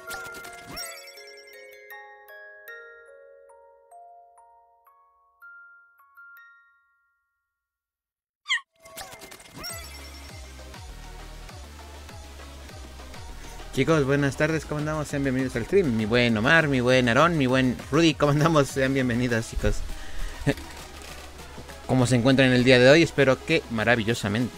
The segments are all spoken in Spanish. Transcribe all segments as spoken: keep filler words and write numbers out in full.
Chicos, buenas tardes, ¿cómo andamos? Sean bienvenidos al stream. Mi buen Omar, mi buen Aarón, mi buen Rudy, ¿cómo andamos? Sean bienvenidos, chicos. ¿Cómo se encuentran en el día de hoy? Espero que maravillosamente.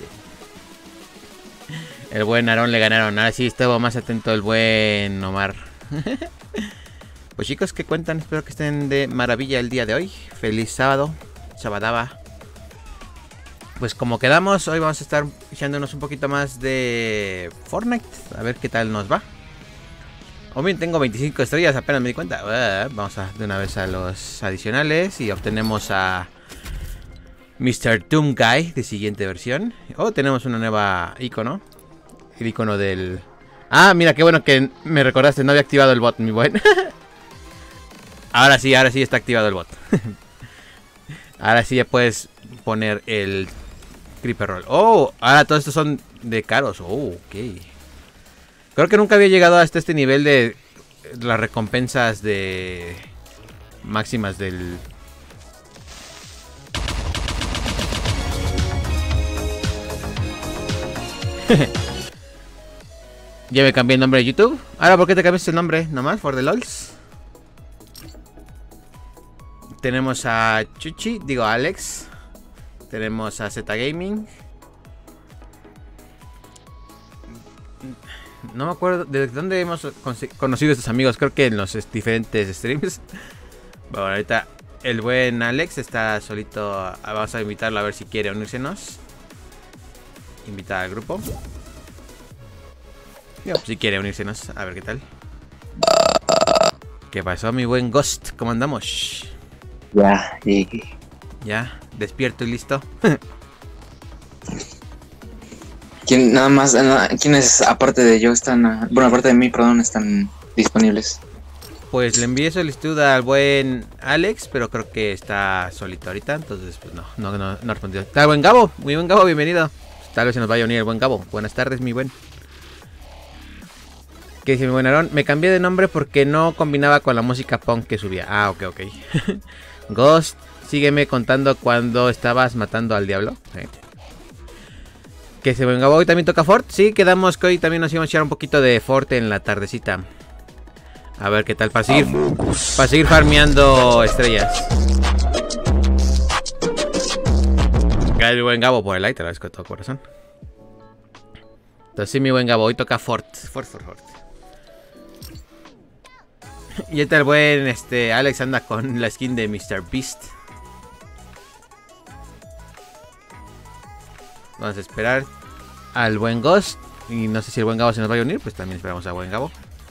El buen Aarón le ganaron. Ahora sí estuvo más atento el buen Omar. Pues chicos, ¿qué cuentan? Espero que estén de maravilla el día de hoy. Feliz sábado, sabadaba. Pues como quedamos, hoy vamos a estar echándonos un poquito más de Fortnite. A ver qué tal nos va. O bien, tengo veinticinco estrellas, apenas me di cuenta. Uh, vamos a de una vez a los adicionales. Y obtenemos a mister Doom Guy de siguiente versión. Oh, tenemos una nueva icono. El icono del... Ah, mira, qué bueno que me recordaste. No había activado el bot, mi buen. Ahora sí, ahora sí está activado el bot. Ahora sí ya puedes poner el... Creeper Roll. Oh, ahora todos estos son de caros. Oh, ok. Creo que nunca había llegado hasta este nivel de las recompensas de máximas del... Ya me cambié el nombre de YouTube. Ahora, ¿por qué te cambiaste el nombre? Nomás, for the lols. Tenemos a Chuchi, digo Alex. Tenemos a Z Gaming. No me acuerdo de dónde hemos conocido a estos amigos. Creo que en los diferentes streams. Bueno, ahorita el buen Alex está solito. Vamos a invitarlo a ver si quiere unírsenos. Invitar al grupo. Si quiere unírsenos, a ver qué tal. ¿Qué pasó, mi buen Ghost? ¿Cómo andamos? Ya, llegué. Ya, despierto y listo. ¿Quién, nada más, ¿quiénes aparte de yo están, bueno, aparte de mí, perdón, están disponibles? Pues le envié solicitud al buen Alex, pero creo que está solito ahorita, entonces pues no, no, no, no respondió. Está el buen Gabo, muy buen Gabo, bienvenido. Tal vez se nos vaya a unir el buen Gabo. Buenas tardes, mi buen. ¿Qué dice mi buen Aarón? Me cambié de nombre porque no combinaba con la música punk que subía. Ah, ok, ok. Ghost, sígueme contando cuando estabas matando al diablo. Sí. Que se venga, hoy también toca Fort. Sí, quedamos que hoy también nos íbamos a echar un poquito de Fort en la tardecita. A ver qué tal, para seguir, para seguir farmeando estrellas. El buen Gabo por el like, te lo agradezco de todo corazón. Entonces sí, mi buen Gabo, hoy toca Fort. Fort, Fort, Fort. Y este el buen este, Alex anda con la skin de mister Beast. Vamos a esperar al buen Ghost. Y no sé si el buen Gabo se nos va a unir. Pues también esperamos al buen Gabo.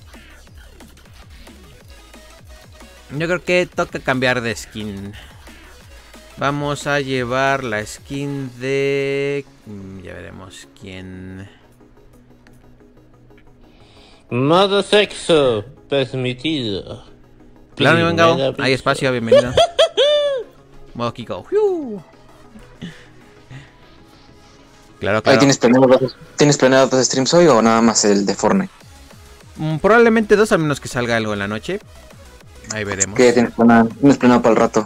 Yo creo que toca cambiar de skin. Vamos a llevar la skin de... Ya veremos quién... Modo sexo permitido. Claro, mi buen Gabo. Hay espacio, bienvenido. Modo Kiko. Claro, claro. ¿Tienes planeado, dos, ¿Tienes planeado dos streams hoy o nada más el de Fortnite? Mm, probablemente dos, a menos que salga algo en la noche. Ahí veremos. ¿Qué tienes planeado, tienes planeado para el rato?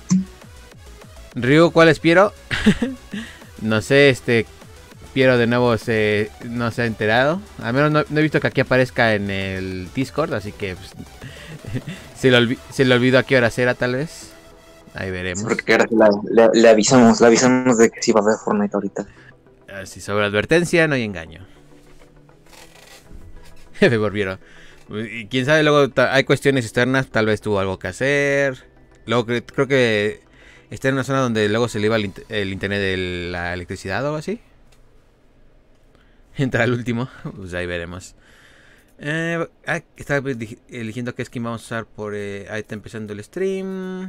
Ryu, ¿cuál es Piero? No sé, este... Piero de nuevo se, no se ha enterado. Al menos no, no he visto que aquí aparezca en el Discord, así que... Pues, se, le olvi se le olvidó a qué hora será, tal vez. Ahí veremos. Porque ahora la, le, le avisamos, le avisamos de que sí va a haber Fortnite ahorita. Así sobre advertencia, no hay engaño. Me volvieron. Y quién sabe, luego hay cuestiones externas, tal vez tuvo algo que hacer. Luego creo, creo que está en una zona donde luego se le iba el, el internet de la electricidad o algo así. Entra el último, pues ahí veremos. Eh, ah, estaba eligiendo qué skin vamos a usar por... Eh, ahí está empezando el stream.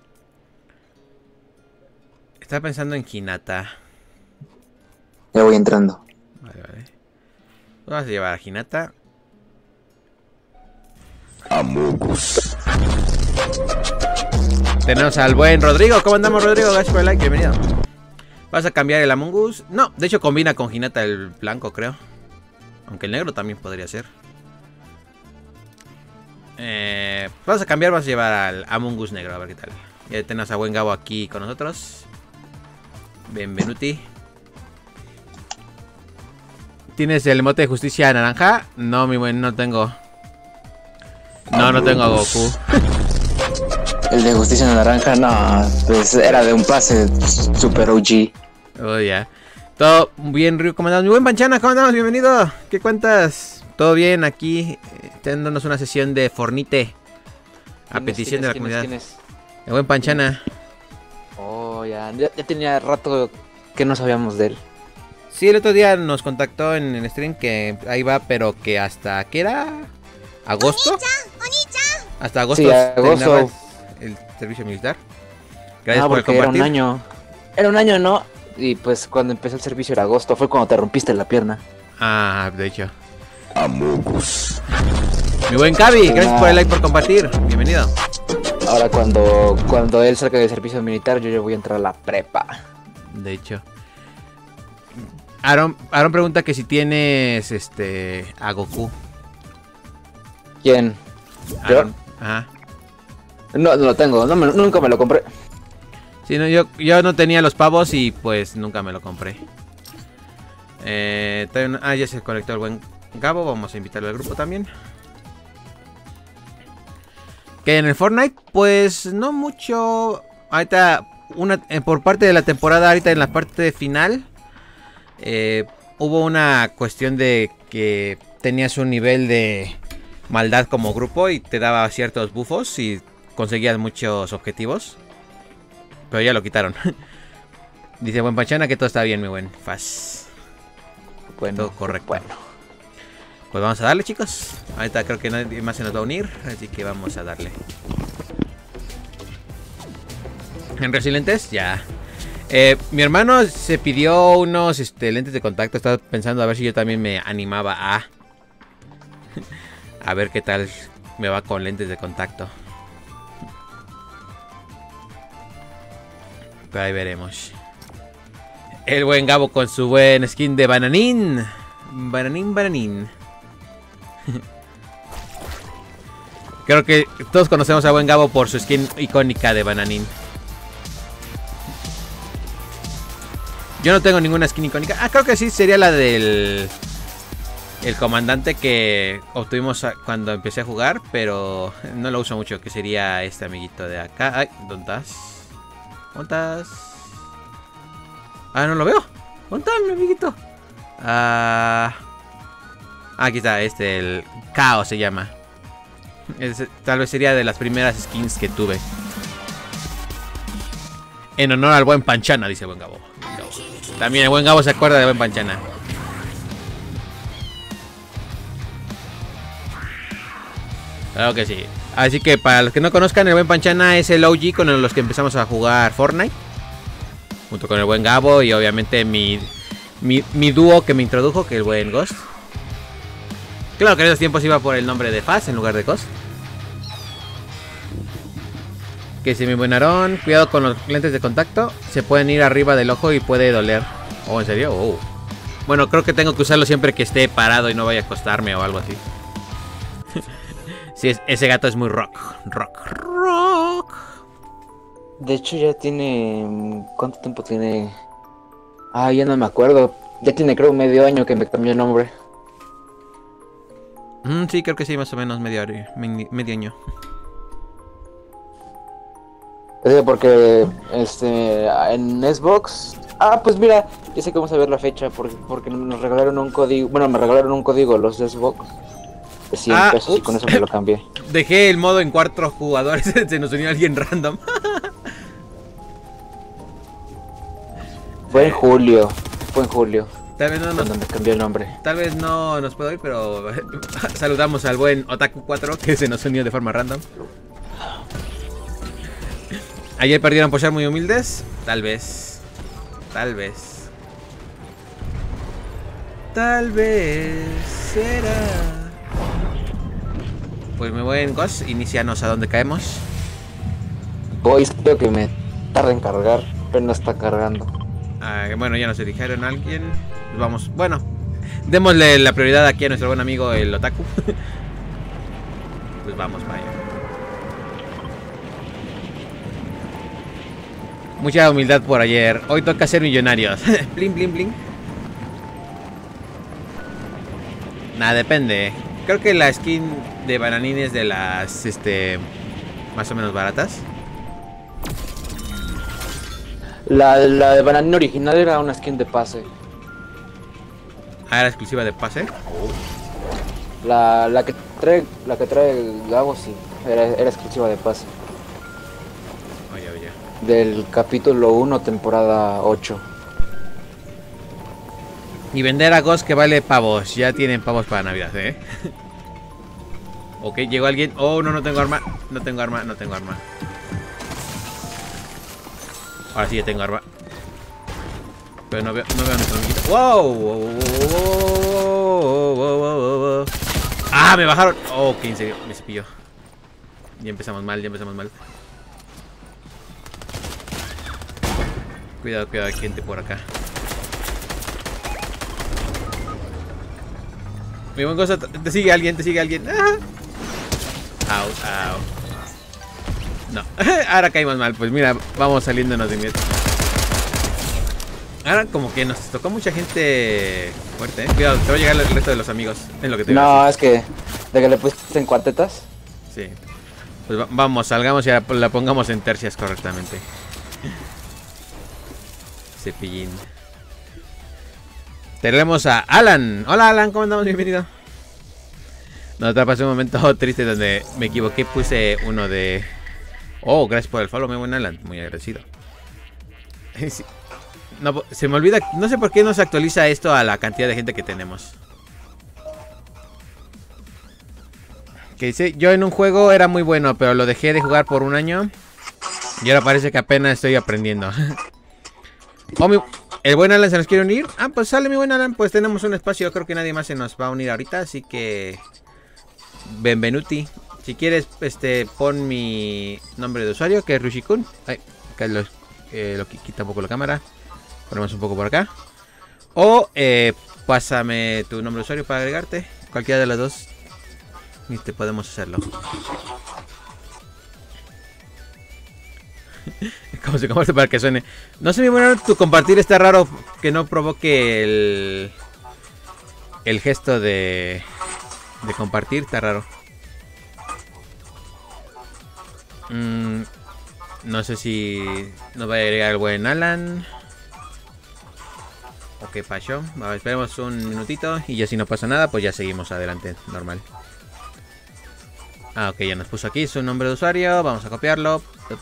Estaba pensando en Hinata. Ya voy entrando. Vale, vale. Vamos a llevar a Hinata. Amogus. Tenemos al buen Rodrigo. ¿Cómo andamos, Rodrigo? Gracias por el like, bienvenido. ¿Vas a cambiar el Among Us? No, de hecho combina con Hinata el blanco, creo. Aunque el negro también podría ser. Eh, vamos a cambiar, vamos a llevar al Among Us negro, a ver qué tal. Ya tenemos a buen Gabo aquí con nosotros. Benvenuti. ¿Tienes el emote de justicia naranja? No, mi buen, no tengo. No, no tengo a Goku. El de justicia naranja, no, pues era de un pase super O G. Oh, ya. Todo bien, Ryu, ¿cómo andamos? Mi buen Panchana, ¿cómo andamos? Bienvenido. ¿Qué cuentas? Todo bien aquí, eh, dándonos una sesión de Fornite. A petición de la comunidad. ¿Quién es? El buen Panchana. Oh, ya, ya, ya tenía rato que no sabíamos de él. Sí, el otro día nos contactó en el stream que ahí va, pero que hasta, ¿qué era? ¿Agosto? Hasta agosto. Sí, agosto. El servicio militar. Gracias Ah, por el porque era compartir. un año. Era un año, ¿no? Y pues cuando empezó el servicio era agosto, fue cuando te rompiste la pierna. Ah, de hecho. Amogus. Mi buen Cavi, gracias por el like, por compartir. Bienvenido. Ahora cuando, cuando él salga de servicio militar, yo ya voy a entrar a la prepa. De hecho. Aaron, Aaron pregunta que si tienes este a Goku. ¿Quién? Aaron. Ajá. No, no lo tengo, no me- nunca me lo compré. Sí, no, yo, yo no tenía los pavos y pues nunca me lo compré. Eh, trae una- ah, ya se conectó el buen Gabo. Vamos a invitarlo al grupo también. Que en el Fortnite, pues no mucho. Ahorita, una, eh, por parte de la temporada, ahorita en la parte final, eh, hubo una cuestión de que tenías un nivel de maldad como grupo y te daba ciertos buffos y conseguías muchos objetivos. Pero ya lo quitaron. Dice buen Panchana que todo está bien, mi buen Faz. Bueno, Todo correcto. Bueno. Pues vamos a darle, chicos. Ahorita creo que nadie más se nos va a unir, así que vamos a darle. En resilientes, ya. Eh, mi hermano se pidió unos este, lentes de contacto. Estaba pensando a ver si yo también me animaba a... a ver qué tal me va con lentes de contacto. Pero ahí veremos. El buen Gabo con su buen skin de bananín. Bananín, bananín. Creo que todos conocemos a buen Gabo por su skin icónica de bananín. Yo no tengo ninguna skin icónica. Ah, creo que sí, sería la del... el comandante que obtuvimos cuando empecé a jugar, pero no lo uso mucho, que sería este amiguito de acá. Ay, ¿dónde estás? ¿Dónde estás? Ah, no lo veo. ¿Dónde está mi amiguito? Ah, aquí está, este, el Caos se llama. Es, tal vez sería de las primeras skins que tuve. En honor al buen Panchana, dice buen Gabo. También el buen Gabo se acuerda de buen Panchana. Claro que sí. Así que para los que no conozcan, el buen Panchana es el O G con los que empezamos a jugar Fortnite. Junto con el buen Gabo y obviamente mi, mi, mi dúo que me introdujo, que es el buen Ghost. Claro que en esos tiempos iba por el nombre de Faz en lugar de Ghost. Que si mi buen Aarón, cuidado con los lentes de contacto. Se pueden ir arriba del ojo y puede doler. Oh, ¿en serio? Oh. Bueno, creo que tengo que usarlo siempre que esté parado y no vaya a acostarme o algo así. Sí, es, ese gato es muy rock. Rock. Rock. De hecho ya tiene... ¿Cuánto tiempo tiene? Ah, ya no me acuerdo. Ya tiene creo medio año que me cambió el nombre. Mm, sí, creo que sí, más o menos medio, medio año. Sí, porque este en Xbox... Ah, pues mira, ya sé cómo saber la fecha porque, porque nos regalaron un código... Bueno, me regalaron un código los de Xbox de cien Ah, pesos y con eso me lo cambié. Dejé el modo en cuatro jugadores. Se nos unió alguien random. Fue en julio. Fue en julio. Tal vez no nos, Cuando me cambió el nombre. tal vez no nos puedo ir, pero saludamos al buen Otaku cuatro que se nos unió de forma random. Ayer perdieron por ser muy humildes. Tal vez. Tal vez. Tal vez será. Pues me voy en Ghost. Inicianos a donde caemos. Voy, creo que me tarda en cargar, pero no está cargando. Ah, bueno, ya nos dijeron a alguien. Vamos, bueno. Démosle la prioridad aquí a nuestro buen amigo el Otaku. pues vamos para allá. Mucha humildad por ayer. Hoy toca ser millonarios. Bling, bling, bling. Nada, depende. Creo que la skin de Bananín es de las, este, más o menos baratas. La, la de Bananín original era una skin de pase. Ah, era exclusiva de pase. La, la que trae, la que trae Gabo sí, era, era exclusiva de pase. Oye, oye. Del capítulo uno, temporada ocho. Y vender a Ghost que vale pavos. Ya tienen pavos para Navidad, ¿eh? Ok, llegó alguien. Oh, no, no tengo arma. No tengo arma, no tengo arma. Ahora sí ya tengo arma. Pero no veo, no veo a nuestro amiguito. ¡Wow! ¡Wow! ¡Wow! ¡Wow! ¡Wow! ¡Wow! ¡Ah! Me bajaron. Oh, ok, en serio. Me cepilló. Ya empezamos mal, ya empezamos mal. Cuidado, cuidado, hay gente por acá. Mi buen cosa, te sigue alguien, te sigue alguien. ¡Ah! Au, au. No, ahora caímos mal. Pues mira, vamos saliéndonos de inmediato. Ahora como que nos tocó mucha gente fuerte, ¿eh? Cuidado, te va a llegar el resto de los amigos. En lo que te No, es que de que le pusiste en cuartetas. Sí. Pues va vamos, salgamos y la, la pongamos en tercias correctamente. Cepillín. Tenemos a Alan. Hola Alan, ¿cómo andamos? Bienvenido. No, te pasé un momento triste donde me equivoqué. Puse uno de... Oh, gracias por el follow, mi buen Alan. Muy agradecido. Sí. No, se me olvida. No sé por qué no se actualiza esto a la cantidad de gente que tenemos. Que dice, yo en un juego era muy bueno, pero lo dejé de jugar por un año. Y ahora parece que apenas estoy aprendiendo. Oh, mi... ¿El buen Alan se nos quiere unir? Ah, pues sale mi buen Alan. Pues tenemos un espacio. Creo que nadie más se nos va a unir ahorita. Así que... Benvenuti. Si quieres, este, pon mi nombre de usuario, que es Rushikun. Ay, acá lo, eh, lo quita un poco la cámara. Ponemos un poco por acá. O eh, pásame tu nombre de usuario para agregarte. Cualquiera de las dos. Y te podemos hacerlo. ¿Cómo se comparte para que suene? No sé, mi bueno, tu compartir está raro. Que no provoque el... El gesto de... De compartir, está raro. Mm, no sé si nos va a llegar el buen Alan. ¿O qué pasó? A ver, esperemos un minutito. Y ya si no pasa nada, pues ya seguimos adelante, normal. Ah, ok, ya nos puso aquí su nombre de usuario. Vamos a copiarlo.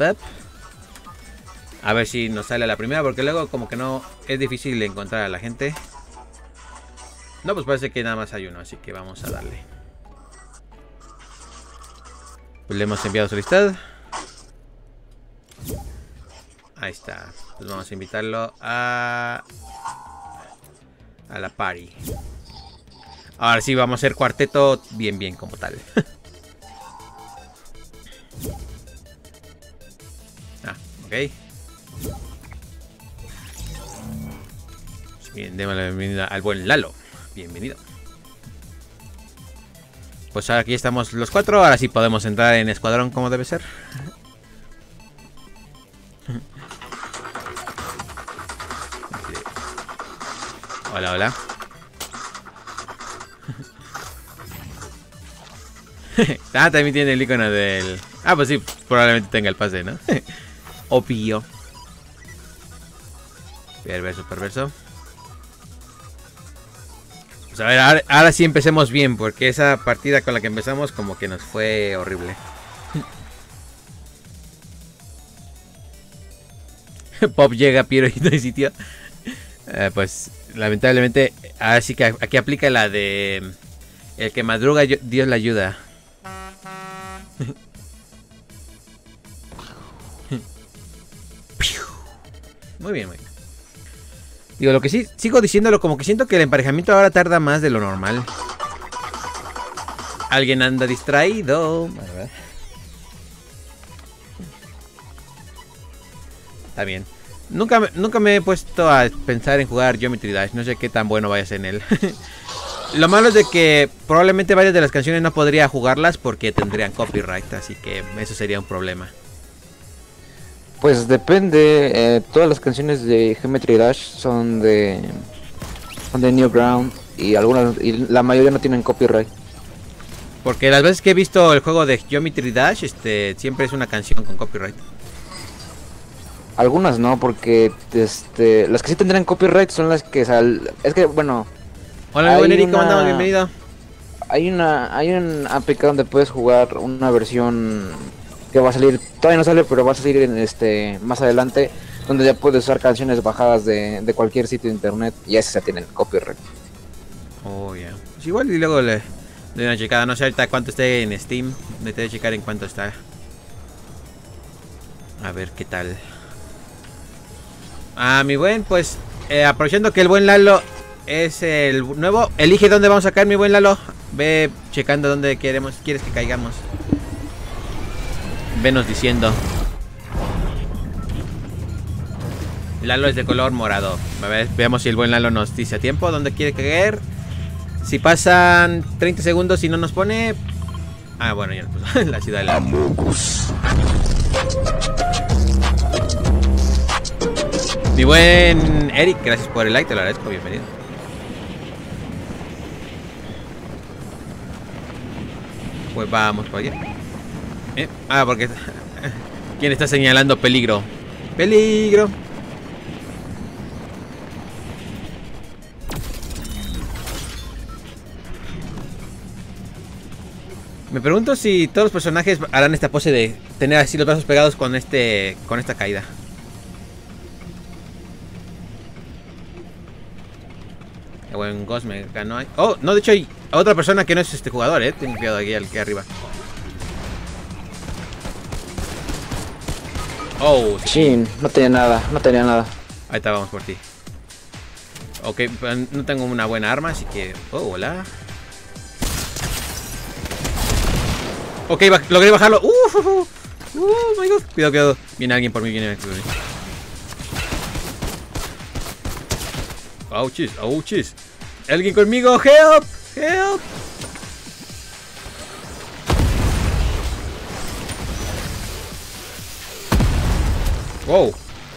A ver si nos sale la primera, porque luego como que no es difícil encontrar a la gente. No, pues parece que nada más hay uno, así que vamos a darle. Pues le hemos enviado su listado. Ahí está. Pues vamos a invitarlo a... A la party. Ahora sí vamos a hacer cuarteto bien, bien como tal. Ah, ok. Bien, démosle la bienvenida al buen Lalo. Bienvenido. Pues ahora aquí estamos los cuatro. Ahora sí podemos entrar en escuadrón como debe ser. Hola, hola. Ah, también tiene el icono del... Ah, pues sí, probablemente tenga el pase, ¿no? Obvio. Perverso, perverso. Pues a ver, ahora, ahora sí empecemos bien, porque esa partida con la que empezamos como que nos fue horrible. Pop llega, Piero y no hay sitio. Eh, pues lamentablemente, ahora sí que aquí aplica la de... El que madruga, Dios le ayuda. Muy bien, muy bien. Digo, lo que sí, sigo diciéndolo, como que siento que el emparejamiento ahora tarda más de lo normal. Alguien anda distraído. Está bien. Nunca me, nunca me he puesto a pensar en jugar Geometry Dash. No sé qué tan bueno vaya a ser en él. Lo malo es de que probablemente varias de las canciones no podría jugarlas porque tendrían copyright, así que eso sería un problema. Pues depende, eh, todas las canciones de Geometry Dash son de son de Newground y algunas y la mayoría no tienen copyright. Porque las veces que he visto el juego de Geometry Dash, este siempre es una canción con copyright. Algunas no, porque este las que sí tendrán copyright son las que sal es que bueno. Hola, buen Eric, ¿cómo andamos? Bienvenido. Hay una hay un A P K donde puedes jugar una versión que va a salir, todavía no sale, pero va a salir en este más adelante, donde ya puedes usar canciones bajadas de, de cualquier sitio de internet y esas ya tienen copyright. Oh, ya. Yeah. Pues igual y luego le doy una checada, no sé ahorita cuánto esté en Steam, me tengo que checar en cuánto está. A ver qué tal. Ah, mi buen, pues eh, aprovechando que el buen Lalo es el nuevo, elige dónde vamos a caer, mi buen Lalo. Ve checando dónde queremos, quieres que caigamos. Venos diciendo. Lalo es de color morado. A ver, veamos si el buen Lalo nos dice a tiempo dónde quiere caer. Si pasan treinta segundos y no nos pone. Ah, bueno, ya nos puso la ciudad de Lalo. Amogus. Mi buen Eric, gracias por el like, te lo agradezco, bienvenido. Pues vamos por allá. ¿Eh? Ah, porque... ¿Quién está señalando peligro? ¡Peligro! Me pregunto si todos los personajes harán esta pose de tener así los brazos pegados con este... con esta caída. El buen Ghost me ganó ahí. Oh, no, de hecho hay otra persona que no es este jugador, eh. Ten cuidado aquí, aquí arriba. Oh, Chin, no tenía nada, no tenía nada. Ahí está, vamos por ti. Ok, no tengo una buena arma, así que... Oh, hola. Ok, ba logré bajarlo. Uh, uh, uh, oh my god. Cuidado, cuidado. Viene alguien por mí, viene alguien por mí. Oh, chis, oh, chis. Alguien conmigo, help, help. Wow.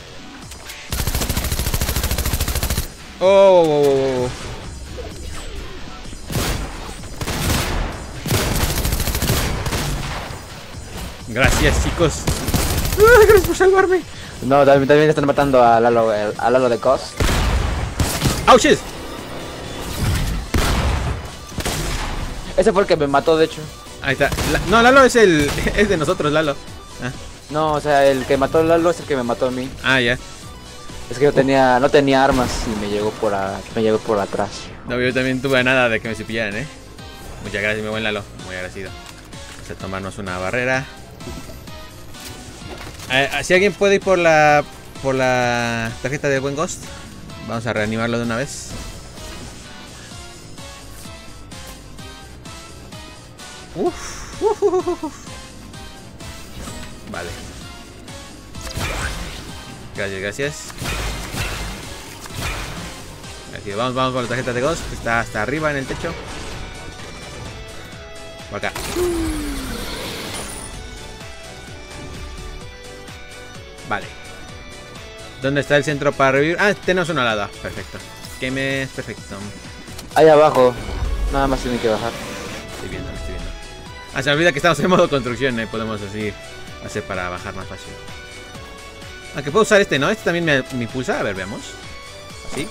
Oh, oh, oh, oh. Gracias, chicos. Ah, gracias por salvarme. No, también, también están matando a Lalo, a Lalo de Cos. ¡Ouches! Ese fue el que me mató, de hecho. Ahí está. La no, Lalo es el... es de nosotros, Lalo. Ah. No, o sea, el que mató a Lalo es el que me mató a mí. Ah, ya. Es que yo tenía, no tenía armas y me llegó por a, me llegó por atrás. No, yo también tuve nada de que me cepillaran, eh. Muchas gracias, mi buen Lalo. Muy agradecido. Vamos a tomarnos una barrera. Eh, si alguien puede ir por la... por la tarjeta del buen Ghost. Vamos a reanimarlo de una vez. Uf, uf, uf, uf. Vale. Gracias, gracias. Aquí, vamos, vamos con la tarjeta de Ghost. Está hasta arriba en el techo. Por acá. Vale. ¿Dónde está el centro para revivir? Ah, tenemos una alada. Perfecto. Que me es perfecto. Ahí abajo. Nada más tienen que bajar. Estoy viendo, estoy viendo. Ah, se me olvida que estamos en modo construcción, ¿eh? Podemos así hacer para bajar más fácil. Aunque puedo usar este, ¿no? Este también me, me impulsa. A ver, veamos. Así.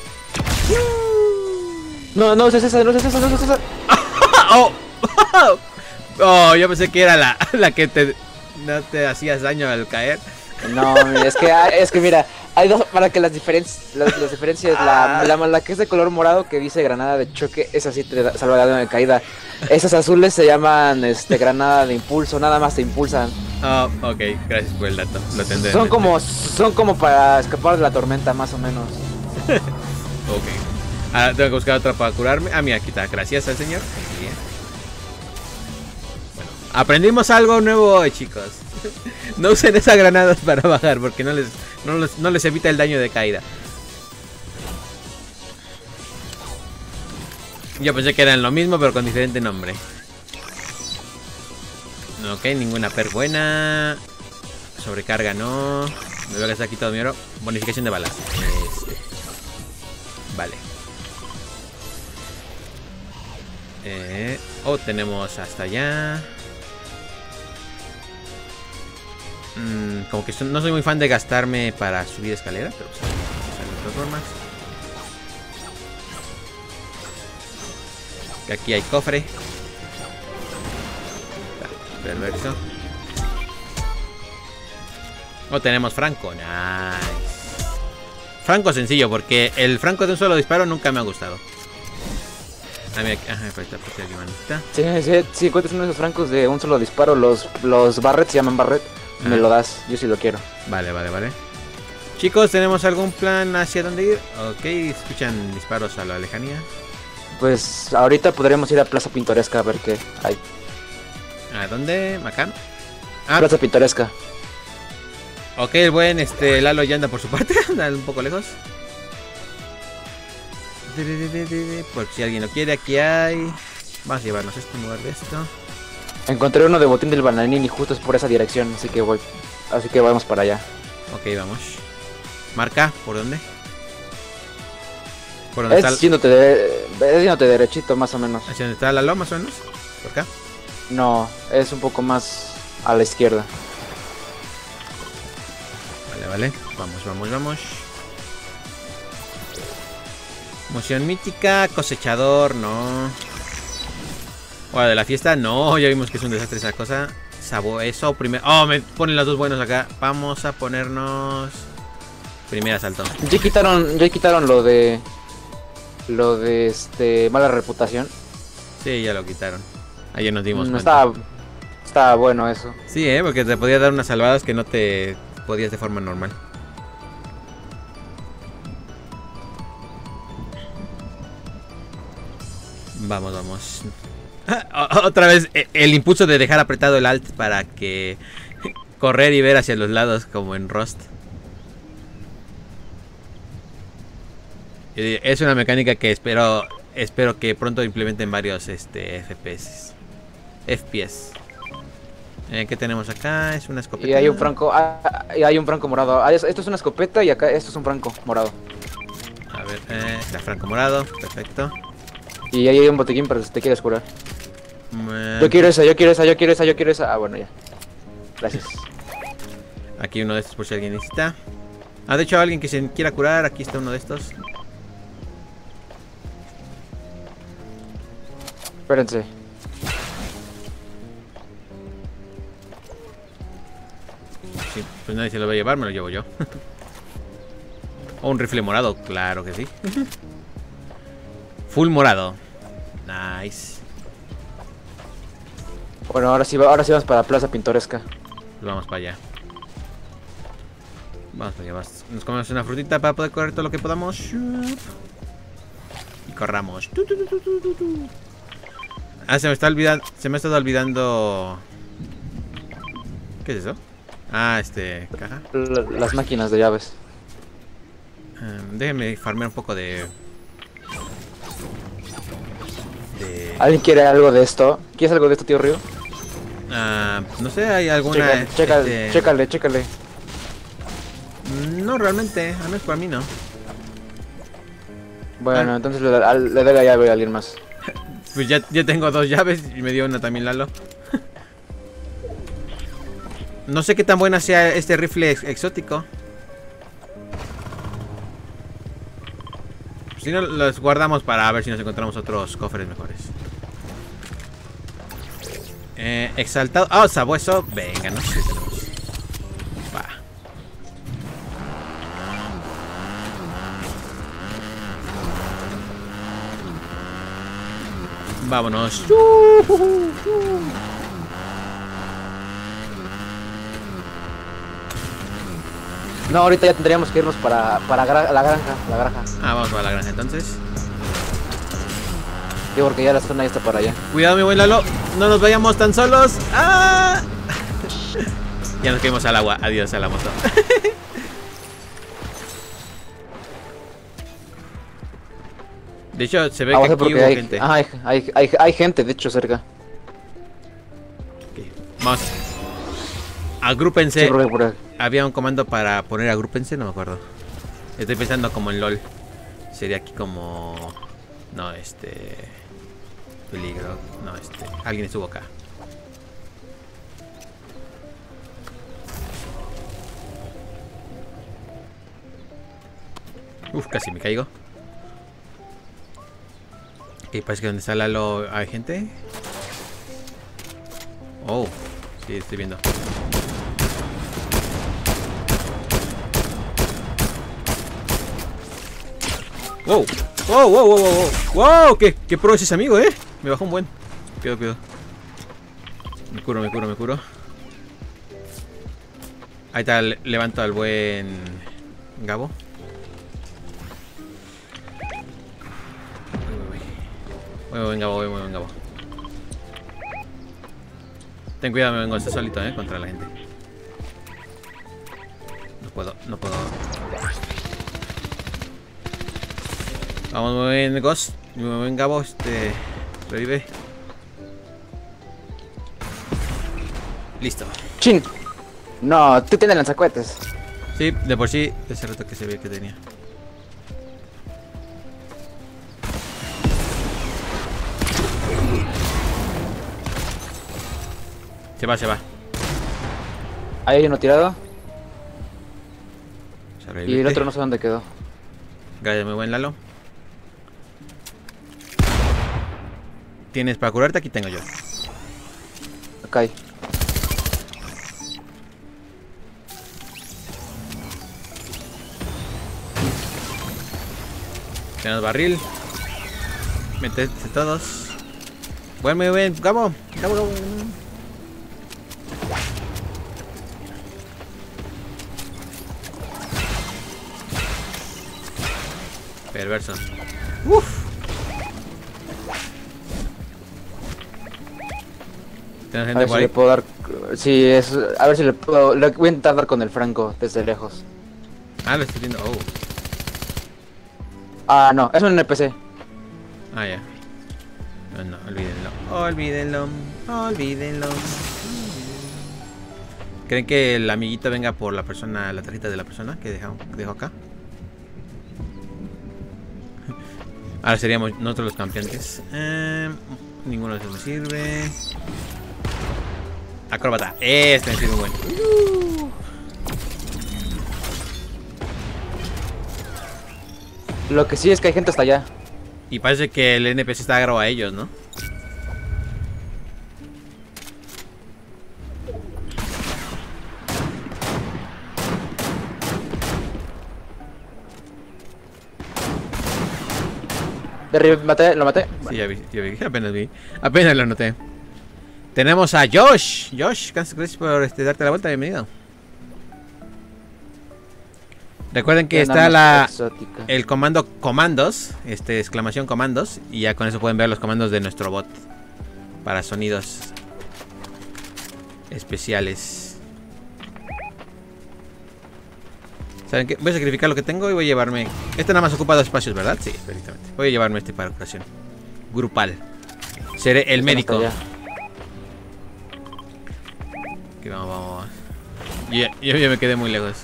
No, no, es esa, no es esa, no es esa. ¡Oh! Oh, yo pensé que era la, la que te... no te hacías daño al caer. No, es que es que mira, hay dos para que las diferencias, las, las diferencias, la, la, la que es de color morado que dice granada de choque, esa sí te da, salva de caída. Esas azules se llaman este granada de impulso, nada más te impulsan. Oh, ok, gracias por el dato, lo tendré. Son como, son como para escapar de la tormenta más o menos. Ok. Ahora tengo que buscar otra para curarme. Ah, mira, aquí está, gracias al señor. Bien. Bueno, aprendimos algo nuevo hoy, chicos. No usen esas granadas para bajar porque no les, no les, no les evita el daño de caída. Yo pensé que eran lo mismo, pero con diferente nombre. Ok, ninguna per buena. Sobrecarga no. Me voy a gastar aquí todo mi oro. Bonificación de balas. Este. Vale. Eh, oh, tenemos hasta allá. Mm, como que so no soy muy fan de gastarme para subir escalera, pero pues, de todas formas. Aquí hay cofre. Perverso. O tenemos franco. Nice. Franco sencillo, porque el franco de un solo disparo nunca me ha gustado. Ah, mira, ajá, por esta parte de aquí, manita. Sí, sí, si encuentras uno de esos francos de un solo disparo, los, los Barret se llaman Barret, ah. me lo das, yo sí lo quiero. Vale, vale, vale. Chicos, ¿tenemos algún plan hacia dónde ir? Ok, escuchan disparos a la lejanía. Pues ahorita podríamos ir a Plaza Pintoresca a ver qué hay. ¿A dónde? ¿Macán? Ah, Plaza Pintoresca. Ok, el buen este, Lalo ya anda por su parte, anda un poco lejos. Por si alguien lo quiere, aquí hay. Vamos a llevarnos esto en lugar de esto. Encontré uno de botín del bananín y justo es por esa dirección, así que voy. Así que vamos para allá. Ok, vamos. Marca, ¿por dónde? ¿Por dónde es está? Yéndote, de, es yéndote derechito más o menos. ¿Hacia dónde está Lalo más o menos? ¿Por acá? No, es un poco más a la izquierda. Vale, vale. Vamos, vamos, vamos. Moción mítica, cosechador, no. Hora de la fiesta, no. Ya vimos que es un desastre esa cosa. Sabo, eso, primero. Oh, me ponen los dos buenos acá. Vamos a ponernos. Primer asalto. Ya quitaron, ya quitaron lo de. Lo de este. Mala reputación. Sí, ya lo quitaron. Ayer nos dimos No cuenta. estaba. Estaba bueno eso. Sí, eh, porque te podía dar unas salvadas que no te podías de forma normal. Vamos, vamos. Otra vez el impulso de dejar apretado el alt para que correr y ver hacia los lados como en Rust. Es una mecánica que espero espero que pronto implementen varios este F P S. F P S. Eh, ¿Qué tenemos acá? Es una escopeta. Y hay un franco, ah, y hay un franco morado. Ah, esto es una escopeta y acá esto es un franco morado. A ver, eh, está franco morado, perfecto. Y ahí hay un botiquín para si te quieres curar. Eh, Yo quiero esa, yo quiero esa, yo quiero esa, yo quiero esa. Ah, bueno, ya. Gracias. Aquí uno de estos por si alguien necesita. Ah, de hecho, alguien que se quiera curar, aquí está uno de estos. Espérense. Sí, pues nadie se lo va a llevar, me lo llevo yo. O un rifle morado, claro que sí. Full morado. Nice. Bueno, ahora sí, ahora sí vamos para Plaza Pintoresca. Pues vamos para allá. Vamos para allá, vamos. Nos comemos una frutita para poder correr todo lo que podamos. Y corramos. Ah, se me está olvidando. Se me ha estado olvidando. ¿Qué es eso? Ah, este. Caja. L las máquinas de llaves. Um, déjenme farmear un poco de. de... ¿Alguien quiere algo de esto? ¿Quieres algo de esto, tío Río? Uh, no sé, hay alguna. Chécale, chécale, este... chécale, chécale. No, realmente, al menos para mí no. Bueno, Ah. entonces le, le doy la llave a alguien más. Pues ya, ya tengo dos llaves y me dio una también Lalo. No sé qué tan buena sea este rifle ex exótico. Si no, los guardamos para ver si nos encontramos otros cofres mejores. Eh, exaltado. Ah, oh, sabueso. Venga, no sé. Va. Vámonos. No, ahorita ya tendríamos que irnos para, para gra la granja, la granja. Ah, vamos para la granja entonces. Digo, porque ya la zona ya está para allá. Cuidado, mi buen Lalo. No nos vayamos tan solos. ¡Ah! Ya nos caímos al agua. Adiós a la moto. De hecho, se ve Ah, o que sea, aquí porque hubo hay, gente. ah, hay, hay, hay, hay gente, de hecho, cerca. Ok, vamos. Agrúpense. Sí, porque por ahí. Había un comando para poner agrúpense, no me acuerdo. Estoy pensando como en LOL. Sería aquí como... No, este... Peligro. No, este... Alguien estuvo acá. Uf, casi me caigo. Ok, parece que donde está Lalo hay gente. Oh, sí, estoy viendo. Wow, wow, wow, wow, wow, wow, qué, qué pro es ese amigo, eh. Me bajó un buen. Cuidado, cuidado. Me curo, me curo, me curo. Ahí está, le- levanto al buen Gabo. Muy buen Gabo, muy buen Gabo. Ten cuidado, me vengo, está solito, eh, contra la gente. No puedo, no puedo. Vamos, muy bien, Ghost. Muy bien, Gabo, este... Revive. Listo. ¡Chin! No, tú tienes lanzacohetes. Sí, de por sí, ese rato que se ve que tenía. Se va, se va. Ahí hay uno tirado. Se Y revive. el otro no sé dónde quedó. Gracias, muy buen Lalo. ¿Tienes para curarte? Aquí tengo yo. Acá hay. Tenemos barril. Metete todos. Bueno, muy bien. Gabo. Gabo, Gabo. Perverso. Uf. ¿Tienes A gente ver por si ahí? le puedo dar. Sí, es. A ver si le puedo. Le voy a intentar dar con el franco desde lejos. Ah, lo estoy viendo. Oh. Ah, no, es un N P C. Ah, ya. No, no, olvídenlo. Olvídenlo. Olvídenlo. ¿Creen que el amiguito venga por la persona, la tarjeta de la persona que dejó, que dejó acá? Ahora seríamos nosotros los campeones. Eh, ninguno de esos me sirve. Acróbata. Este me sirve muy bueno. Lo que sí es que hay gente hasta allá. Y parece que el N P C está agro a ellos, ¿no? Derribé, maté, lo maté. Sí, ya vi, ya vi, apenas vi. Apenas lo noté. Tenemos a Josh. Josh, gracias por este, darte la vuelta, bienvenido. Recuerden que Qué está nada la más exótica. el comando comandos, este exclamación comandos, y ya con eso pueden ver los comandos de nuestro bot para sonidos especiales. ¿Saben qué? Voy a sacrificar lo que tengo y voy a llevarme. Este nada más ocupa dos espacios, ¿verdad? Sí, perfectamente. Voy a llevarme este para curación grupal. Seré el Están médico. hasta allá. Ok, vamos, vamos, vamos. Yo, ya- yo ya me quedé muy lejos.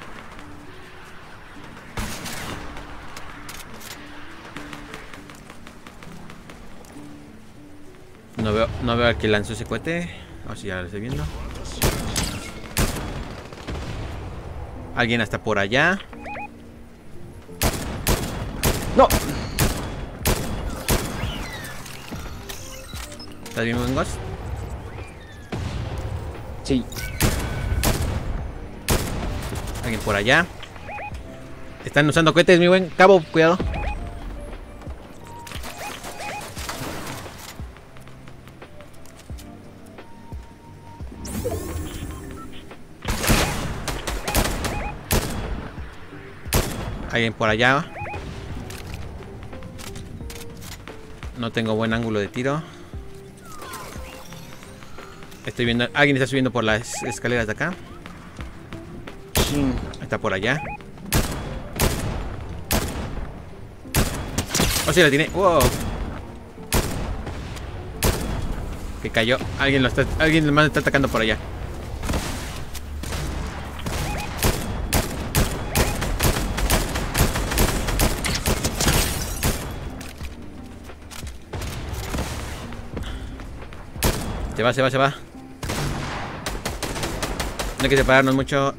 No veo, no veo al que lanzó ese cohete. A ver si ya lo estoy viendo. Alguien hasta por allá. No, ¿Estás bien, buen Ghost? sí. Alguien por allá. Están usando cohetes, mi buen Cabo, cuidado. Alguien por allá. No tengo buen ángulo de tiro. Estoy viendo. Alguien está subiendo por las escaleras de acá. Está por allá. Oh, sí, la tiene. Wow. Que cayó. Alguien lo está. Alguien más está atacando por allá. Se va, se va, se va. No hay que separarnos mucho.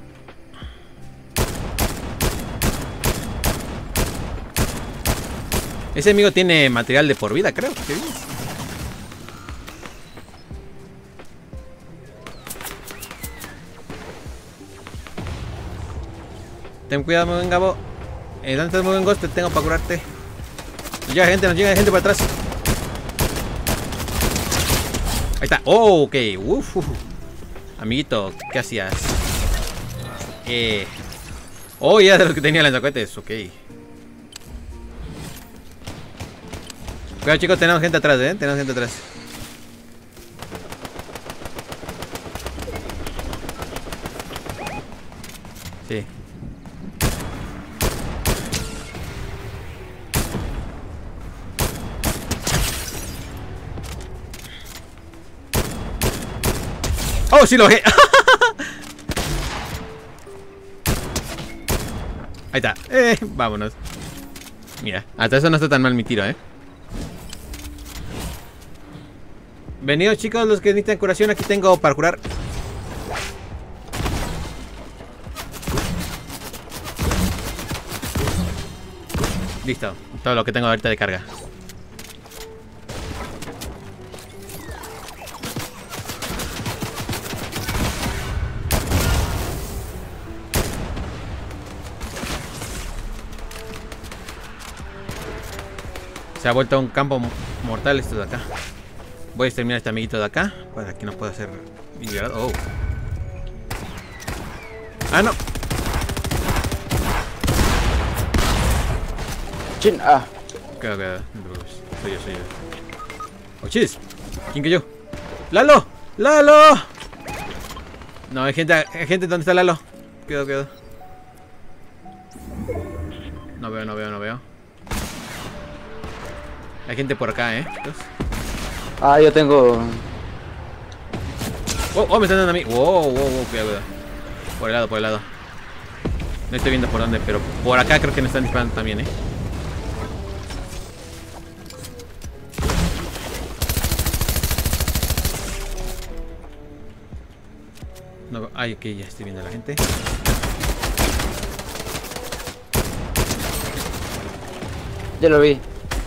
Ese amigo tiene material de por vida, creo. ¿Qué dices? Ten cuidado, muy buen Gabo. Eh, ¿Dónde estás, muy buen Ghost? Te tengo para curarte. Nos llega gente, nos llega gente por atrás. Ahí está. Oh, ok. Uf, uf. Amiguito, ¿qué hacías? Eh. Oh, ya de los que tenía lanzacohetes. Ok. Cuidado, chicos, tenemos gente atrás, eh. Tenemos gente atrás. Sí. ¡Oh, sí lo bajé! Ahí está. Eh, vámonos. Mira, hasta eso no está tan mal mi tiro, ¿eh? Venidos, chicos, los que necesitan curación. Aquí tengo para curar. Listo. Todo lo que tengo ahorita de carga. Se ha vuelto un campo mortal esto de acá. Voy a exterminar a este amiguito de acá para que no pueda ser liberado. Oh. Ah, no. Chin, ah. Cuidado, cuidado. Soy yo, soy yo. Oh, chis. ¿Quién que yo? ¡Lalo! ¡Lalo! No, hay gente, hay gente. ¿Dónde está Lalo? Cuidado, cuidado. No veo, no veo, no veo. Hay gente por acá, eh. Ah, yo tengo. Oh, oh, me están dando a mí. Wow, wow, wow, cuidado, cuidado. Por el lado, por el lado. No estoy viendo por dónde, pero por acá creo que me están disparando también, eh. No, ay, ok, ya estoy viendo a la gente. Ya lo vi.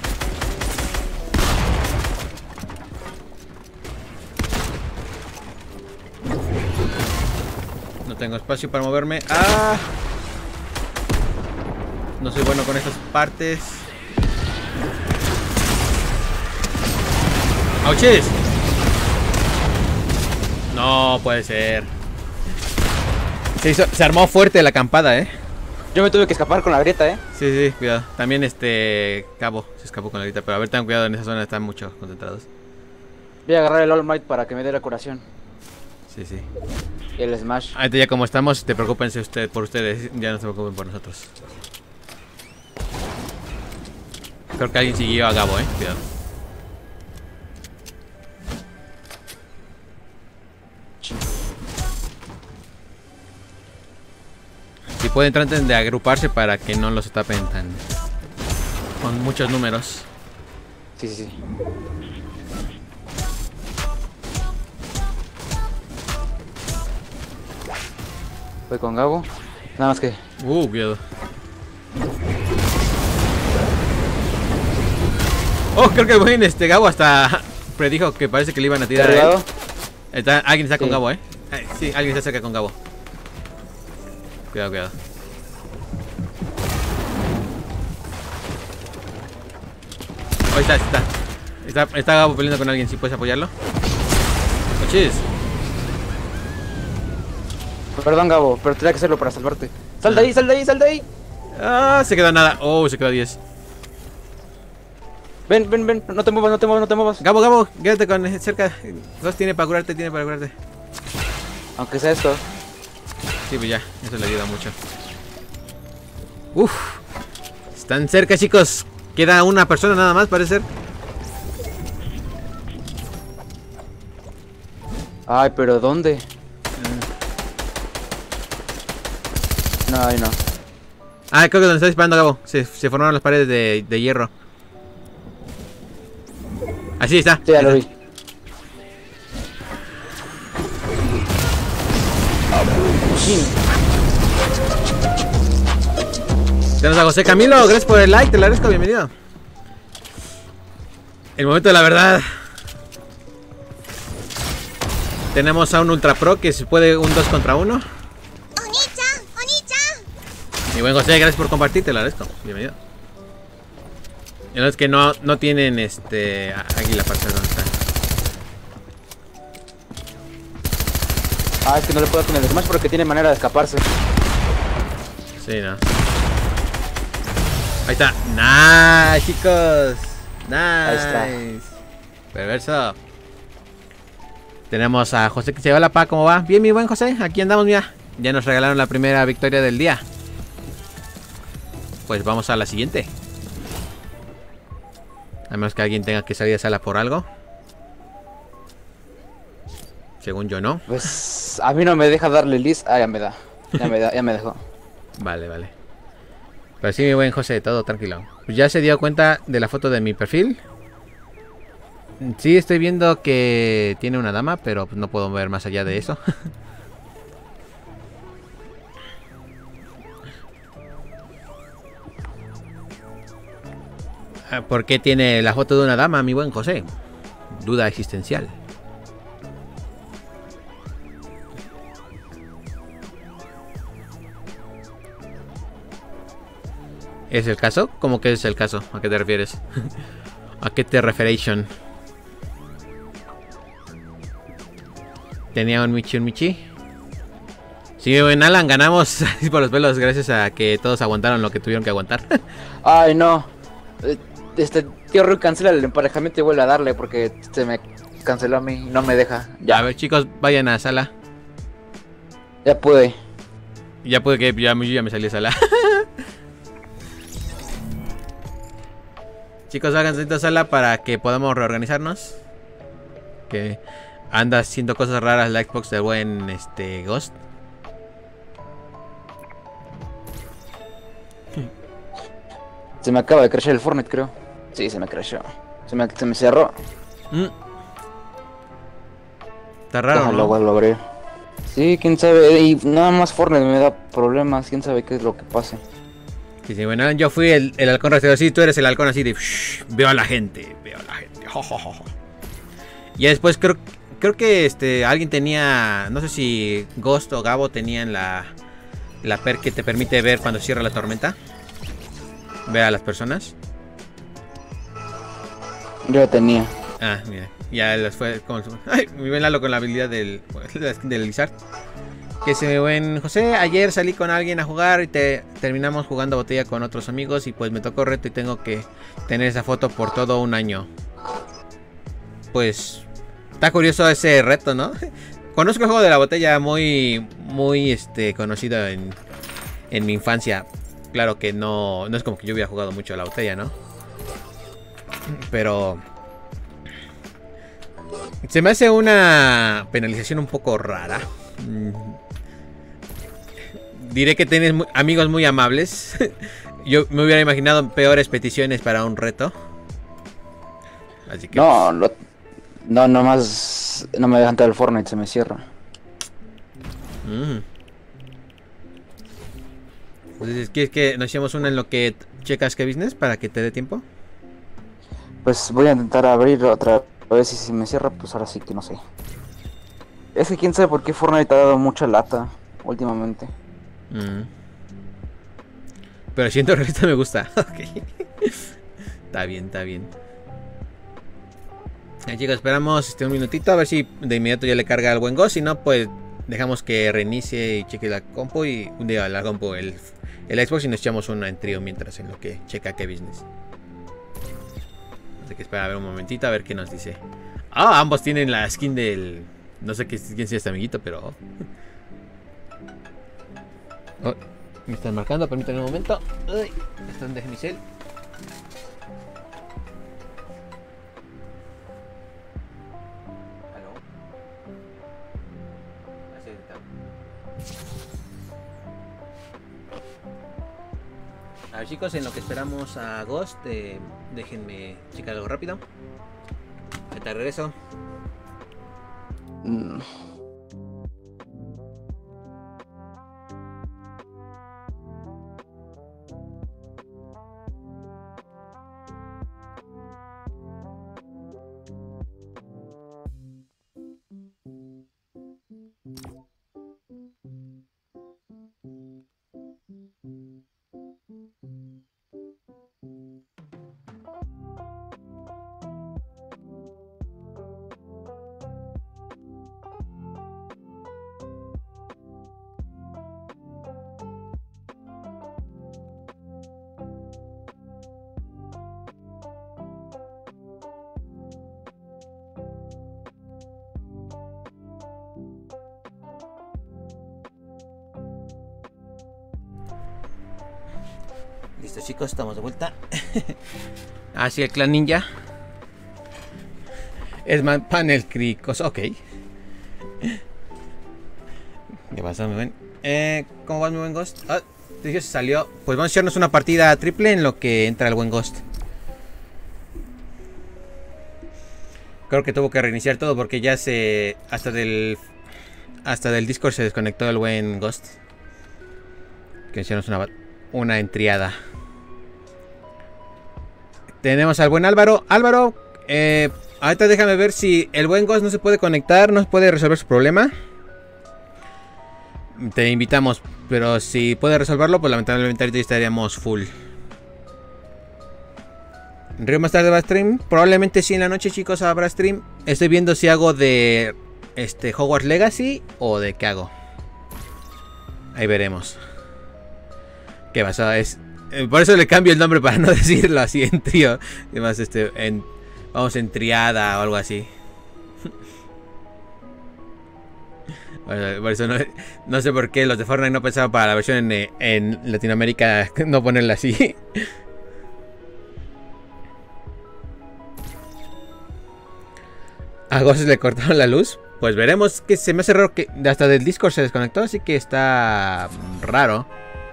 No tengo espacio para moverme. ¡Ah! No soy bueno con estas partes. ¡Auchis! No puede ser. Se, hizo, se armó fuerte la acampada, eh. Yo me tuve que escapar con la grieta, eh. Sí, sí, cuidado. También este Cabo se escapó con la grita. Pero a ver, ten cuidado, en esa zona están muchos concentrados. Voy a agarrar el All Might para que me dé la curación. Sí, sí. Y el Smash. Ahorita ya como estamos, te preocupense usted por ustedes. Ya no se preocupen por nosotros. Creo que alguien siguió a Gabo, eh. Cuidado. Si pueden, traten de agruparse para que no los tapen tan con muchos números. Sí, sí, sí. Voy con Gabo. Nada más que. Uh, cuidado. Oh, creo que el buen este Gabo hasta predijo que parece que le iban a tirar a él. Está, alguien está sí. con Gabo, eh. eh. Sí, alguien se acerca con Gabo. Cuidado, cuidado. Oh, ahí está, está. Está, está Gabo peleando con alguien, si puedes apoyarlo. Oh, chis. Perdón, Gabo, pero tenía que hacerlo para salvarte. ¡Sal de ahí, sal de ahí, sal de ahí! Ah, se quedó nada. Oh, se quedó a diez. Ven, ven, ven, no te muevas, no te muevas, no te muevas. Gabo, Gabo, quédate con cerca. Dos tiene para curarte, tiene para curarte. Aunque sea esto. Sí, pues ya, eso le ayuda mucho. Uf. Están cerca, chicos. Queda una persona nada más, parece ser. Ay, pero ¿dónde? No, ay, no. Ah, creo que donde está disparando, Gabo. Se, se formaron las paredes de, de hierro. Así está. Sí, ya lo vi. Tenemos a José Camilo, gracias por el like, te lo agradezco, bienvenido. El momento de la verdad. Tenemos a un Ultra Pro que se puede un dos contra uno. Y buen José, gracias por compartir, te lo agradezco, bienvenido. Y no es que no, no tienen este águila para hacer donde está. Ah, es que no le puedo con el Smash porque tiene manera de escaparse. Sí, no. Ahí está. Nice, chicos. Nice. Ahí está. Perverso. Tenemos a José que se lleva la pa. ¿Cómo va? Bien, mi buen José. Aquí andamos, mira. Ya nos regalaron la primera victoria del día. Pues vamos a la siguiente. A menos que alguien tenga que salir de sala por algo. Según yo, no. Pues a mí no me deja darle list. Ah, ya me da. Ya me da, ya me dejó. Vale, vale. Pero sí, mi buen José, todo tranquilo. Pues ya se dio cuenta de la foto de mi perfil. Sí, estoy viendo que tiene una dama, pero no puedo ver más allá de eso. ¿Por qué tiene la foto de una dama, mi buen José? Duda existencial. ¿Es el caso? ¿Cómo que es el caso? ¿A qué te refieres? ¿A qué te referation? ¿Tenía un Michi, un Michi? Sí, buen Alan, ganamos por los pelos gracias a que todos aguantaron lo que tuvieron que aguantar. Ay, no. Este tío Rui cancela el emparejamiento y vuelve a darle porque se me canceló a mí y no me deja. Ya. A ver, chicos, vayan a sala. Ya pude. Ya pude que ya, ya me salí a sala. Chicos, háganse esta sala para que podamos reorganizarnos. Que anda haciendo cosas raras la Xbox de buen este Ghost. Se me acaba de crashear el Fortnite, creo. Sí, se me crasheó. Se me, se me cerró. Mm. Está raro, Déjalo, ¿no? vuelvo a abrir. Sí, quién sabe. Y nada más Fortnite me da problemas. Quién sabe qué es lo que pasa. Sí, sí, bueno, yo fui el, el halcón rastreador. Sí, tú eres el halcón así de... Shh, veo a la gente, veo a la gente. Jo, jo, jo, jo. Y después creo, creo que este alguien tenía... No sé si Ghost o Gabo tenían la... La perk que te permite ver cuando cierra la tormenta. Ver a las personas. Yo la tenía. Ah, mira. Ya las fue... Como, ay, me ven Lalo con la habilidad del... Del Lizard. Que se me ven, José, ayer salí con alguien a jugar y te, terminamos jugando botella con otros amigos y pues me tocó reto y tengo que tener esa foto por todo un año. Pues está curioso ese reto, ¿no? Conozco el juego de la botella muy, muy este, conocido en, en mi infancia. Claro que no, no es como que yo hubiera jugado mucho a la botella, ¿no? Pero se me hace una penalización un poco rara. Diré que tienes muy, amigos muy amables. Yo me hubiera imaginado peores peticiones para un reto. Así que... No, lo, no, nomás no me dejan entrar el Fortnite, se me cierra. Mm. Entonces, ¿quieres que nos echemos una en lo que checas qué business para que te dé tiempo? Pues voy a intentar abrir otra vez y si me cierra, pues ahora sí que no sé. Es que quién sabe por qué Fortnite ha dado mucha lata últimamente. Mm. Pero siento realista me gusta. Okay. Está bien, está bien. Ahí, chicos, esperamos este un minutito a ver si de inmediato ya le carga al buen Ghost. Si no, pues dejamos que reinicie y cheque la compu y un día la compu el, el Xbox y nos echamos una en trío mientras en lo que checa qué business. Así que espera a ver un momentito a ver qué nos dice. Ah, ambos tienen la skin del... No sé qué, quién sea este amiguito, pero... Oh, me están marcando, permítanme un momento. Uy, están de mi cel. A ver, chicos, en lo que esperamos a Ghost, eh, déjenme checar algo rápido. Ahorita regreso. Mm. Listo, chicos, estamos de vuelta. Así el clan ninja. Esman panel cricos, ok. ¿Qué pasa, mi buen? Eh, ¿Cómo va mi buen Ghost? Ah, dije se salió. Pues vamos a echarnos una partida triple en lo que entra el buen Ghost. Creo que tuvo que reiniciar todo porque ya se... Hasta del... Hasta del Discord se desconectó el buen Ghost. Que echarnos una, una entriada. Tenemos al buen Álvaro. Álvaro, eh, ahorita déjame ver si el buen Ghost no se puede conectar, no puede resolver su problema. Te invitamos, pero si puede resolverlo, pues lamentablemente ahorita estaríamos full. Río más tarde va a stream. Probablemente sí en la noche, chicos, habrá stream. Estoy viendo si hago de este Hogwarts Legacy o de qué hago. Ahí veremos. ¿Qué pasa? Es... Por eso le cambio el nombre para no decirlo así en trío. Además, este, en, vamos en triada o algo así. Por, por eso no, no sé por qué los de Fortnite no pensaban para la versión en, en Latinoamérica no ponerla así. A Ghost le cortaron la luz. Pues veremos, que se me hace raro que hasta del Discord se desconectó, así que está raro.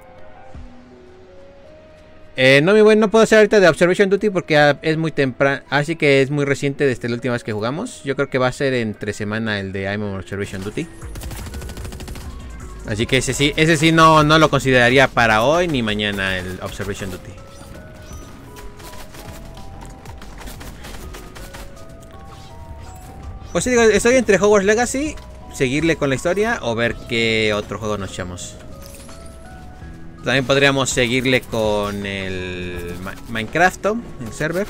Eh, no, mi buen, no puedo hacer ahorita de Observation Duty porque es muy temprano, así que es muy reciente desde la última vez que jugamos. Yo creo que va a ser entre semana el de I'm on Observation Duty. Así que ese sí, ese sí no, no lo consideraría para hoy ni mañana el Observation Duty. Pues sí, digo, estoy entre Hogwarts Legacy, seguirle con la historia o ver qué otro juego nos echamos. También podríamos seguirle con el Minecraft, el server.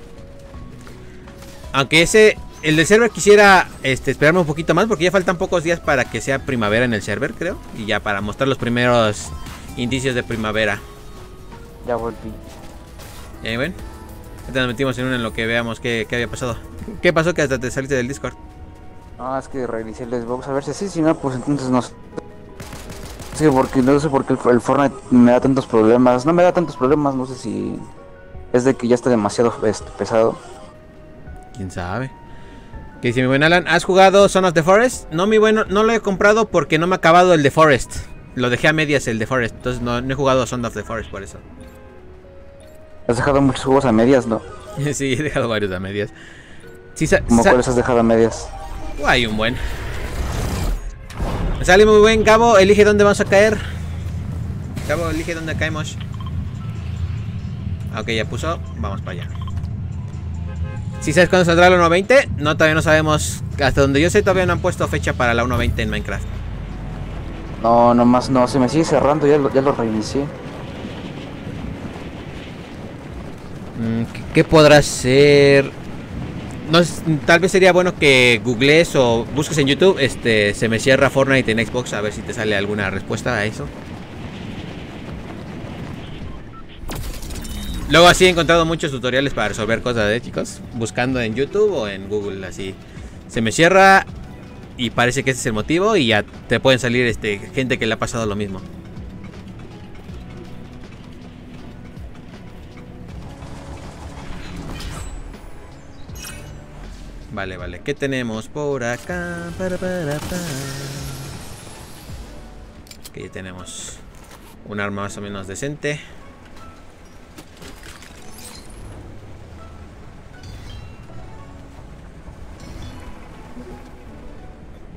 Aunque ese, el del server quisiera este, esperarme un poquito más porque ya faltan pocos días para que sea primavera en el server, creo. Y ya para mostrar los primeros indicios de primavera. Ya volví. ¿Ya ven? Ahorita nos metimos en uno en lo que veamos qué, qué había pasado. ¿Qué pasó que hasta te saliste del Discord? No, es que reinicié el Xbox a ver si sí, si no, pues entonces no sé. Sí, porque no sé por qué el, el Fortnite me da tantos problemas. No me da tantos problemas, no sé si es de que ya está demasiado este, pesado. ¿Quién sabe? ¿Qué dice mi buen Alan? ¿Has jugado Son of the Forest? No, mi bueno, no lo he comprado porque no me ha acabado el de Forest. Lo dejé a medias el de Forest, entonces no, no he jugado Son of the Forest por eso. Has dejado muchos juegos a medias, ¿no? Sí, he dejado varios a medias. Sí, ¿Cómo cuáles has dejado a medias? Hay un buen. Sale muy buen. Gabo, elige dónde vamos a caer. Gabo, elige dónde caemos. Ok, ya puso. Vamos para allá. ¿Sí sabes cuándo saldrá la uno veinte? No, todavía no sabemos. Hasta donde yo sé todavía no han puesto fecha para la uno veinte en Minecraft. No, nomás no. Se me sigue cerrando. Ya lo, ya lo reinicié. ¿Qué, qué podrá ser? No, tal vez sería bueno que googlees o busques en YouTube, este, se me cierra Fortnite en Xbox, a ver si te sale alguna respuesta a eso. Luego así he encontrado muchos tutoriales para resolver cosas, ¿eh, chicos? Buscando en YouTube o en Google, así. Se me cierra y parece que ese es el motivo y ya te pueden salir este, gente que le ha pasado lo mismo. Vale, vale. ¿Qué tenemos por acá? Para, para, para. Ok, tenemos un arma más o menos decente.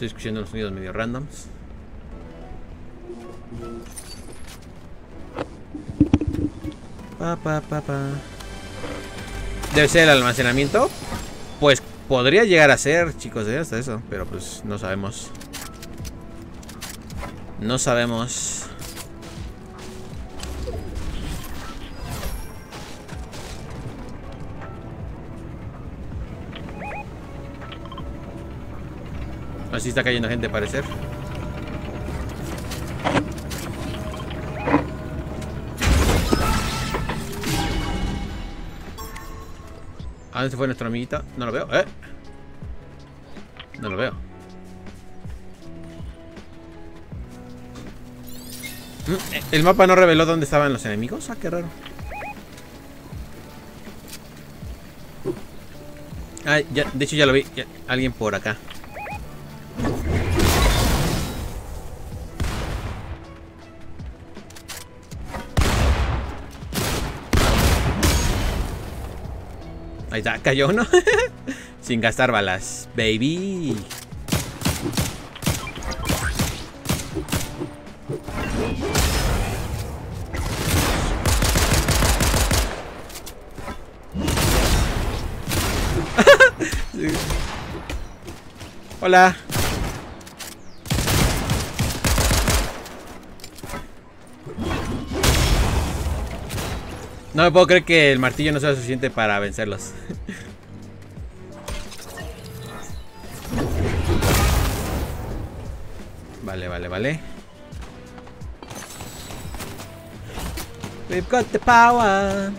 Estoy escuchando unos sonidos medio randoms. Pa, pa, pa, pa. Debe ser el almacenamiento. Pues podría llegar a ser, chicos, ¿eh? Hasta eso. Pero pues no sabemos. No sabemos. Así está cayendo gente, parecer. ¿A dónde se fue nuestro amiguito? No lo veo, ¿eh? No lo veo. ¿El mapa no reveló dónde estaban los enemigos? Ah, qué raro. Ah, ya, de hecho ya lo vi. Ya, alguien por acá. Ahí está, cayó uno. Sin gastar balas, baby. Hola. No me puedo creer que el martillo no sea suficiente para vencerlos. Vale, vale, vale. We've got the power.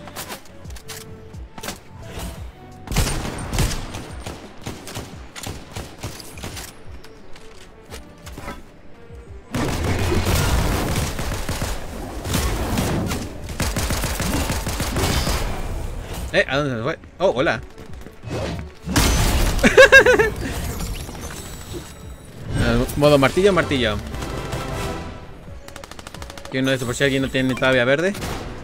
Eh, ¿a dónde se fue? Oh, hola. Modo martillo, martillo. Y uno de estos por si alguien no tiene todavía verde.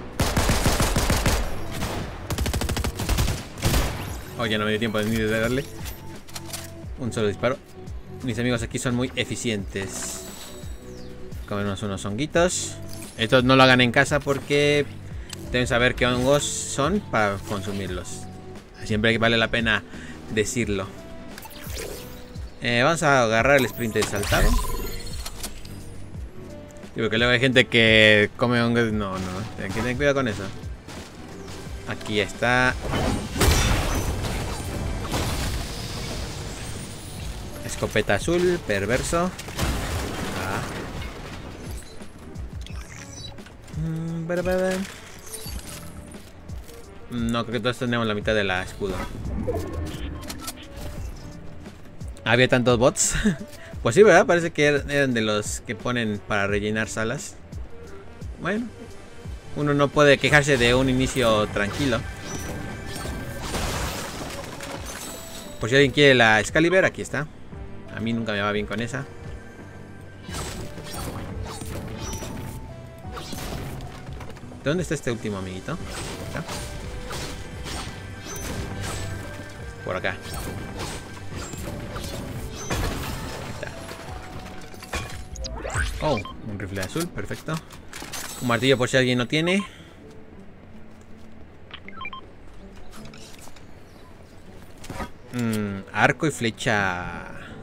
Oh, ya no me dio tiempo ni de darle. Un solo disparo. Mis amigos aquí son muy eficientes. Comemos unos honguitos. Estos no lo hagan en casa porque deben saber qué hongos son para consumirlos. Siempre vale la pena decirlo. Eh, vamos a agarrar el sprint de saltado. Digo que luego hay gente que come hongos. No, no, ten que tener cuidado con eso. Aquí está. Escopeta azul, perverso. Ah. Mm, bada, bada. No, creo que todos tenemos la mitad de la escudo. Había tantos bots. Pues sí, ¿verdad? Parece que eran de los que ponen para rellenar salas. Bueno, uno no puede quejarse de un inicio tranquilo. Por si alguien quiere la Excalibur, aquí está. A mí nunca me va bien con esa. ¿Dónde está este último amiguito? ¿Acá? Por acá. Oh, un rifle azul, perfecto. Un martillo por si alguien no tiene. Mm, arco y flecha.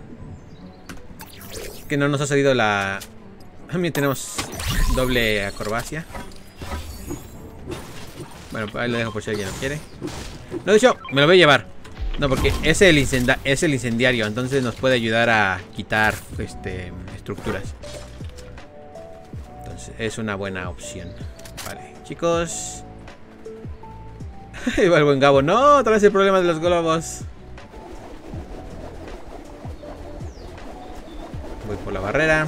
Que no nos ha salido la... También tenemos doble acrobacia. Bueno, ahí lo dejo por si alguien lo quiere. No, de hecho, me lo voy a llevar. No, porque es el, incenda es el incendiario. Entonces nos puede ayudar a quitar este, estructuras. Entonces es una buena opción. Vale, chicos. Ahí va el buen Gabo. No, otra vez el problema de los globos. Voy por la barrera.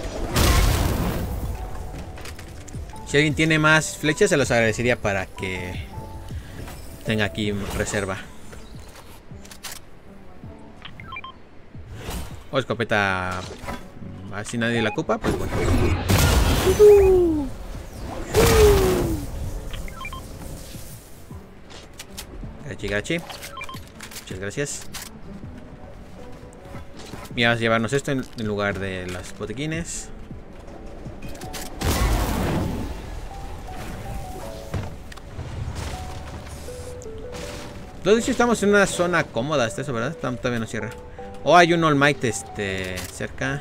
Si alguien tiene más flechas, se los agradecería para que tenga aquí reserva. O escopeta. Así nadie la ocupa, pues bueno. Gachi, gachi. Muchas gracias. Y vamos a llevarnos esto en, en lugar de los botiquines. Entonces estamos en una zona cómoda hasta eso, ¿verdad? Todavía no cierra. O oh, hay un All Might este, cerca.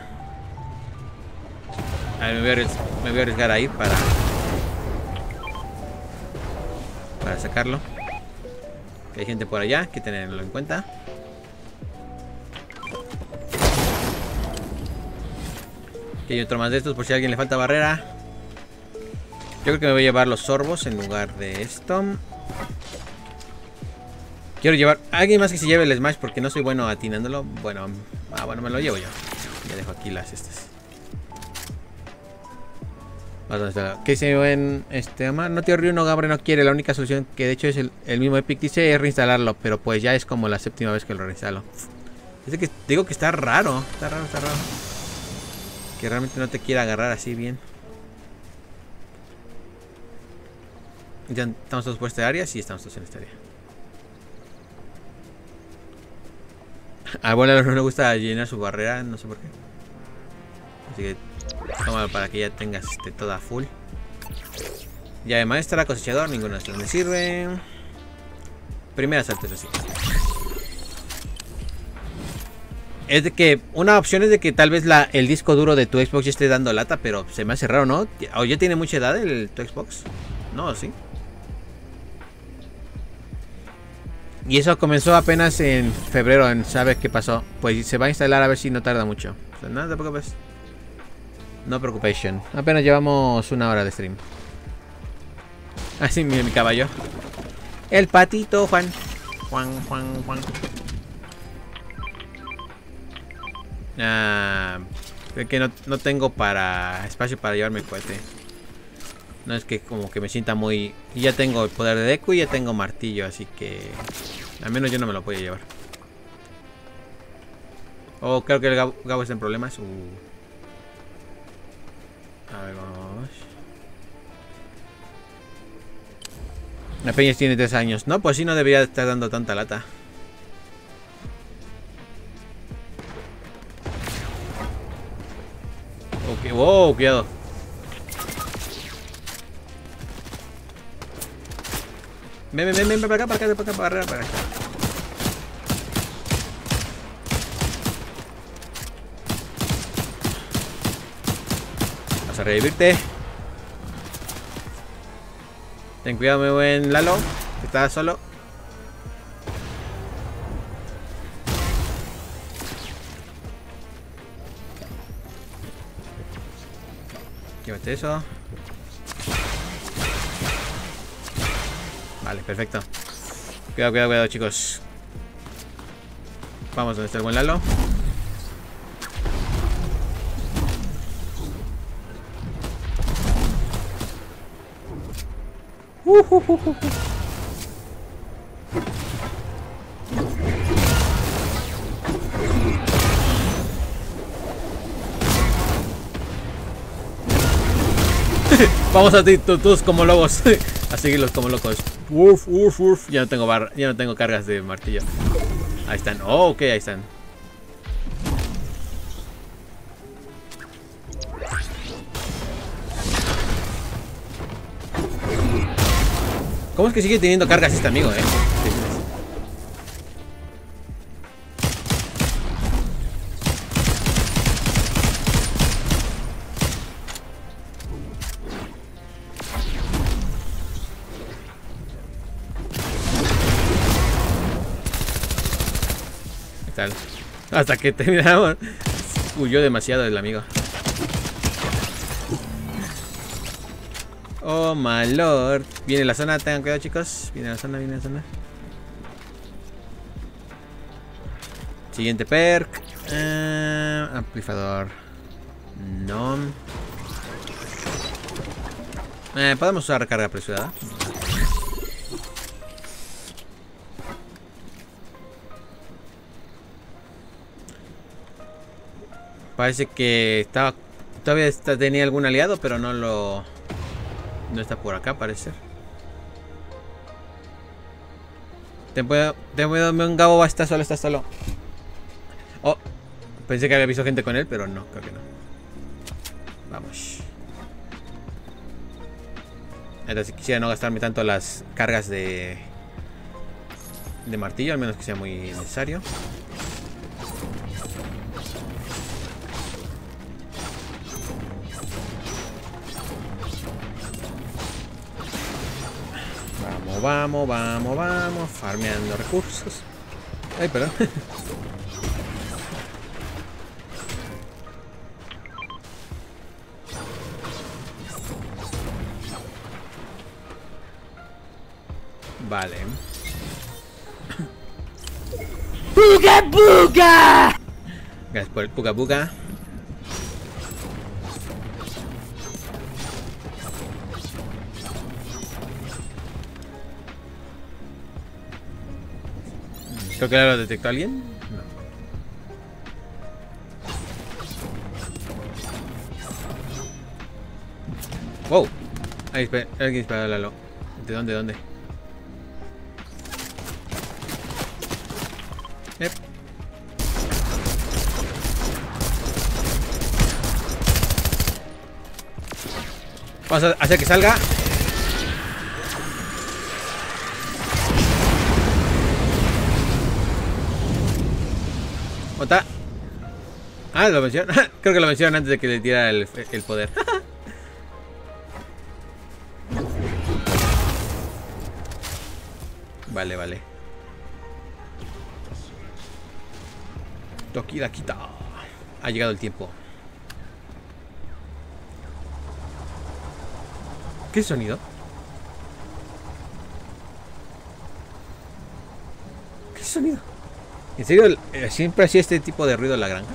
A ver, me, voy a arriesgar, me voy a arriesgar a ir para... Para sacarlo. Que hay gente por allá, hay que tenerlo en cuenta. Aquí hay otro más de estos por si a alguien le falta barrera. Yo creo que me voy a llevar los sorbos en lugar de esto. Quiero llevar a alguien más que se lleve el smash porque no soy bueno atinándolo. Bueno, ah, bueno, me lo llevo yo. Ya dejo aquí las estas. ¿Qué dice buen este Omar? No te río, no Gabriel no quiere. La única solución que de hecho es el, el mismo Epic dice es reinstalarlo. Pero pues ya es como la séptima vez que lo reinstalo. Dice que digo que está raro. Está raro, está raro. Que realmente no te quiera agarrar así bien. Ya estamos todos por esta área. Sí, estamos todos en esta área. Al abuelo no le gusta llenar su barrera, no sé por qué. Así que tómalo para que ya tengas este, toda full. Llave maestra, cosechador, ninguno de estos me sirve. Primera salto, eso sí. Es de que una opción es de que tal vez la, el disco duro de tu Xbox ya esté dando lata, pero se me hace raro, ¿no? ¿O ya tiene mucha edad el tu Xbox? No, sí. Y eso comenzó apenas en febrero, en ¿sabes qué pasó? Pues se va a instalar a ver si no tarda mucho. O sea, no te preocupes. No preocupación. Apenas llevamos una hora de stream. Así, mira mi caballo. El patito Juan. Juan, Juan, Juan. Ah, es que no, no tengo para espacio para llevarme el cohete. No es que como que me sienta muy... Y ya tengo el poder de Deku y ya tengo martillo, así que... Al menos yo no me lo voy a llevar. Oh, creo que el Gabo, Gabo está en problemas. Uh. A ver, vamos. La Peña tiene tres años. No, pues sí, no debería estar dando tanta lata. Ok, wow, cuidado. Ven, ven, ven, ven, para acá, para acá, para acá, para acá, para acá. Vas a revivirte. Ten cuidado, mi buen Lalo, que está solo. Llévate eso. Vale, perfecto. Cuidado, cuidado, cuidado, chicos. Vamos donde está el buen Lalo. Uh, uh, uh, uh. Vamos a ti, todos como lobos. A seguirlos como locos. Uf, uf, uf. Ya no tengo barra, ya no tengo cargas de martillo. Ahí están. Oh, ok, ahí están. ¿Cómo es que sigue teniendo cargas este amigo, eh? Tal. Hasta que terminamos. Huyó demasiado el amigo. Oh my lord. Viene la zona, tengan cuidado, chicos. Viene la zona, viene la zona. Siguiente perk. Uh, amplificador. No. Eh, Podemos usar recarga apresurada. Parece que estaba todavía está, tenía algún aliado, pero no lo no está por acá, parece. Te puedo, te puedo, un Gabo va a estar solo, está solo. Oh, Pensé que había visto gente con él, pero no, creo que no. Vamos. Entonces quisiera no gastarme tanto las cargas de... de martillo, al menos que sea muy necesario. Vamos, vamos, vamos, vamos. Farmeando recursos. Ay, perdón. Vale. ¡Buga, buga! Gracias por el buga buga. Creo que lo detectó alguien. No. Wow. Ahí espera, alguien disparó a Lalo. ¿De dónde? ¿De dónde? Yep. Vamos a hacer que salga. ¿Ota? Ah, lo mencionó. Creo que lo mencionaron antes de que le tirara el, el poder. Vale, vale. Toki la quita. Ha llegado el tiempo. ¿Qué sonido? ¿Qué sonido? ¿En serio siempre hacía este tipo de ruido en la granja?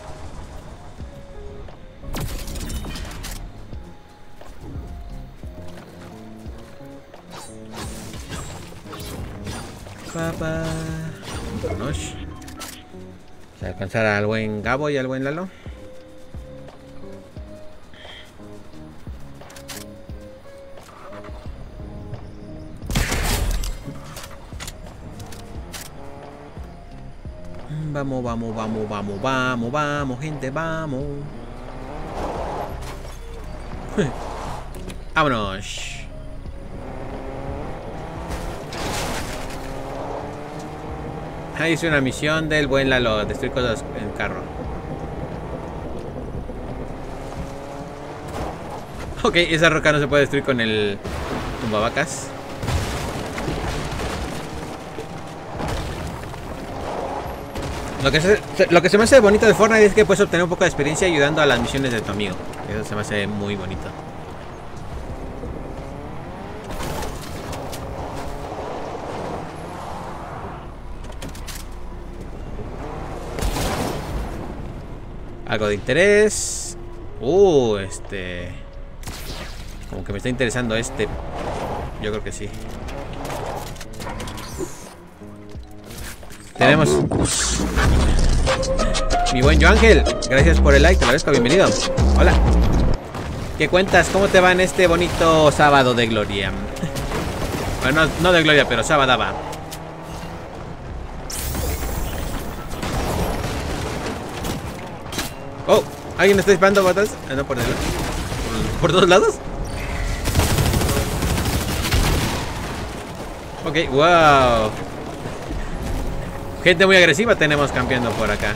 Papá. Vámonos. ¿Se alcanzar al buen Gabo y al buen Lalo? Vamos, vamos, vamos, vamos, vamos, vamos, gente, vamos. Vámonos. Ahí hice una misión del buen Lalo, destruir cosas en el carro. Ok, esa roca no se puede destruir con el tumbavacas. Lo que, se, lo que se me hace bonito de Fortnite es que puedes obtener un poco de experiencia ayudando a las misiones de tu amigo. Eso se me hace muy bonito. Algo de interés. Uh, este... Como que me está interesando este. Yo creo que sí. Tenemos... Mi buen Yo Ángel, gracias por el like, te lo agradezco, bienvenido. Hola. ¿Qué cuentas? ¿Cómo te va en este bonito sábado de gloria? Bueno, no, no de gloria, pero sábado va. Oh, ¿alguien está disparando batas? Ah, no, por, el, por, por todos lados. Ok, wow. Gente muy agresiva tenemos campeando por acá.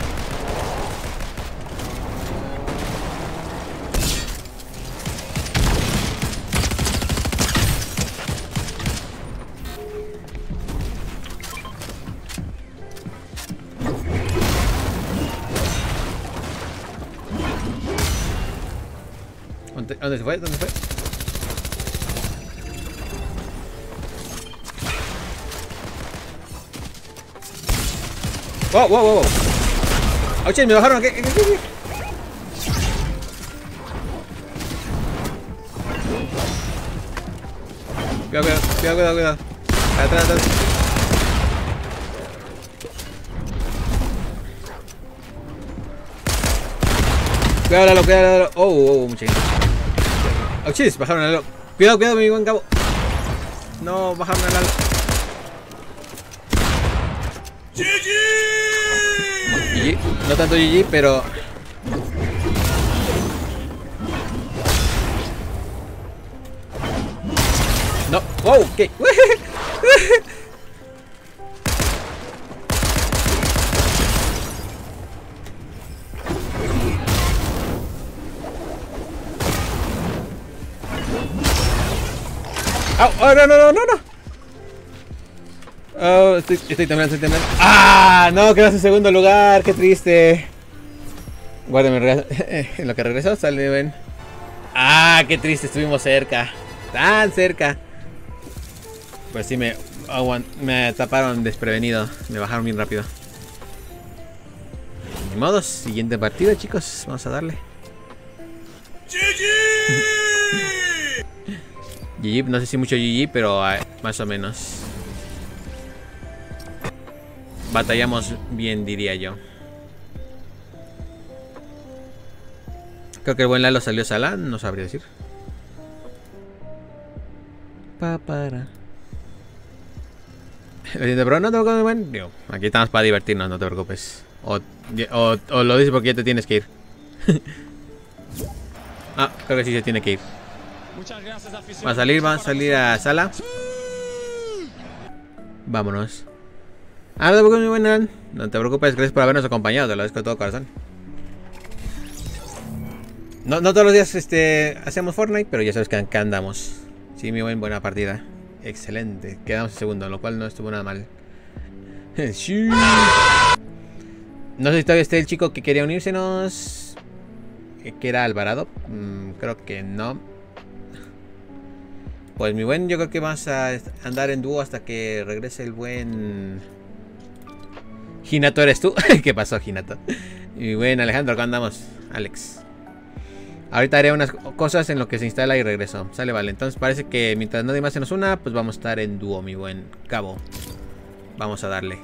¿Dónde se fue? ¿Dónde fue? Wow, wow, wow. Oye, me bajaron. ¿Qué, qué, qué, qué? Cuidado, cuidado, cuidado, cuidado, cuidado. Atrás, atrás. Cuidado, Lalo, cuidado, Lalo. Oh, oh, oh, mucha gente. Oh, chis, bajaron a Lalo. Cuidado, cuidado, mi buen Cabo. No, bajaron a Lalo. G G. G G. No tanto G G, pero... No, wow, ¿qué? ¡Oh, oh, no, no, no, no, no! Oh, estoy, estoy temblando, estoy temblando. ¡Ah! No, quedas en segundo lugar, qué triste. Guárdame, en lo que regresó sale, ven. ¡Ah, qué triste! Estuvimos cerca. Tan cerca. Pues sí, me, aguant me taparon desprevenido. Me bajaron bien rápido. Ni modo, siguiente partida, chicos. Vamos a darle. G G, no sé si mucho G G, pero uh, más o menos. Batallamos bien, diría yo. Creo que el buen Lalo salió sala, no sabría decir. Pa para. Pero no te preocupes, buen. Digo, aquí estamos para divertirnos, no te preocupes. O, o, o lo dices porque ya te tienes que ir. Ah, creo que sí se tiene que ir. Va a salir, va a salir a sala. Vámonos. Ah, no te preocupes, muy buena. No te preocupes, gracias por habernos acompañado, te lo agradezco de todo corazón. No, no todos los días este, hacemos Fortnite, pero ya sabes que acá andamos. Sí, mi buen, buena partida. Excelente. Quedamos en segundo, lo cual no estuvo nada mal. Sí. No sé si todavía está el chico que quería unírsenos. Que era Alvarado. Mm, creo que no. Pues mi buen, yo creo que vamos a andar en dúo hasta que regrese el buen... Hinato, ¿eres tú? ¿Qué pasó, Hinato? Y buen Alejandro, acá andamos. Alex. Ahorita haré unas cosas en lo que se instala y regreso. Sale, vale. Entonces parece que mientras nadie más se nos una, pues vamos a estar en dúo, mi buen Cabo. Vamos a darle.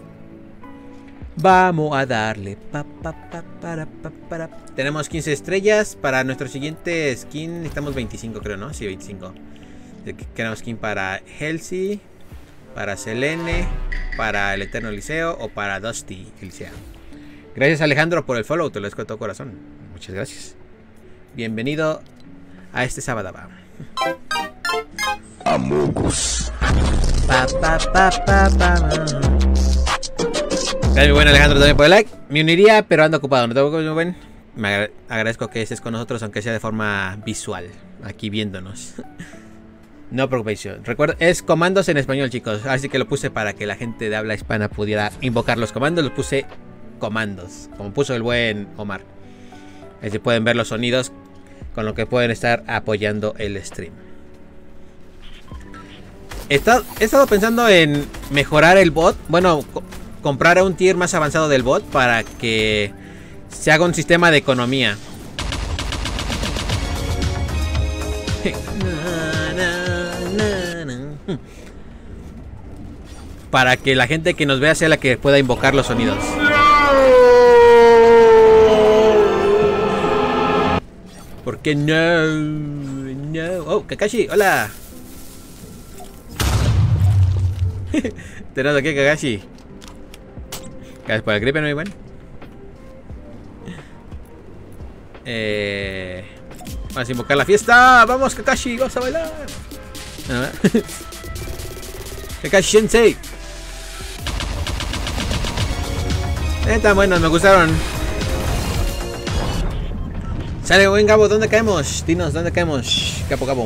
Vamos a darle. Pa, pa, pa, para, pa, para. Tenemos quince estrellas. Para nuestro siguiente skin necesitamos veinticinco, creo, ¿no? Sí, veinticinco. Queremos skin para Halsey, para Selene, para el Eterno Liceo o para Dusty Liceo. Gracias, Alejandro, por el follow. Te lo agradezco de todo corazón. Muchas gracias. Bienvenido a este sábado. Amogus. Pa, pa, pa, pa, pa. Gracias, mi buen Alejandro, también por el like. Me uniría, pero ando ocupado. No te preocupes, muy buen. Me agra agradezco que estés con nosotros, aunque sea de forma visual, aquí viéndonos. No preocupación. Recuerda, es comandos en español, chicos. Así que lo puse para que la gente de habla hispana pudiera invocar los comandos. Los puse comandos, como puso el buen Omar. Así pueden ver los sonidos con lo que pueden estar apoyando el stream. He estado, he estado pensando en mejorar el bot. Bueno, co comprar un tier más avanzado del bot para que se haga un sistema de economía. Para que la gente que nos vea sea la que pueda invocar los sonidos. ¿Por qué no? No. Oh, Kakashi, hola. Tenemos aquí a Kakashi. Gracias por el gripe, no hay buen. Eh, vamos a invocar la fiesta. Vamos, Kakashi, vamos a bailar. Kakashi Sensei. Están buenos, me gustaron. Sale, buen Gabo, ¿dónde caemos? Dinos, ¿dónde caemos? Capo, capo.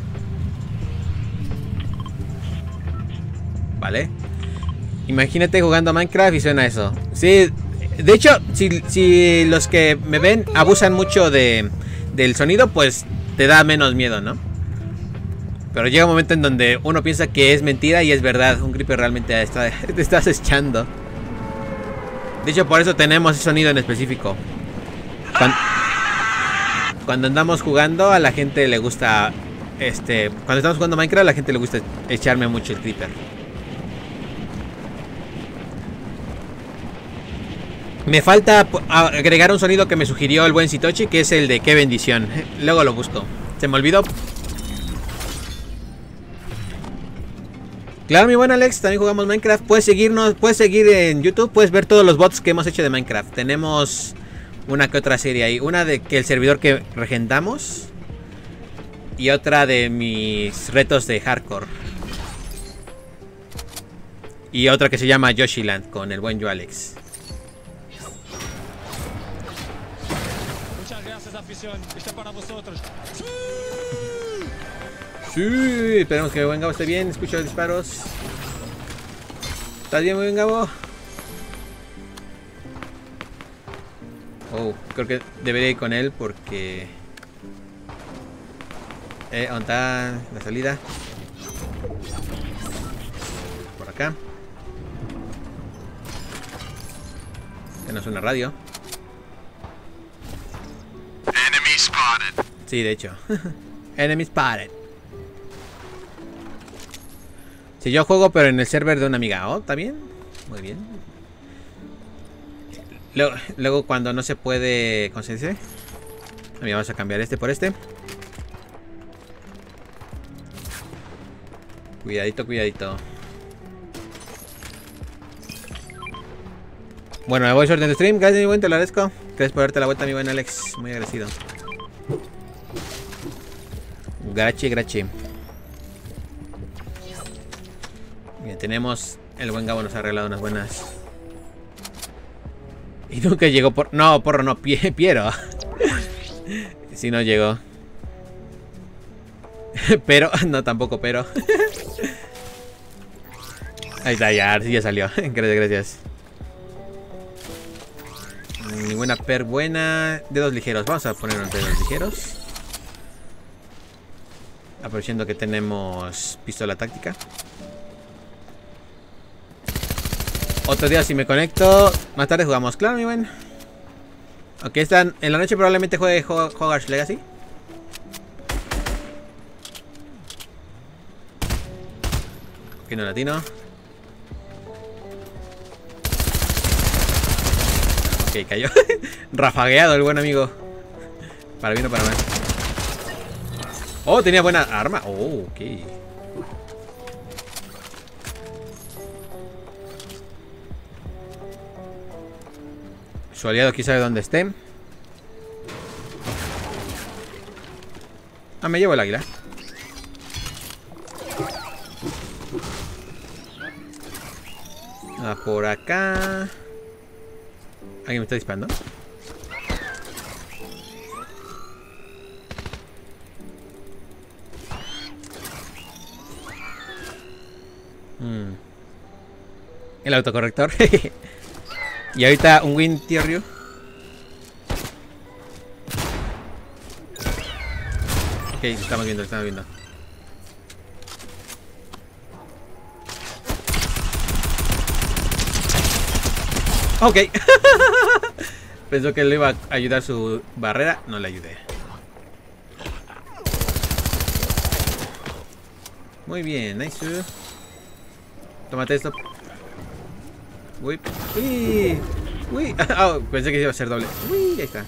Vale. Imagínate jugando a Minecraft y suena eso. Sí, de hecho, si, si los que me ven abusan mucho de, del sonido, pues te da menos miedo, ¿no? Pero llega un momento en donde uno piensa que es mentira y es verdad. Un creeper realmente está, te estás echando. De hecho, por eso tenemos ese sonido en específico. Cuando, cuando andamos jugando, a la gente le gusta... Este, cuando estamos jugando Minecraft, a la gente le gusta echarme mucho el creeper. Me falta agregar un sonido que me sugirió el buen Sitochi, que es el de qué bendición. Luego lo busco. Se me olvidó. Claro, mi buen Alex, también jugamos Minecraft. Puedes seguirnos, puedes seguir en YouTube, puedes ver todos los bots que hemos hecho de Minecraft. Tenemos una que otra serie ahí. Una de que el servidor que regentamos. Y otra de mis retos de hardcore. Y otra que se llama Yoshiland con el buen Yo Alex. Muchas gracias, afición. Está para vosotros. Sí, esperemos que buen Gabo esté bien. Escucho los disparos. ¿Estás bien, muy bien, Gabo? Oh, creo que debería ir con él porque... Eh, ¿dónde está la salida? Por acá. Tenemos una radio. Enemy spotted. Sí, de hecho. Enemy spotted. Si yo juego pero en el server de una amiga. Oh, ¿está bien? Muy bien. Luego, luego cuando no se puede... ¿Cómo se dice? Mira, vamos a cambiar este por este. Cuidadito, cuidadito. Bueno, me voy suerte en el stream. Gracias, mi buen, te lo agradezco. Gracias por darte la vuelta, mi buen Alex. Muy agradecido. Gracias, gracias. Bien, tenemos... El buen Gabo nos ha arreglado unas buenas. Y nunca llegó por... No, porro, no, pie, Piero. Si no llegó. Pero, no, tampoco, pero. Ahí está, ya, ya salió. Gracias, gracias. Ninguna per buena. Dedos ligeros. Vamos a poner unos dedos ligeros. Aprovechando que tenemos pistola táctica. Otro día si me conecto. Más tarde jugamos. Claro, mi buen. Ok, están. En la noche probablemente juegue Hogwarts Legacy. Ok, no latino. Ok, cayó. Rafagueado el buen amigo. Para bien o para mal. Oh, tenía buena arma. Oh, ok. Su aliado aquí sabe dónde esté. Ah, me llevo el águila. Ah, por acá. ¿Alguien me está disparando? Hmm. El autocorrector. Y ahorita un win, tío Ryu. Ok, estamos viendo, estamos viendo. Ok. Pensó que le iba a ayudar su barrera. No le ayudé. Muy bien, nice. Tómate esto. Uy, uy, uy. Oh, pensé que iba a ser doble. Uy, ahí está.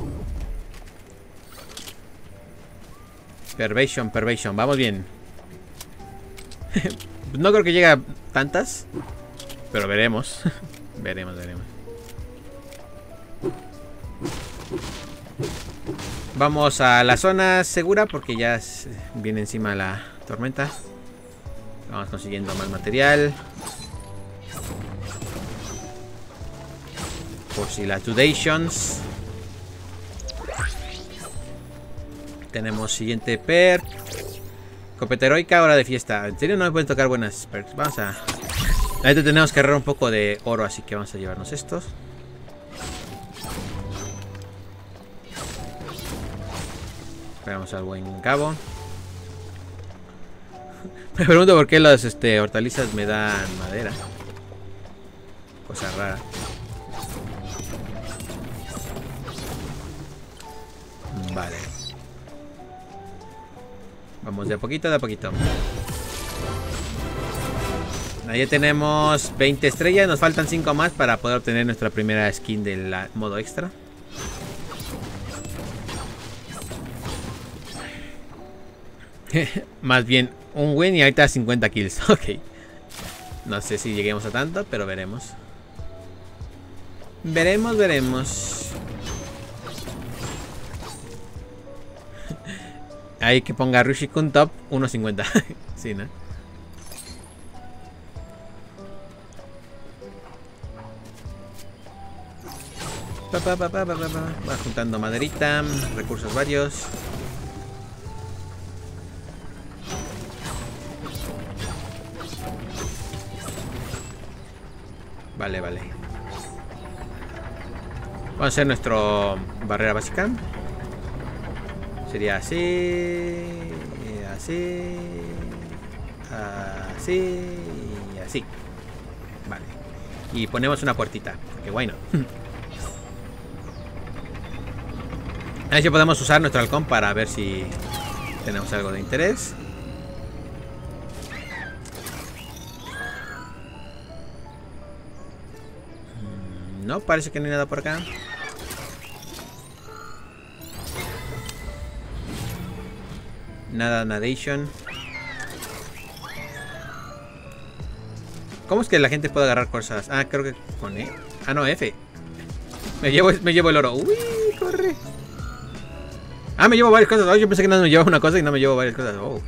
Pervasion, pervasion. Vamos bien. No creo que llegue a tantas. Pero veremos. Veremos, veremos. Vamos a la zona segura porque ya viene encima la tormenta. Vamos consiguiendo más material. Por si las dudations. Tenemos siguiente perk. Copeta heroica, hora de fiesta. En serio no me pueden tocar buenas perks. Vamos a... Ahorita tenemos que agarrar un poco de oro, así que vamos a llevarnos estos. Esperamos al buen cabo. Me pregunto por qué las este, hortalizas me dan madera. Cosa rara. Vale. Vamos de a poquito, de a poquito. Ahí tenemos veinte estrellas. Nos faltan cinco más para poder obtener nuestra primera skin del modo extra. Más bien un win y ahorita cincuenta kills. Ok. No sé si lleguemos a tanto, pero veremos. Veremos, veremos. Hay que ponga Rushikun top uno cincuenta. Sí, ¿no? Pa, pa, pa, pa, pa, pa. Va juntando maderita, recursos varios. Vale, vale. Vamos a hacer nuestra barrera básica. Sería así, así, así y así. Vale. Y ponemos una puertita, porque guay no. A ver si podemos usar nuestro halcón para ver si tenemos algo de interés. No, parece que no hay nada por acá. Nada, nadation. ¿Cómo es que la gente puede agarrar cosas? Ah, creo que con E. Ah, no, F. Me llevo, me llevo el oro. Uy, corre. Ah, me llevo varias cosas. Oh, yo pensé que no me llevaba una cosa y no me llevo varias cosas. Oh, ok.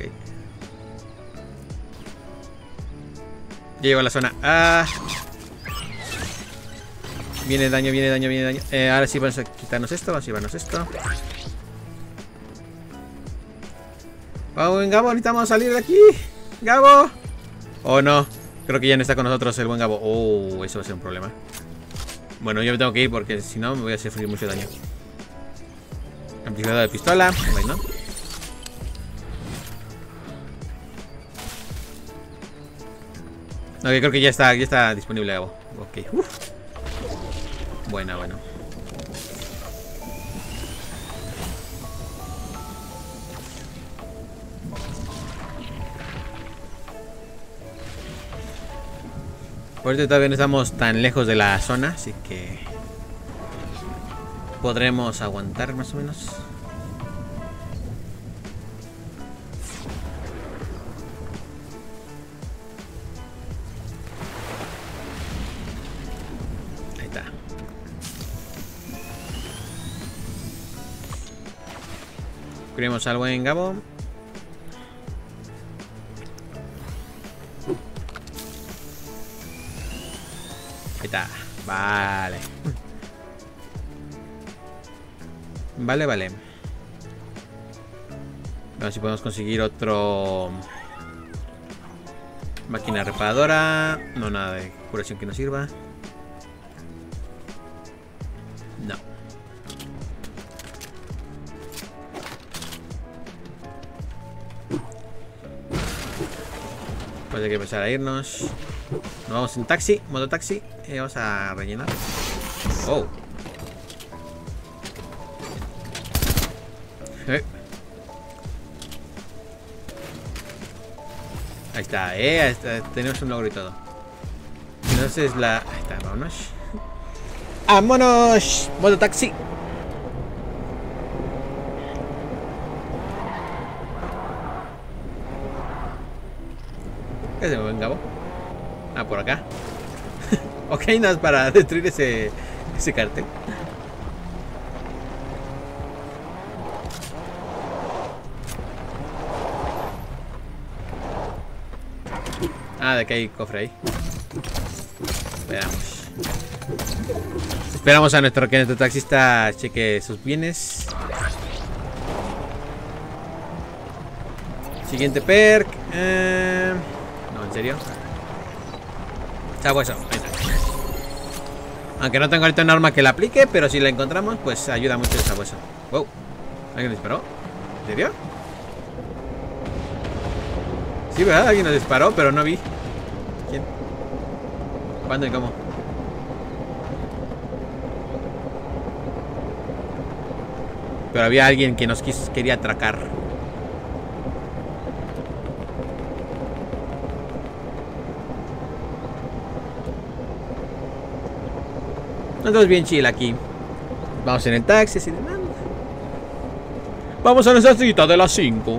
Ya llego a la zona. Ah. Viene daño, viene daño, viene daño. Eh, ahora sí vamos a quitarnos esto. Vamos a llevarnos esto. Vamos, Gabo, necesitamos salir de aquí. Gabo. Oh, no. Creo que ya no está con nosotros el buen Gabo. Oh, eso va a ser un problema. Bueno, yo me tengo que ir porque si no me voy a sufrir mucho daño. Amplificador de pistola. Bueno. Ok, creo que ya está, ya está disponible Gabo. Ok. Uf. Bueno, bueno. Por eso todavía no estamos tan lejos de la zona, así que podremos aguantar más o menos. Ahí está. Cubrimos algo en Gabo. Ahí está. Vale. Vale, vale. A ver si podemos conseguir otro... Máquina reparadora. No, nada de curación que nos sirva. No. Pues hay que empezar a irnos. Nos vamos en taxi, mototaxi. Y vamos a rellenar. Oh. Eh. Ahí está, eh. Ahí está. Tenemos un logro y todo. Entonces la... Ahí está, vámonos. ¡Vámonos! Mototaxi. ¿Qué se me ven, Gabo? Ah, por acá. Ok, nada más para destruir ese, ese cartel. Ah, de que hay cofre ahí. Veamos. Esperamos a nuestro que nuestro taxista cheque sus bienes. Siguiente perk. Eh... No, en serio. Sabueso. Ahí está. Aunque no tengo ahorita un arma que la aplique, pero si la encontramos, pues ayuda mucho el sabueso. Wow. ¿Alguien disparó? ¿En serio? Sí, ¿verdad? Alguien nos disparó, pero no vi. ¿Quién? ¿Cuándo y cómo? Pero había alguien que nos quiso, quería atracar. Nosotros bien chill aquí. Vamos en el taxi, así de nada. Vamos a nuestra cita de las cinco.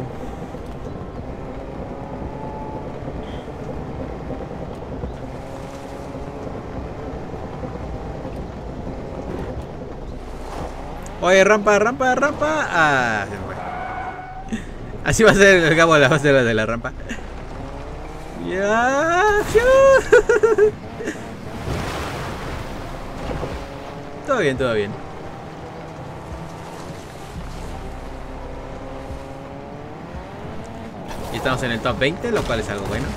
Oye, rampa, rampa, rampa. Ah, se fue. Así va a ser el Gabo, la base de la, de la rampa. Ya. Todo bien, todo bien. Y estamos en el top veinte, lo cual es algo bueno.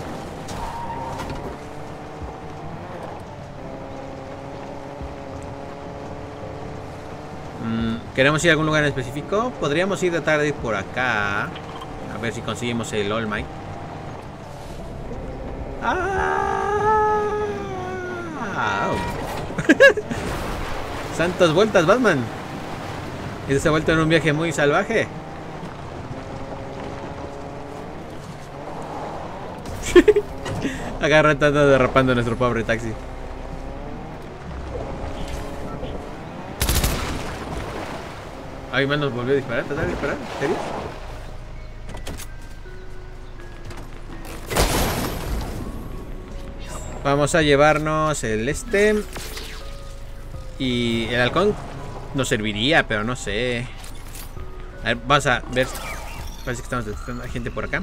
¿Queremos ir a algún lugar en específico? Podríamos ir tratar de ir por acá. A ver si conseguimos el All Might. ¡Ah! ¡Santas vueltas, Batman! ¿Y se ha vuelto en un viaje muy salvaje? Acá tratando derrapando a nuestro pobre taxi. Ay, man, nos volvió a disparar, ¿tratar de disparar? ¿En serio? Vamos a llevarnos el este. Y el halcón nos serviría, pero no sé. A ver, vamos a ver. Parece que estamos detectando a gente por acá.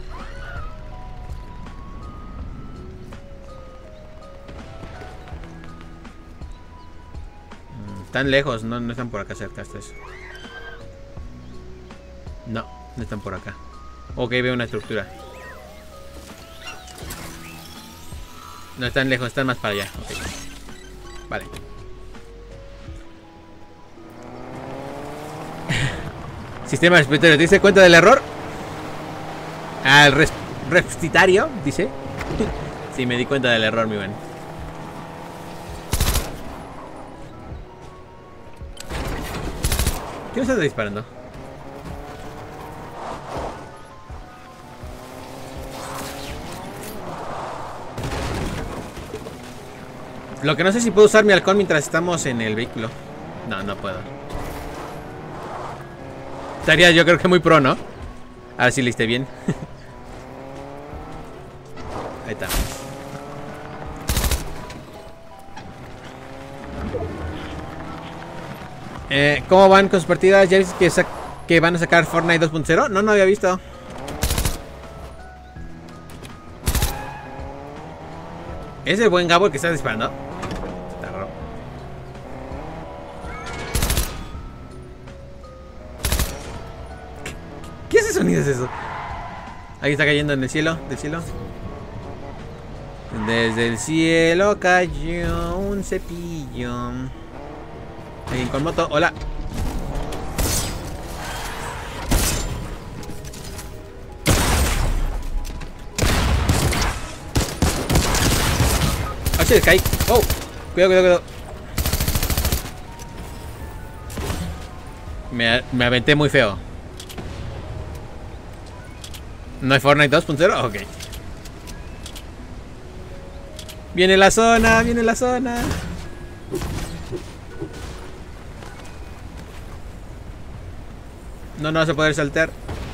Están lejos, no, no están por acá cerca hasta eso. No, no están por acá. Ok, veo una estructura. No están lejos, están más para allá. Okay. Vale. Sistema respiratorio, ¿te diste cuenta del error? Al res respiratorio, dice. Sí, me di cuenta del error, mi buen. ¿Quién está disparando? Lo que no sé si puedo usar mi halcón mientras estamos en el vehículo. No, no puedo. Estaría yo creo que muy pro, ¿no? A ver si le esté bien. Ahí está. Eh, ¿Cómo van con sus partidas? ¿Ya viste que, que van a sacar Fortnite dos punto cero? No, no había visto. ¿Es el buen Gabo el que está disparando? Está raro. ¿Qué, ¿Qué ese sonido es eso? Ahí está cayendo en el cielo, del cielo. Desde el cielo cayó un cepillo. Alguien con moto, hola. Ah, se caí. Oh, cuidado, cuidado, cuidado. Me, me aventé muy feo. ¿No hay Fortnite dos punto cero? Ok. Viene la zona, viene la zona. No, no vas a poder saltar.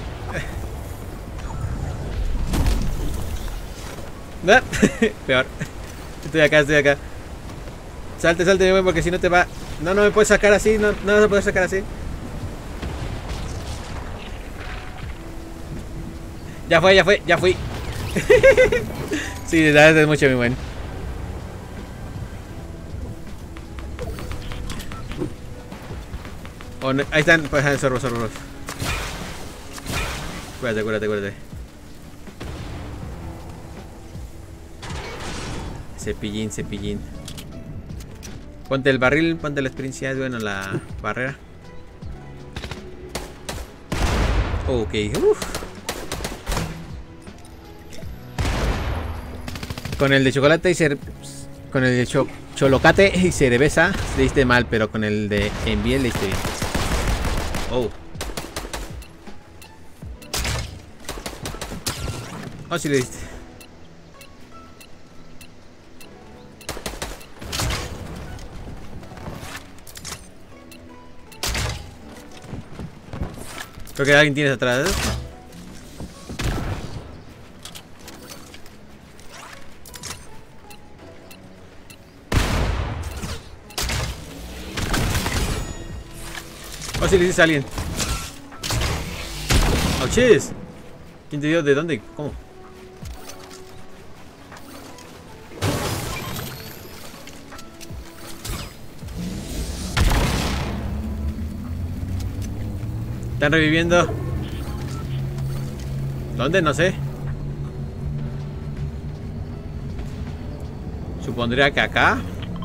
Peor. Estoy acá, estoy acá. Salte, salte, porque si no te va. No, no me puedes sacar así. No, no vas a poder sacar así. Ya fue, ya fue, ya fui. Sí, desde hace mucho, mi buen. Oh, no, ahí están, pues, sorbo, sorbo. Cuídate, cuídate, cuídate. Cepillín, cepillín. Ponte el barril, ponte la experiencia, bueno, la barrera. Ok, uff. Con el de chocolate y cer... Con el de cho... cholocate y cerveza le diste mal, pero con el de enviel le diste bien. Oh. Oh, sí le diste. Creo que alguien tienes atrás. Oh, sí, le dices a alguien. Oh, chis. ¿Quién te dio? ¿De dónde? ¿Cómo? Están reviviendo. ¿Dónde? No sé. Supondría que acá.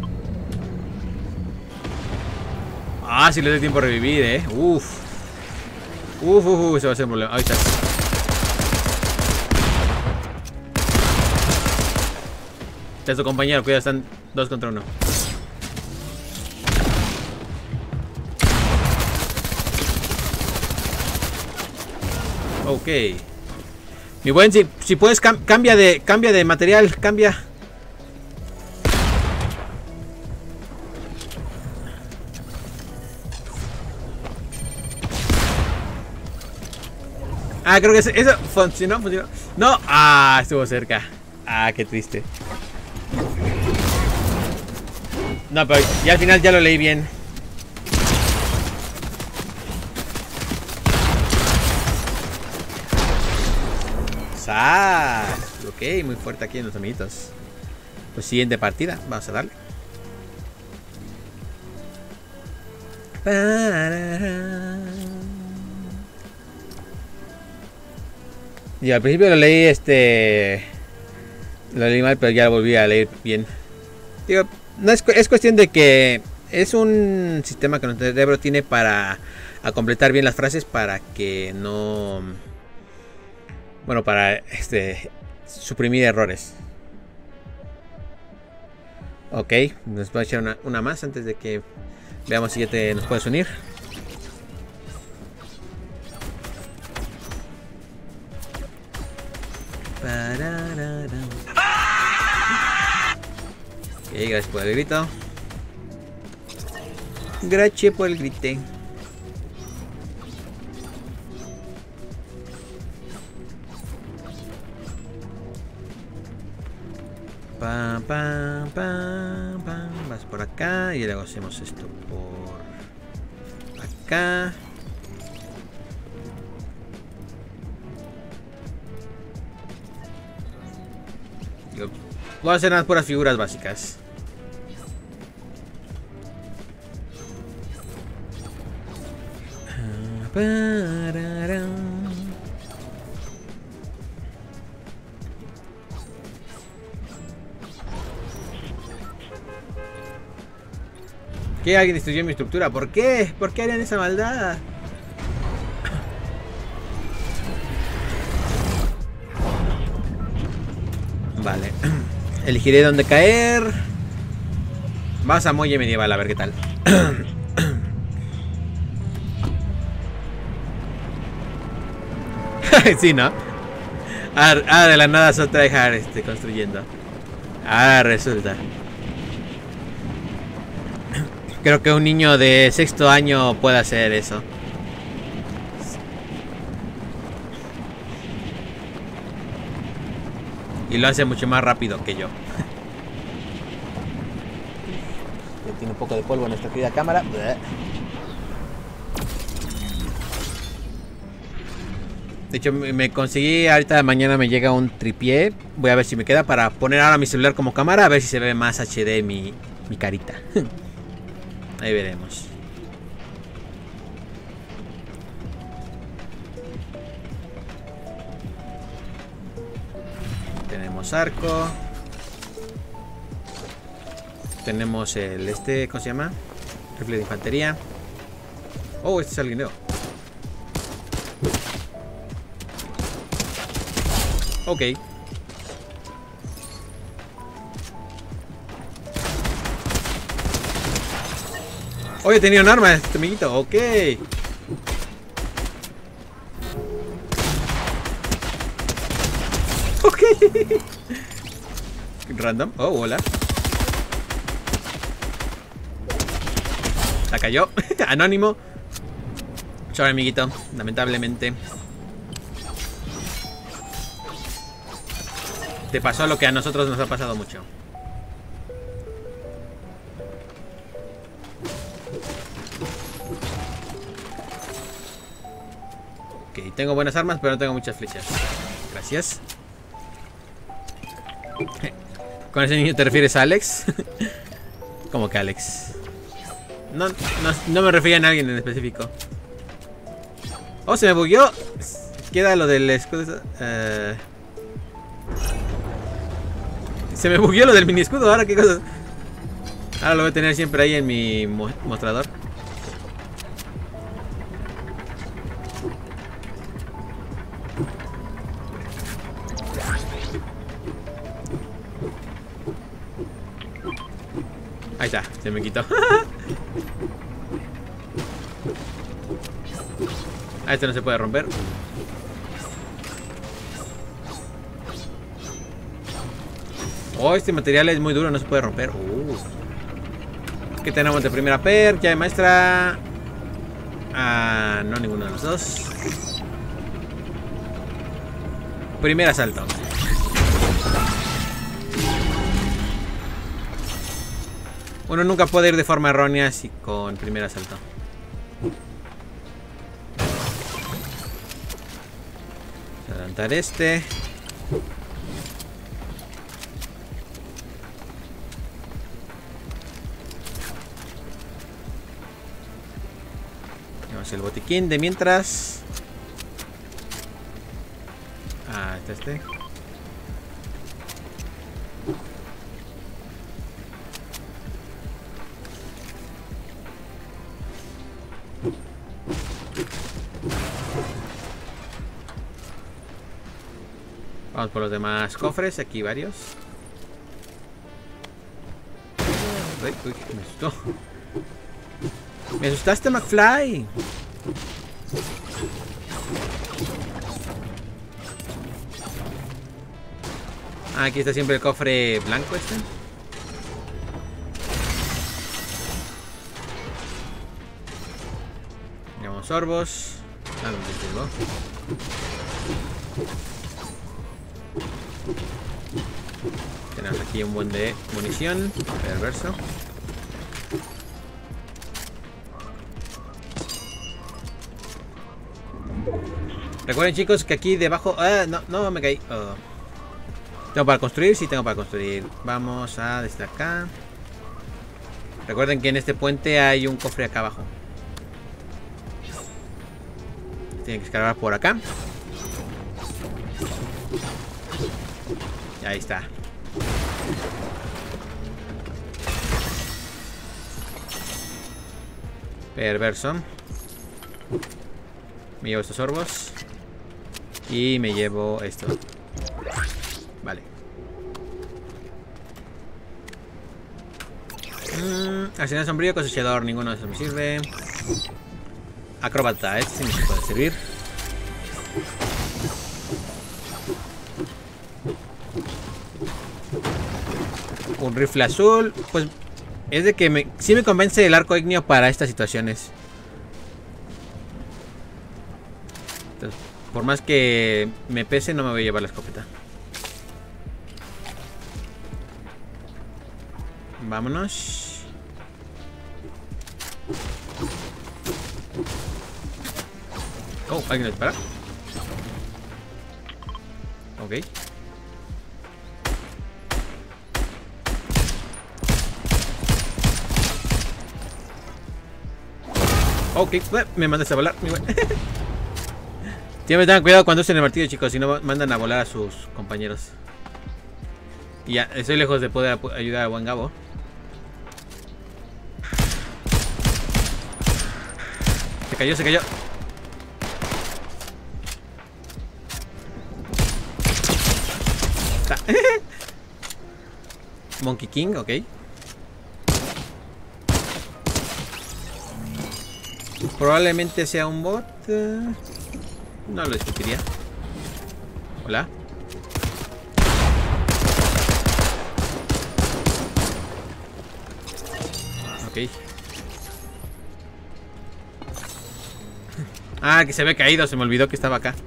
Ah, si le doy tiempo a revivir, eh. Uf. Uf, uf, uf, se va a hacer un problema. Ahí está. Está su compañero, cuidado, están dos contra uno. Ok. Mi buen, si, si puedes, cam cambia de cambia de material, cambia. Ah, creo que eso, eso funcionó, funcionó. No, ah, estuvo cerca. Ah, qué triste. No, pero ya al final ya lo leí bien. ¡Sas! Ok, muy fuerte aquí en los amiguitos. Pues siguiente partida, vamos a darle. Y al principio lo leí este... Lo leí mal, pero ya lo volví a leer bien. Digo, no es, es cuestión de que es un sistema que nuestro cerebro tiene para a completar bien las frases para que no... Bueno, para este suprimir errores. Ok, nos voy a echar una, una más antes de que veamos si ya te nos puedes unir. Ok, gracias por el grito. Gracias por el grite. Pam, pam, pam, pam. Vas por acá y luego hacemos esto por acá. Yo voy a hacer unas puras figuras básicas. ¿Qué? ¿Alguien destruyó mi estructura? ¿Por qué? ¿Por qué harían esa maldad? Vale. Elegiré dónde caer. Vas a Muelle Medieval a ver qué tal. Sí, ¿no? Ah, ah, de la nada se otra dejar este, construyendo. Ah, resulta. Creo que un niño de sexto año puede hacer eso. Y lo hace mucho más rápido que yo. Tiene un poco de polvo en nuestra querida cámara. De hecho, me conseguí, ahorita mañana me llega un tripié. Voy a ver si me queda para poner ahora mi celular como cámara. A ver si se ve más H D mi, mi carita. Ahí veremos. Tenemos arco. Tenemos el este, ¿cómo se llama? Rifle de infantería. Oh, este es el guineo. Ok. Oye, tenía un arma este amiguito. Ok. Ok. Random. Oh, hola. La cayó. Anónimo. Chao, amiguito. Lamentablemente. Te pasó lo que a nosotros nos ha pasado mucho. tengo buenas armas, pero no tengo muchas flechas. Gracias. ¿Con ese niño te refieres a Alex? ¿Cómo que Alex? No, no, no me refería a alguien en específico. Oh, se me bugueó. Queda lo del escudo. Uh... Se me bugueó lo del mini escudo. Ahora qué cosas. Ahora lo voy a tener siempre ahí en mi mo mostrador. Ahí está, se me quitó. Ah, este no se puede romper. Oh, este material es muy duro, no se puede romper. Uh. ¿Qué tenemos de primera perk? Llave maestra. Ah, no, ninguno de los dos. Primer asalto. Uno nunca puede ir de forma errónea si con primer asalto. Adelantar este. Tenemos el botiquín de mientras. Ah, está este. Vamos por los demás cofres, aquí varios. Uy, uy, me asustó. Me asustaste, McFly. Ah, aquí está siempre el cofre blanco este. Tenemos sorbos. Ah, ¿dónde llegó? Tenemos aquí un buen de munición. Perverso. Recuerden, chicos, que aquí debajo... Ah, no, no, me caí. Oh. ¿Tengo para construir? Sí, tengo para construir. Vamos a desde acá. Recuerden que en este puente hay un cofre acá abajo. Tienen que escalar por acá. Y ahí está. Perverso. Me llevo estos sorbos. Y me llevo esto. Vale. Mm, Arsenal sombrío, cosechador. Ninguno de esos me sirve. Acróbata. Este sí me puede servir. Un rifle azul. Pues es de que me, sí me convence el arco ignio para estas situaciones. Entonces, por más que me pese, no me voy a llevar la escopeta. Vámonos. Oh, ¿alguien dispara? Ok. Ok, me mandaste a volar. Siempre tengan cuidado cuando usen el martillo, chicos. Si no, mandan a volar a sus compañeros. Y ya, estoy lejos de poder ayudar a buen Gabo. Se cayó, se cayó. Monkey King, ok. Probablemente sea un bot. No lo discutiría. Hola. Ok. Ah, que se había caído. Se me olvidó que estaba acá.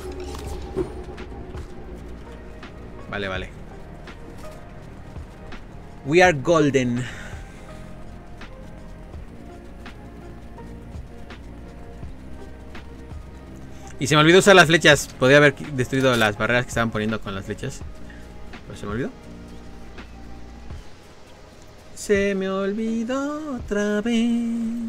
Vale, vale. We are golden. Y se me olvidó usar las flechas. Podría haber destruido las barreras que estaban poniendo con las flechas. Pero se me olvidó. Se me olvidó otra vez.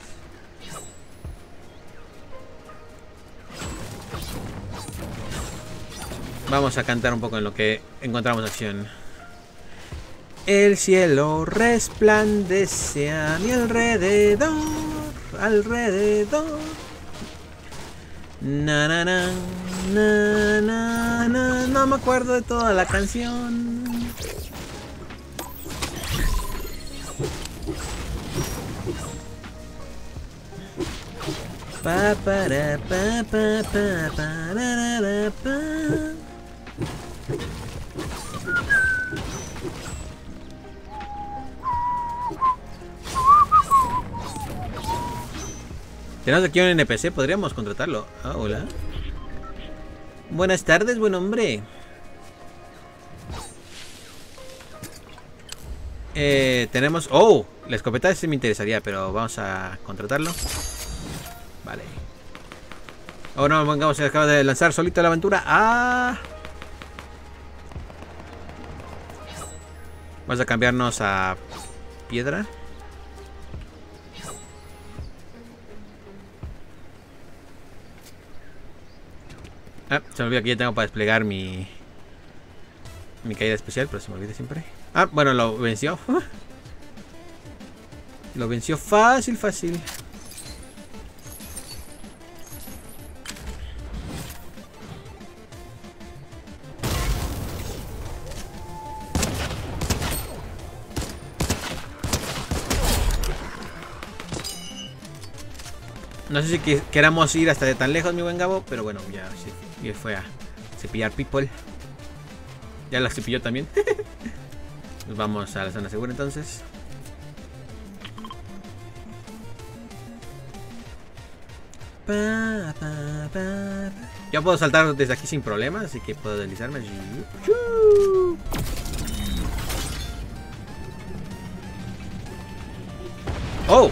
Vamos a cantar un poco en lo que encontramos acción. El cielo resplandece a mi alrededor, alrededor. Na na na, na na na, no me acuerdo de toda la canción. Pa para pa pa pa pa pa. Tenemos aquí un N P C, podríamos contratarlo. Ah, hola. Buenas tardes, buen hombre. Eh, tenemos... Oh, la escopeta sí me interesaría, pero vamos a contratarlo. Vale. Oh no, vengamos, se acaba de lanzar solito la aventura. Ah. Vamos a cambiarnos a piedra. Ah, se me olvida que ya tengo para desplegar mi mi caída especial, pero se me olvida siempre. Ah, bueno, lo venció. Lo venció fácil, fácil. No sé si que queramos ir hasta de tan lejos, mi buen Gabo, pero bueno, ya sí, ya fue a cepillar people. Ya la cepilló también. Nos vamos a la zona segura entonces. Pa, pa, pa. Yo puedo saltar desde aquí sin problemas, así que puedo deslizarme. ¡Oh!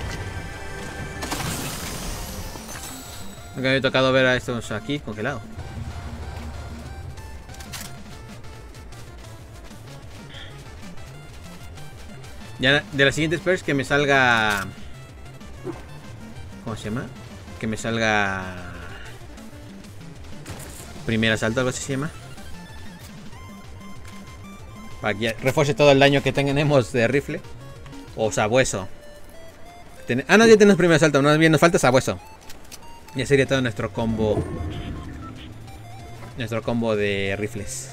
Me había tocado ver a estos aquí congelados. Ya de las siguientes perks que me salga... ¿Cómo se llama? Que me salga... Primer asalto, algo así se llama. Para que refuerce todo el daño que tenemos de rifle. O sabueso. Ten... Ah, no, ya tenemos primer asalto. No, bien, nos falta sabueso. Ya sería todo nuestro combo. Nuestro combo de rifles.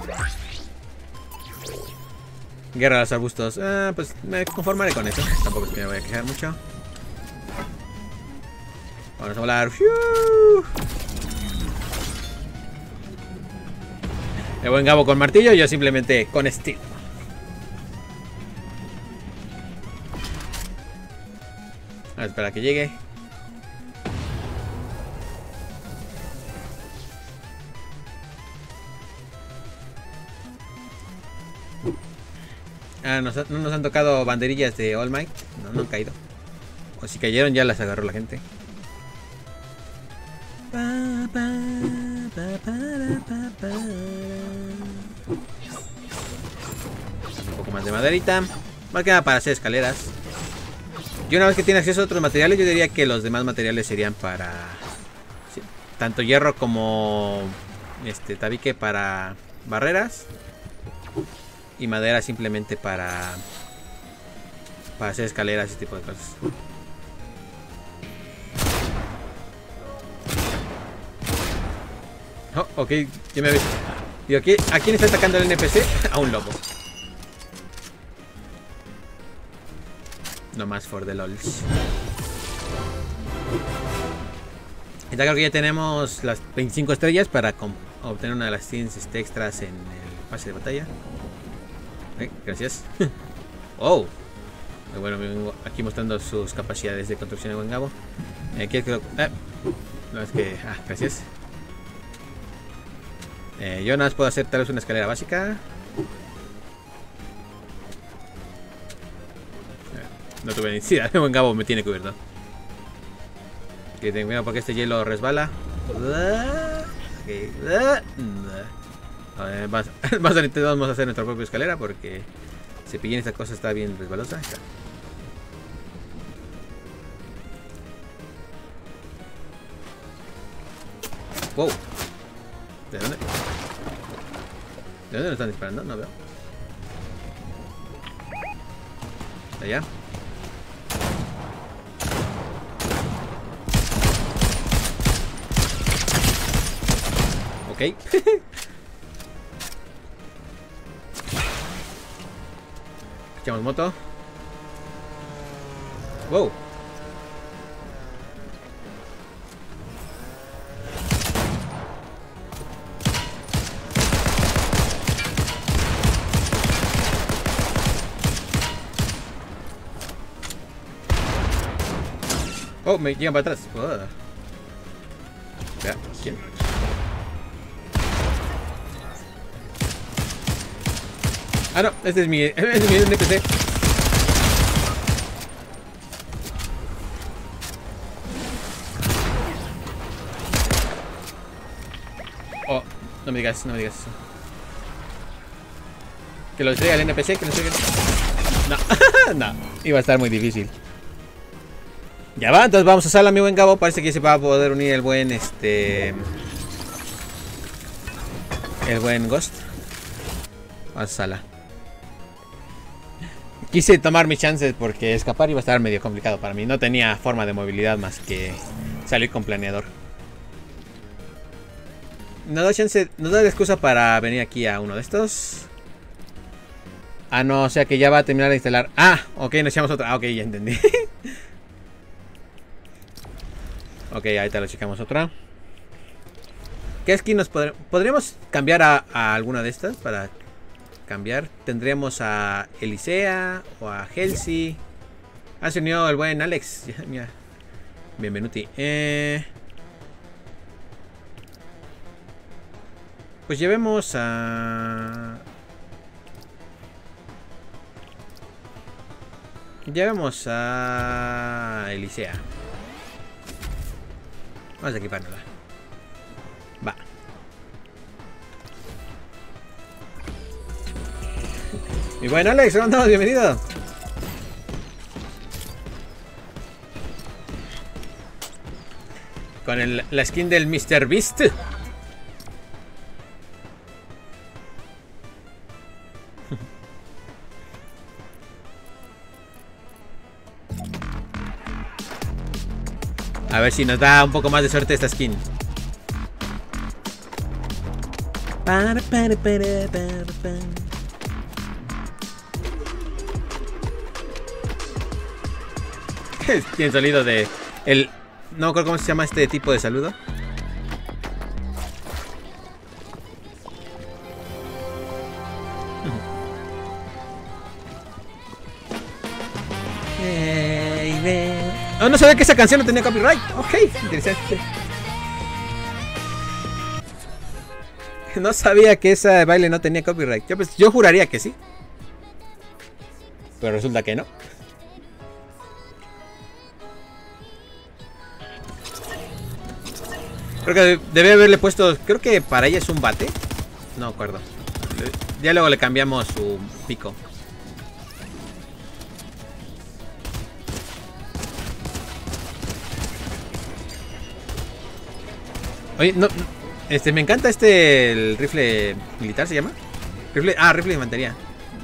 Guerra a los arbustos. Ah, pues me conformaré con eso. Tampoco es que me voy a quejar mucho. Vamos a volar. ¡Fiu! El buen Gabo con martillo. Yo simplemente con estilo. A ver, espera que llegue. Ah, nos, no nos han tocado banderillas de All Might. No, no han caído. O si cayeron ya las agarró la gente. Pa, pa, pa, para, pa, para. Un poco más de maderita. Más que nada para hacer escaleras. Y una vez que tiene acceso a otros materiales, yo diría que los demás materiales serían para... Sí, tanto hierro como... Este, tabique para barreras. Y madera simplemente para para hacer escaleras y ese tipo de cosas. Oh, ok, ya me ves. Digo, ¿aquí, ¿a quién está atacando el N P C? A un lobo. No más for the lols. Y creo que ya tenemos las veinticinco estrellas para obtener una de las cien este, extras en el pase de batalla. Eh, gracias. Oh, bueno, me vengo aquí mostrando sus capacidades de construcción de buen Gabo. Aquí creo. Eh, no es que. Ah, gracias. Eh, yo nada más puedo hacer tal vez una escalera básica. Eh, no tuve necesidad. Buen Gabo me tiene cubierto. Que tengo cuidado porque este hielo resbala. Okay. A ver, más, más adelante vamos a hacer nuestra propia escalera porque si pillen esta cosa está bien resbalosa. Está. Wow. ¿De dónde? ¿De dónde nos están disparando? No veo. ¿De allá? Ok. Echamos moto. Wow. Oh, me llegan para atrás. Oh. Ya, ¿quién? Ah, no, este es mi, este es mi N P C. Oh, no me digas, no me digas eso. Que lo distraiga el N P C, que lo distraiga. No, no, iba a estar muy difícil. Ya va, entonces vamos a sala, mi buen Gabo. Parece que se va a poder unir el buen, este... el buen Ghost. Vamos a sala. Quise tomar mis chances porque escapar iba a estar medio complicado para mí. No tenía forma de movilidad más que salir con planeador. Nos da chance, nos da la excusa para venir aquí a uno de estos. Ah, no, o sea que ya va a terminar de instalar. Ah, ok, nos echamos otra. Ah, ok, ya entendí. Ok, ahí te lo checamos otra. ¿Qué skin nos podremos? ¿Podríamos cambiar a, a alguna de estas para cambiar? Tendríamos a Elisea o a Helsi. Ha se unido el buen Alex. Mira. Bienvenuti. Eh... Pues llevemos a... Llevemos a Elisea. Vamos a equipárnosla. Va. Y bueno, Alex, ¿cómo andamos? Bienvenido. Con el, la skin del mister Beast. A ver si nos da un poco más de suerte esta skin. Para, para, para, para, para. Tiene sonido de... el... No me acuerdo cómo se llama este tipo de saludo. Oh, no sabía que esa canción no tenía copyright. Ok, interesante. No sabía que ese baile no tenía copyright. Yo, pues, yo juraría que sí. Pero resulta que no. Creo que debe haberle puesto... Creo que para ella es un bate. No me acuerdo. Ya luego le cambiamos su pico. Oye, no, este, me encanta este, el rifle militar, ¿se llama? Rifle, ah, rifle de infantería.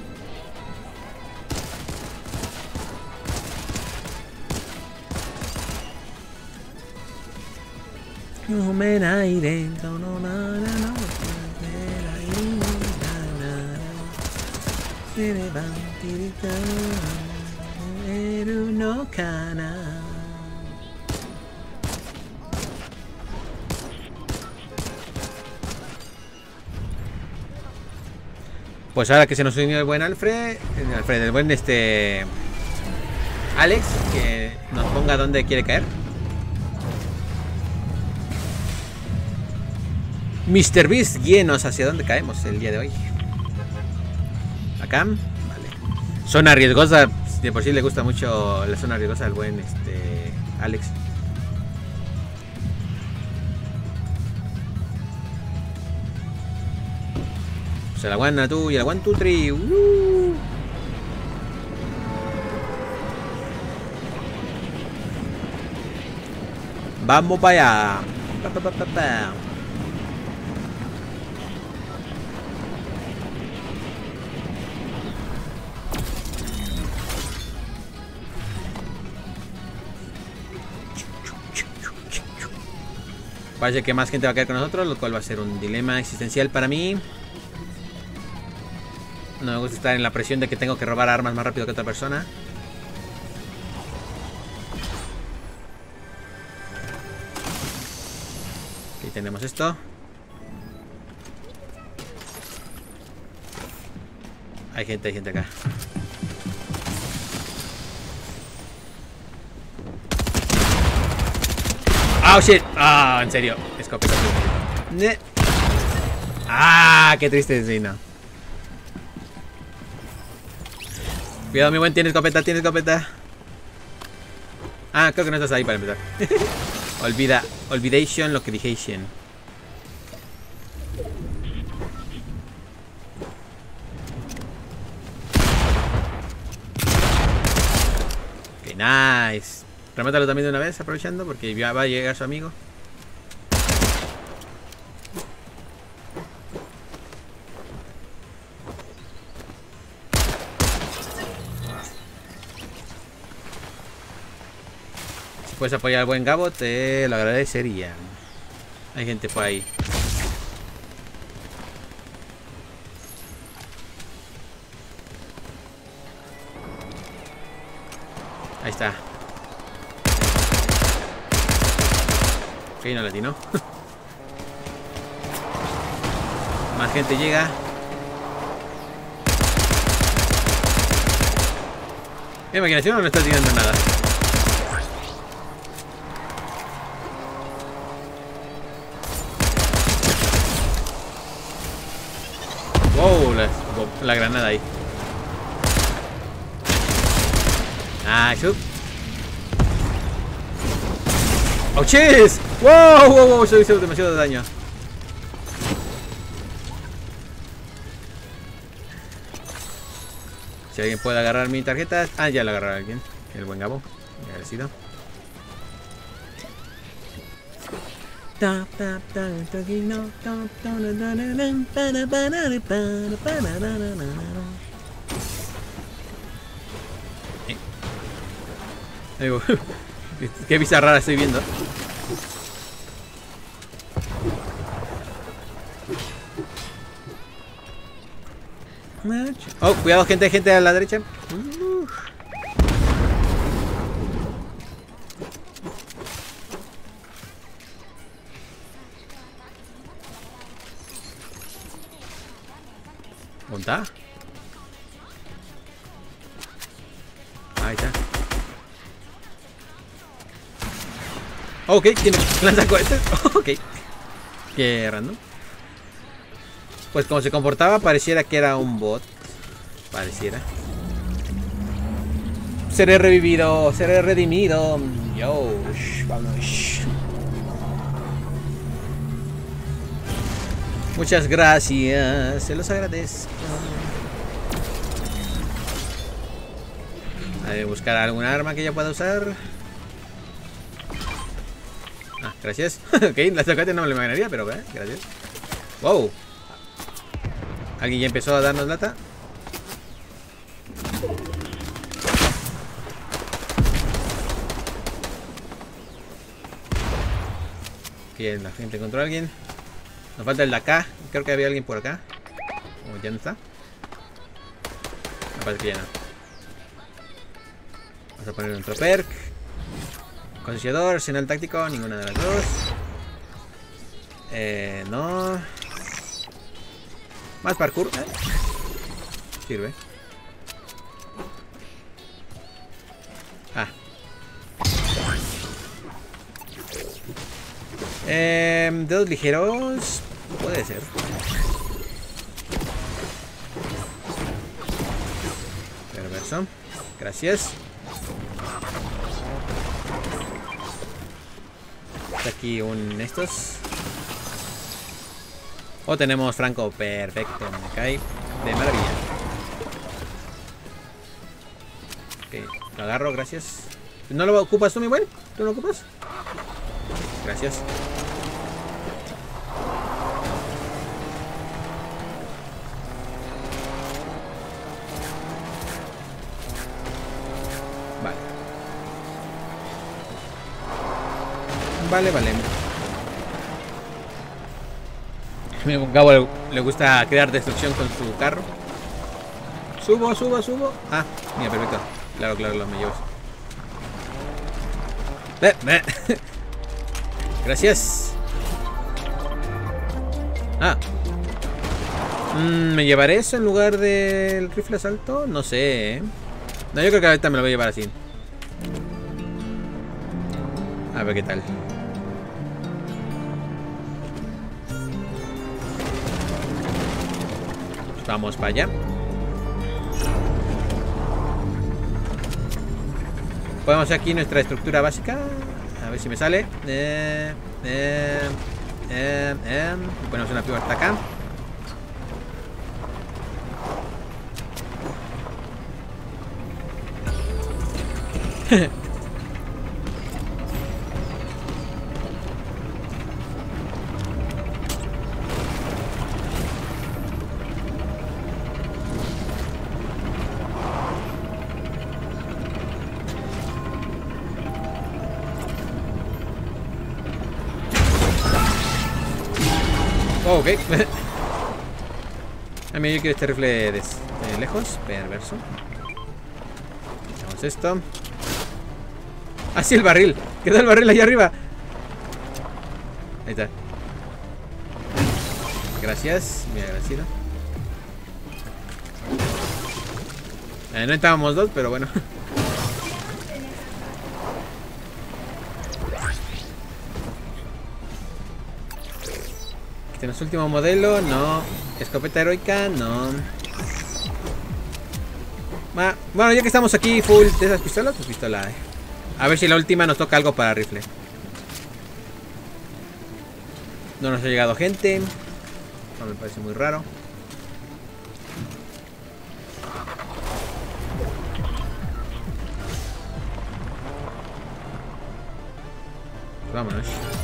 Pues ahora que se nos unió el buen Alfred, el Alfred, el buen este Alex, que nos ponga dónde quiere caer. mister Beast, guíenos hacia dónde caemos el día de hoy. Acá, vale. Zona riesgosa, de por sí le gusta mucho la zona riesgosa al buen este Alex. Se la guana tú y el one, two, three. Uh. Vamos para allá. Pa, pa, pa, pa, pa. Parece que más gente va a caer con nosotros, lo cual va a ser un dilema existencial para mí. No me gusta estar en la presión de que tengo que robar armas más rápido que otra persona. Aquí tenemos esto. Hay gente, hay gente acá. Oh shit. Ah, oh, en serio. Escopeta. Ne ah, qué triste, sí, no. Cuidado, mi buen, tiene escopeta, tiene escopeta. Ah, creo que no estás ahí para empezar. Olvida, olvidation, localization. Ok, nice. Remátalo también de una vez, aprovechando, porque ya va a llegar su amigo. Si puedes apoyar al buen Gabo, te lo agradecería. Hay gente por ahí. Ahí está. Ok, no latino. Más gente llega. Mi imaginación no me está tirando nada. Wow, la, la granada ahí. Ah, shoot. ¡Oh, chis! ¡Wow! ¡Wow! ¡Wow! Yo hice demasiado daño. Si alguien puede agarrar mi tarjeta. Ah, ya la agarró alguien. El buen Gabo. Agradecido. Eh. Qué bizarrada estoy viendo. Oh, cuidado, gente, gente a la derecha. Uh. ¿Dónde está? Ahí está. Ok, tiene lanzacohetes. Ok. Qué random. Pues como se comportaba, pareciera que era un bot. Pareciera. Seré revivido, seré redimido. Yo, vamos. Muchas gracias, se los agradezco. A ver, buscar alguna arma que ya pueda usar. Ah, gracias. Ok, la sacate no me lo imaginaría, pero eh, gracias. Wow. ¿Alguien ya empezó a darnos lata? Aquí la gente encontró a alguien. Nos falta el de acá. Creo que había alguien por acá. ¿O ya no está? Me parece que ya no. Vamos a poner otro perk. Concienciador, arsenal táctico, ninguna de las dos. Eh, no. Más parkour, ¿eh? Sirve. Ah. Eh, dedos ligeros. Puede ser. Perverso. Gracias. Está aquí un estos. O tenemos Franco. Perfecto. Me cae de maravilla. Ok, lo agarro, gracias. ¿No lo ocupas tú, mi buen? ¿Tú lo ocupas? Gracias. Vale. Vale, vale. A Gabo le, le gusta crear destrucción con su carro. Subo, subo, subo. Ah, mira, perfecto. Claro, claro, lo me llevo. Eh, eh. Gracias. Ah. Mm, ¿Me llevaré eso en lugar del rifle asalto? No sé, ¿eh? No, yo creo que ahorita me lo voy a llevar así. A ver qué tal. Vamos para allá. Ponemos aquí nuestra estructura básica. A ver si me sale. Eh, eh, eh, eh. Ponemos una puerta acá. Oh, ok. A mí yo quiero este rifle de, de lejos. Perverso. Hacemos esto. Ah, sí, el barril. Quedó el barril ahí arriba. Ahí está. Gracias. Muy agradecido. Eh, no estábamos dos, pero bueno. Tenemos último modelo, no. Escopeta heroica, no. Ah, bueno, ya que estamos aquí full de esas pistolas, pues pistola. Eh. A ver si la última nos toca algo para rifle. No nos ha llegado gente. No me parece muy raro. Vámonos.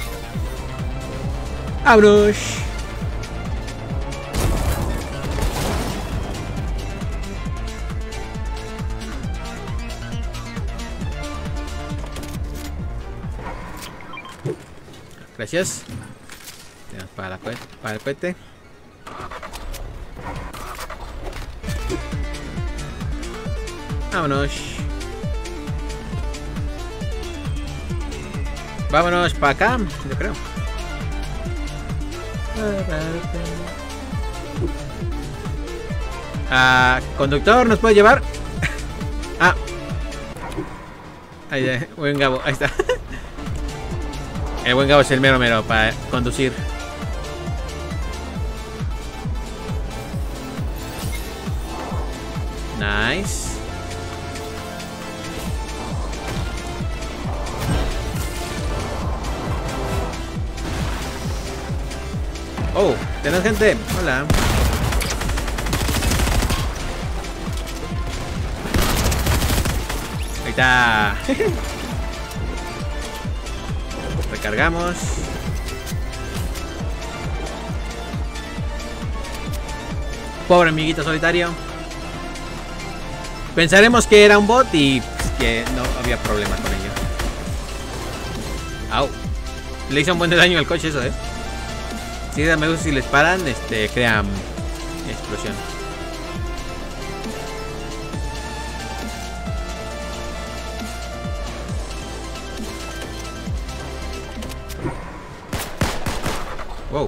¡Vámonos! Gracias. Para, la, para el cohete. Vámonos. Vámonos para acá, yo creo. Ah, conductor, ¿nos puede llevar? Ah. Ahí está, buen Gabo, ahí está. El buen Gabo es el mero mero para conducir. Nice. Oh, tenés gente. Hola. Ahí está. Recargamos. Pobre amiguito solitario. Pensaremos que era un bot y que no había problema con ello. Au. Le hizo un buen daño al coche eso, eh. Si me gusta si les paran, este, crean explosión. Wow.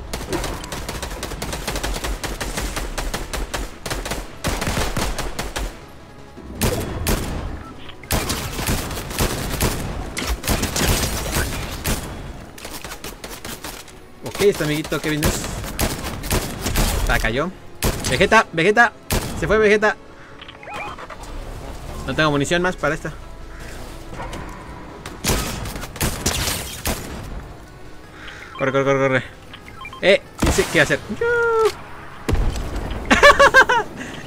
Ok, este amiguito Kevin es. Ah, cayó. Vegeta, Vegeta. Se fue Vegeta. No tengo munición más para esta. Corre, corre, corre, corre. Eh, sí sé qué hacer.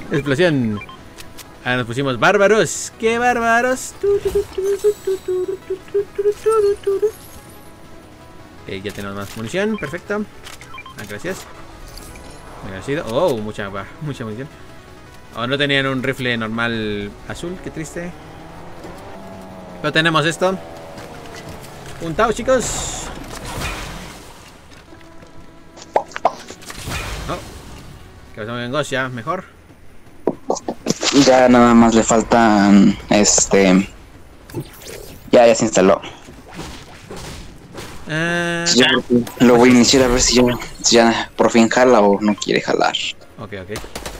Explosión. Ahora nos pusimos bárbaros. ¡Qué bárbaros! Ok, ya tenemos más munición. Perfecto. Ah, gracias. Agradecido. Oh, mucha, mucha munición. Oh, no tenían un rifle normal azul. Qué triste. Pero tenemos esto. Puntaos, chicos. Oh. Que pasamos en Ghost ya, mejor. Ya nada más le faltan, este... Ya, ya se instaló. Uh, Ya, lo voy a iniciar a ver si ya, si ya por fin jala o no quiere jalar. ok, ok.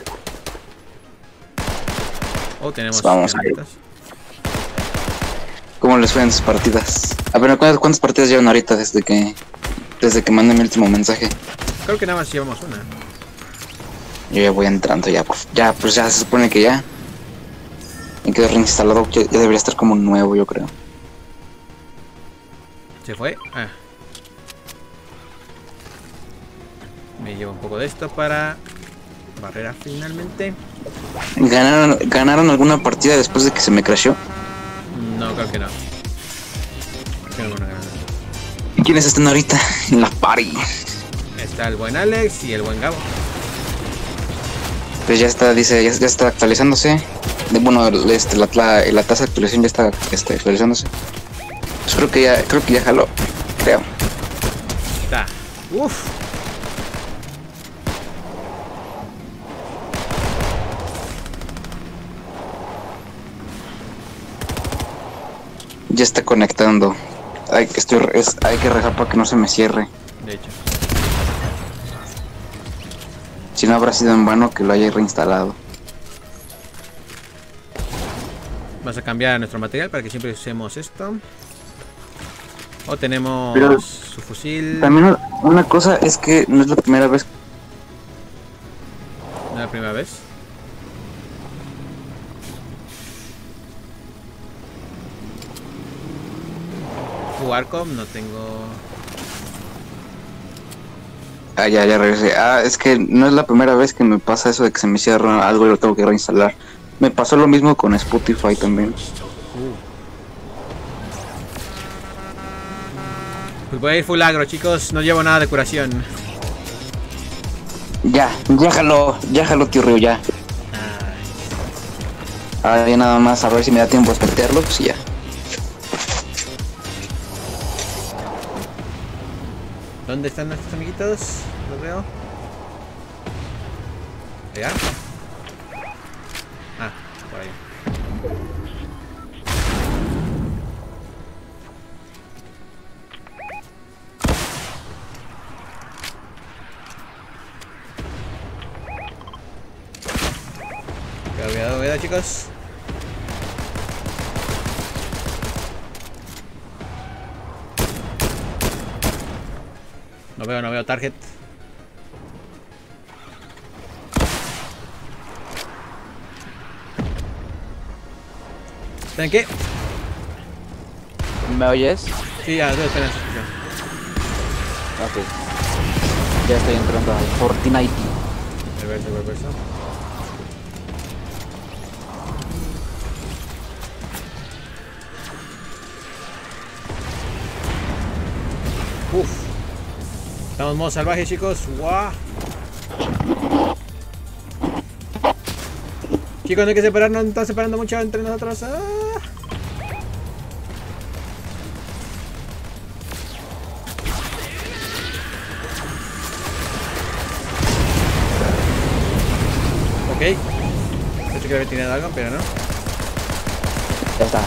Oh, tenemos Vamos a ir. herramientas. ¿Cómo les fue en sus partidas? A ver, ¿cuántas, cuántas partidas llevan ahorita desde que desde que mandé mi último mensaje? Creo que nada más llevamos una. Yo ya voy entrando ya, pues ya, pues ya se supone que ya. Me quedó reinstalado, ya, ya debería estar como nuevo, yo creo. ¿Se fue? Ah. Me llevo un poco de esto para barrera finalmente. ¿Ganaron, ¿Ganaron alguna partida después de que se me crashó? No, creo que no. Creo que no ganaron. ¿Quiénes están ahorita en la party? Está el buen Alex y el buen Gabo. Pues ya está, dice, ya, ya está actualizándose. De, bueno, este, la, la, la tasa de actualización ya está este, actualizándose. Pues creo que ya, creo que ya jaló, creo. Está. Uf. Ya está conectando. Hay que, estoy, es, hay que rejar para que no se me cierre. De hecho. Si no habrá sido en vano que lo haya reinstalado. Vamos a cambiar nuestro material para que siempre usemos esto. O tenemos Pero su fusil. También una cosa es que no es la primera vez. ¿No es la primera vez? Warcom no tengo. Ah, ya, ya regresé. Ah, es que no es la primera vez que me pasa eso de que se me cierra algo y lo tengo que reinstalar. Me pasó lo mismo con Spotify también. Pues voy a ir full agro, chicos. No llevo nada de curación. Ya, déjalo, déjalo, tío Río, ya. Ahora ya nada más a ver si me da tiempo a espetearlo, pues y ya. ¿Dónde están nuestros amiguitos? Los veo. ¿Allá? Ah, por ahí. Cuidado, cuidado, cuidado, chicos. No veo, no veo target. ¿Saben qué? ¿Me oyes? Sí, ya, dos penas. Ok. Ya estoy entrando al Fortnite. Reverso, reverso. Uf. Estamos en modo salvaje, chicos. ¡Guau! Chicos, no hay que separarnos. Están separando mucho entre nosotros. ¡Ah! Ok. Pensé que había tirado algo, pero no. Ya está.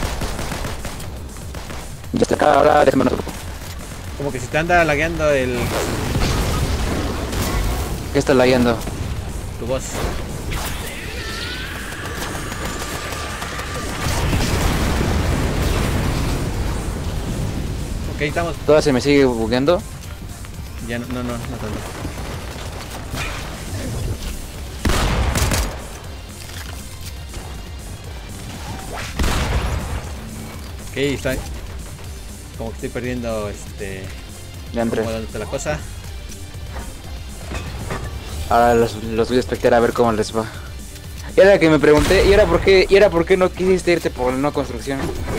Ya está acá, ahora déjame otro. Como que se te anda lagueando el... ¿Qué está lagueando? tu voz. Ok, estamos. ¿Todavía se me sigue bugueando? Ya no, no, no, no tanto. Ok, está. Como que estoy perdiendo este. Ya entré. Como dónde está la cosa. Ahora los, los voy a espectar a ver cómo les va. Y era que me pregunté, ¿y era por qué, y era por qué no quisiste irte por no construcción?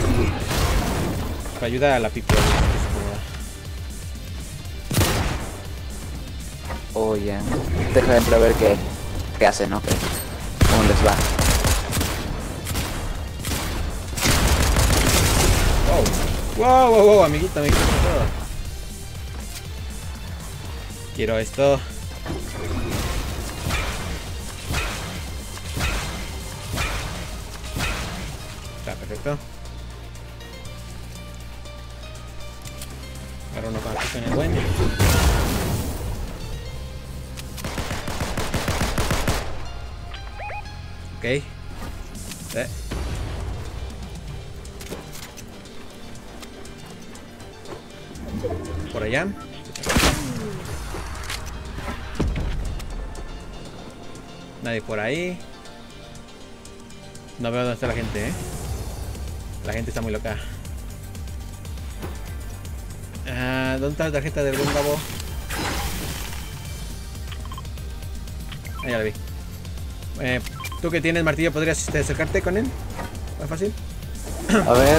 Para ayudar a la pipi. Oh, ya. Deja de ver qué, qué hacen, ¿no? ¿Cómo les va? Wow, wow, wow, wow, amiguito, amiguito. Quiero esto. Está perfecto. Ahora uno para que en el buen. Ok. Eh. Por allá. Nadie por ahí. No veo dónde está la gente, eh. La gente está muy loca. Ah, ¿dónde está la tarjeta del buen Gabo? Ah, ya la vi. Eh, Tú que tienes martillo, ¿podrías este, acercarte con él? ¿Más fácil? A ver...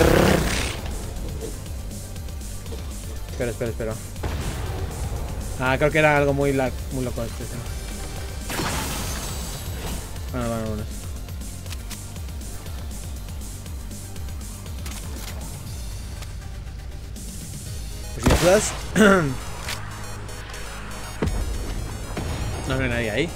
Espera, espera, espera. Ah, creo que era algo muy, la muy loco este. ¿Sí? Bueno, bueno, bueno. Pues si me ayudas. No hay nadie ahí.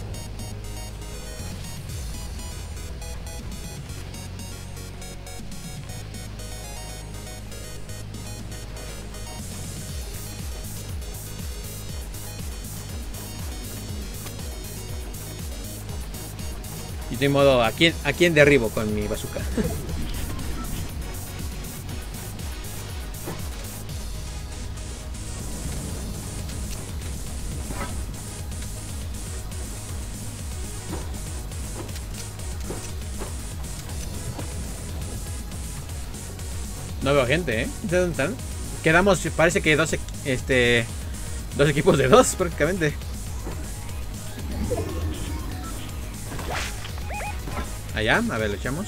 Y de modo, ¿a quién, a quién derribo con mi bazooka? No veo gente, ¿eh? ¿Dónde están? Quedamos, parece que dos, este, dos equipos de dos prácticamente. Allá, a ver, lo echamos.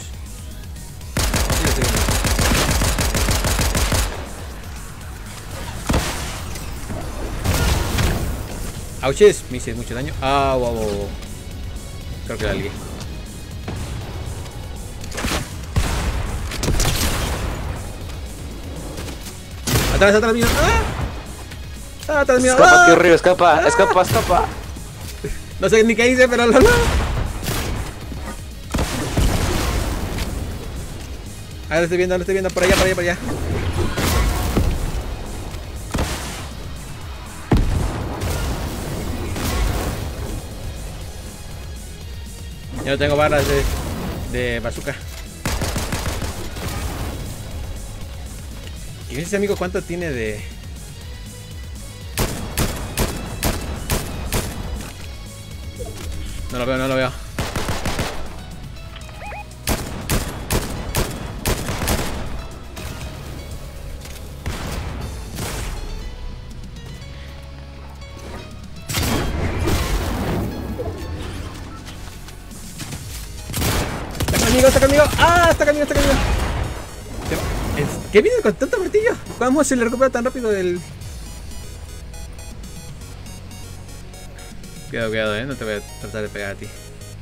Auches, me hice mucho daño. Ah, wow, wow, wow. Creo que la ligué. Atrás, atrás mío. ¡Ah! Atrás mío. Escapa, ¡Ah! qué horrible, escapa, escapa, escapa. No sé ni qué hice, pero no, no. Ah, lo estoy viendo, lo estoy viendo. Por allá, por allá, por allá. Yo no tengo balas de, de bazooka. ¿Y ese amigo cuánto tiene de...? No lo veo, no lo veo. Está conmigo, está conmigo. Ah, está conmigo, está conmigo. ¿Qué viene con tanto martillo? ¿Cómo se le recupera tan rápido el...? Cuidado, cuidado, eh. No te voy a tratar de pegar a ti.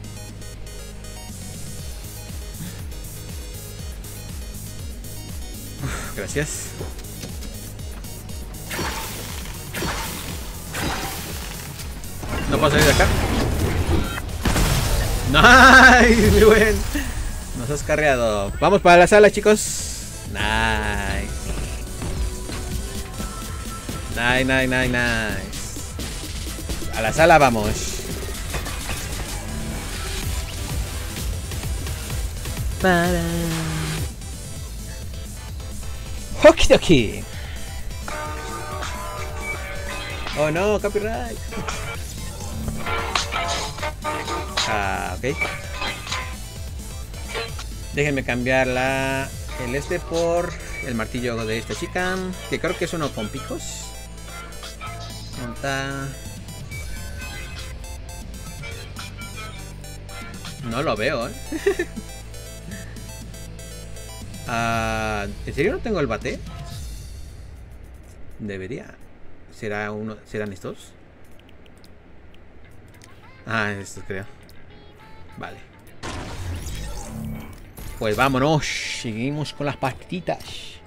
Uf, gracias. No puedo salir de acá. Nice, muy buen. Nos has cargado. Vamos para la sala, chicos. Nice. Nice, nice, nice, nice. A la sala vamos. Para. Okidoki. Oh no, copyright. Ah, ok. Déjenme cambiar la, el este por el martillo de esta chica, que creo que es uno con picos. ¿Dónde está? No lo veo, ¿eh? uh, ¿En serio no tengo el bate? Debería. ¿Será uno? ¿Serán estos? Ah, estos creo. Vale. Pues vámonos. Seguimos con las partiditas.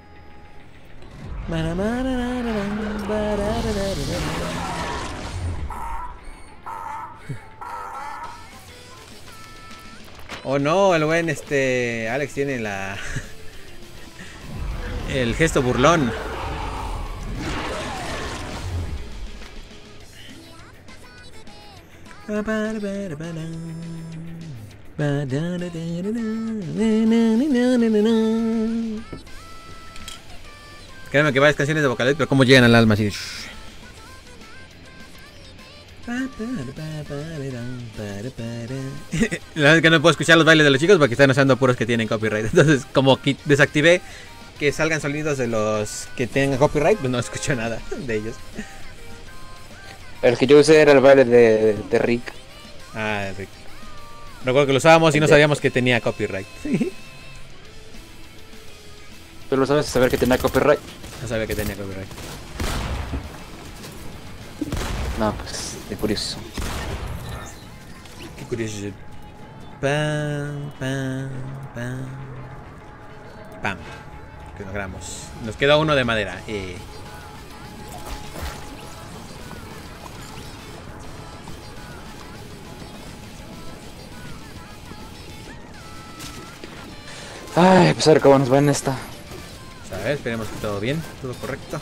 Oh no, el buen este Alex tiene la el gesto burlón. Créeme que varias canciones de Vocaloid, pero cómo llegan al alma así. La verdad es que no puedo escuchar los bailes de los chicos porque están usando puros que tienen copyright. Entonces, como desactivé que salgan sonidos de los que tengan copyright, pues no escucho nada de ellos. El que yo usé era el baile de, de Rick. Ah, Rick. Recuerdo que lo usábamos y no sabíamos que tenía copyright. ¿Tú lo sabes saber que tenía copyright? No sabía que tenía copyright. No, pues, de curioso. Qué curioso. Pam, pam, pam. Pam. Que logramos. Nos queda uno de madera. Eh. Ay, pues a ver cómo nos va en esta. A ver, esperemos que todo bien, todo correcto.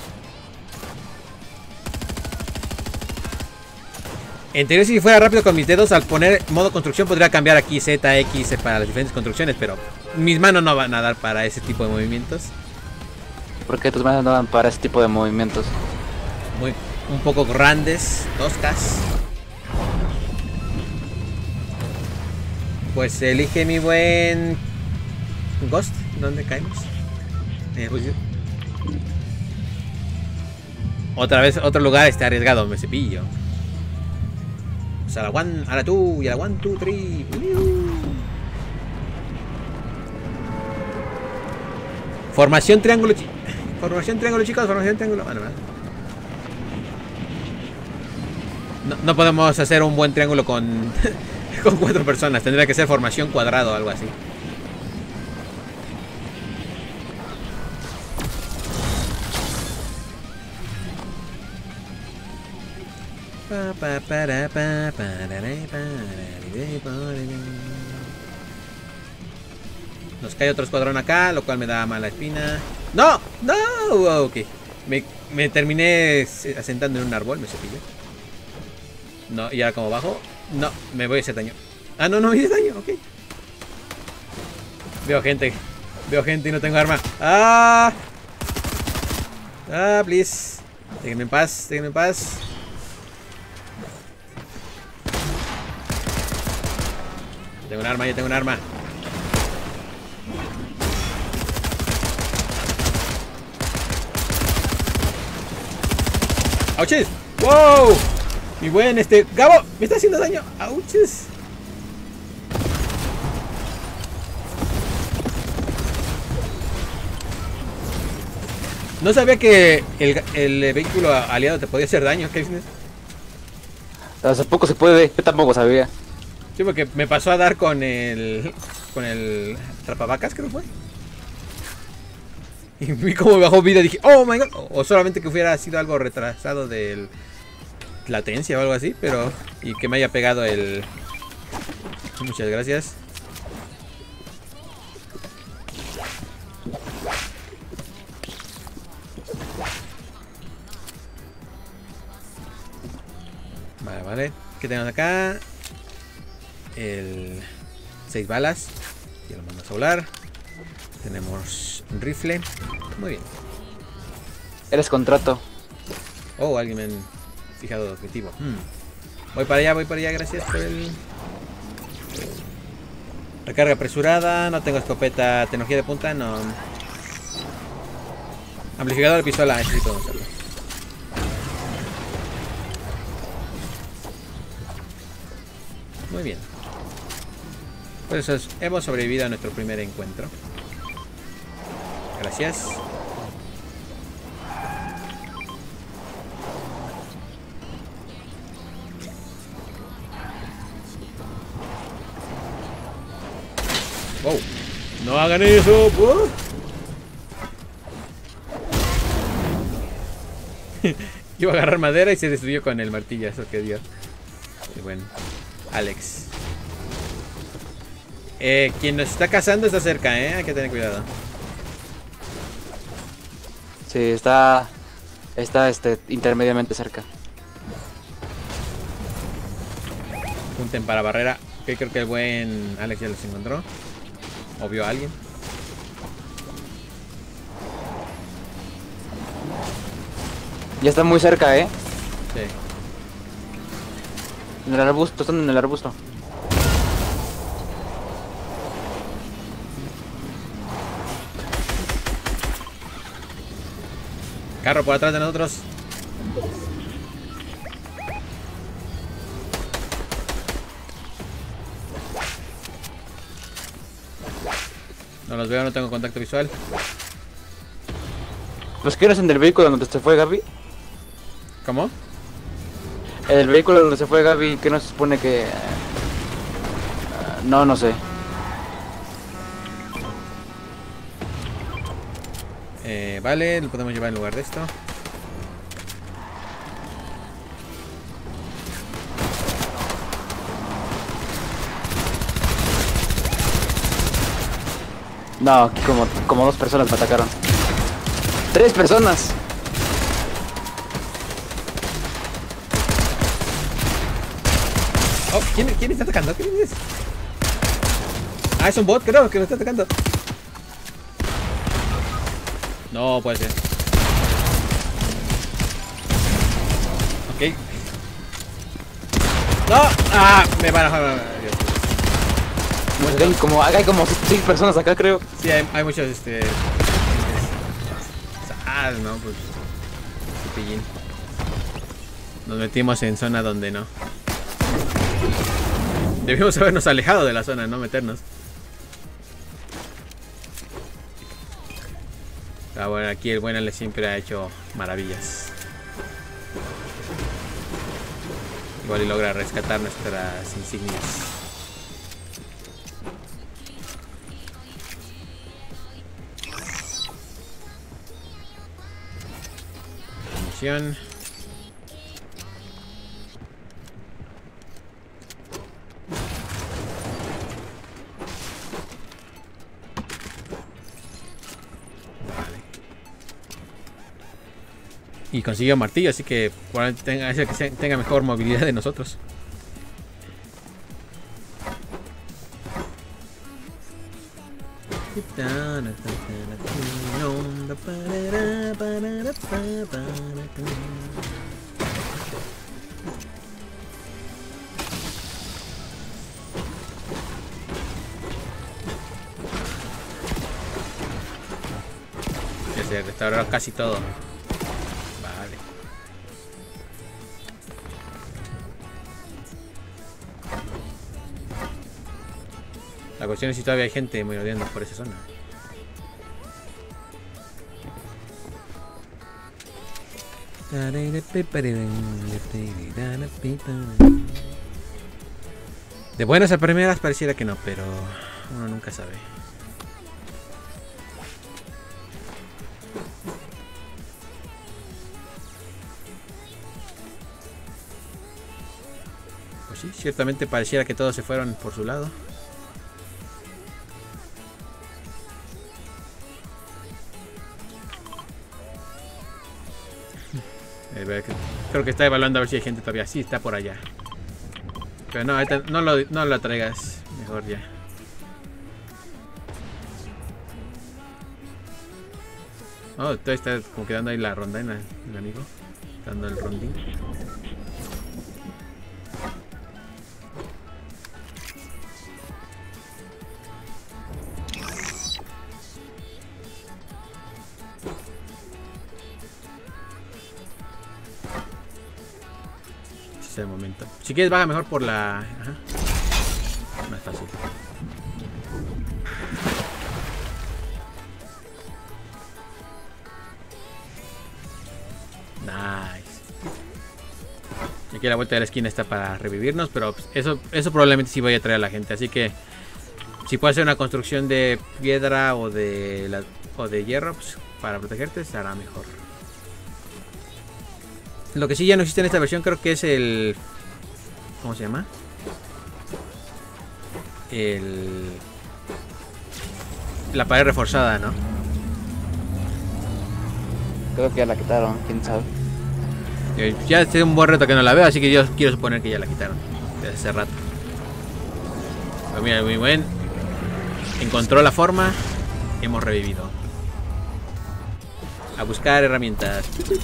En teoría, si fuera rápido con mis dedos, al poner modo construcción podría cambiar aquí Z, X para las diferentes construcciones, pero mis manos no van a dar para ese tipo de movimientos. ¿Por qué tus manos no dan para ese tipo de movimientos? Muy, un poco grandes, toscas. Pues elige mi buen Ghost. ¿Dónde caemos? Eh, pues, otra vez, otro lugar está arriesgado, me cepillo. O sea, a la one, a la two, y a la one, two, three. Formación triángulo. Formación triángulo, chicos. Formación triángulo. Ah, no, no, no podemos hacer un buen triángulo con, con cuatro personas. Tendría que ser formación cuadrado o algo así. Nos cae otro escuadrón acá, lo cual me da mala espina. ¡No! ¡No! Ok. Me, me terminé asentando en un árbol, me cepillé. No, y ahora como bajo. No, me voy a hacer daño. Ah, no, no me hice daño, ok. Veo gente. Veo gente y no tengo arma. ¡Ah! ¡Ah, please! Déjenme en paz, déjenme en paz. Tengo un arma, yo tengo un arma. ¡Auches! ¡Wow! Mi buen este... ¡Gabo! ¡Me está haciendo daño! ¡Auches! No sabía que el, el vehículo aliado te podía hacer daño. ¿Qué dices? Hace poco se puede, yo tampoco sabía. Sí, porque me pasó a dar con el... Con el... Atrapavacas, creo que fue. Y vi cómo bajó vida y dije, oh my god. O solamente que hubiera sido algo retrasado del... latencia o algo así, pero... Y que me haya pegado el... Muchas gracias. Vale, vale. ¿Qué tenemos acá? El... seis balas. Y lo mando a volar. Tenemos un rifle. Muy bien. Eres contrato. Oh, alguien me ha fijado de objetivo. Hmm. Voy para allá, voy para allá. Gracias por el... Recarga apresurada. No tengo escopeta. Tecnología de punta. No. Amplificador de pistola. Ese sí podemos hacerlo. Muy bien. Pues eso, hemos sobrevivido a nuestro primer encuentro. Gracias. Wow. No hagan eso, ¿por? Iba a agarrar madera y se destruyó con el martillazo que dio. Y bueno, Alex. Eh, quien nos está cazando está cerca, eh. Hay que tener cuidado. Sí, está. Está este intermediamente cerca. Junten para barrera. Ok, creo que el buen Alex ya los encontró. O vio a alguien. Ya está muy cerca, eh. Sí. En el arbusto, están en el arbusto. Carro por atrás de nosotros. No los veo, no tengo contacto visual. ¿Los quieres en el vehículo donde se fue Gaby? ¿Cómo? En el vehículo donde se fue Gaby, ¿qué nos supone que...? Uh, no, no sé. Eh, vale, lo podemos llevar en lugar de esto. No, aquí como, como dos personas me atacaron. ¡Tres personas! Oh, ¿quién, ¿quién está atacando? ¿Quién es? Ah, es un bot, creo, que lo está atacando. No puede ser. Ok. ¡No! ¡Ah! Me van a... Dios. Pues hay como, hay como seis personas acá, creo. Sí, hay, hay muchos, este... Ah, no, pues... Qué pillín. Nos metimos en zona donde no. Debimos habernos alejado de la zona, no meternos. Ah, bueno, aquí el buen Ale siempre ha hecho maravillas. Igual y logra rescatar nuestras insignias. Munición. Y consiguió martillo, así que probablemente tenga, hace que se- tenga mejor movilidad de nosotros. Ya se restauró casi todo. Vale. La cuestión es si todavía hay gente merodeando por esa zona. De buenas a primeras pareciera que no, pero uno nunca sabe. Pues sí, ciertamente pareciera que todos se fueron por su lado. A ver, creo que está evaluando a ver si hay gente todavía. Sí, está por allá. Pero no, ahorita no lo, no lo traigas. Mejor ya. Oh, todavía está como quedando ahí la ronda en el, el amigo. Dando el rondín. Este es el momento. Si quieres baja mejor por la... Ajá. Más fácil. Aquí a la vuelta de la esquina está para revivirnos, pero pues, eso, eso probablemente sí vaya a traer a la gente. Así que si puedes hacer una construcción de piedra o de, la, o de hierro, pues, para protegerte estará mejor. Lo que sí ya no existe en esta versión creo que es el... ¿Cómo se llama? El... La pared reforzada, ¿no? Creo que ya la quitaron, quién sabe. Eh, Ya es un buen reto que no la veo, así que yo quiero suponer que ya la quitaron desde hace rato. Pero mira, muy buen. Encontró la forma. Hemos revivido. A buscar herramientas.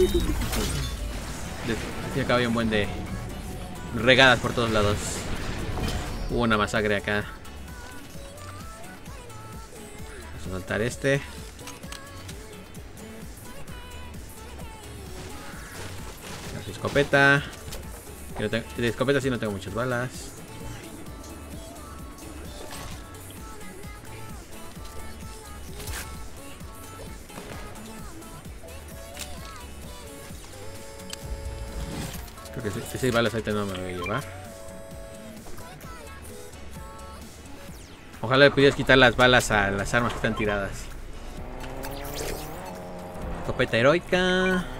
Y acá había un buen de regadas por todos lados. Hubo una masacre acá. Vamos a soltar este. La escopeta. No tengo, de escopeta sí no tengo muchas balas. Creo que si seis balas ahorita no me voy a llevar. Ojalá le pudieras quitar las balas a las armas que están tiradas. Escopeta heroica. Ah.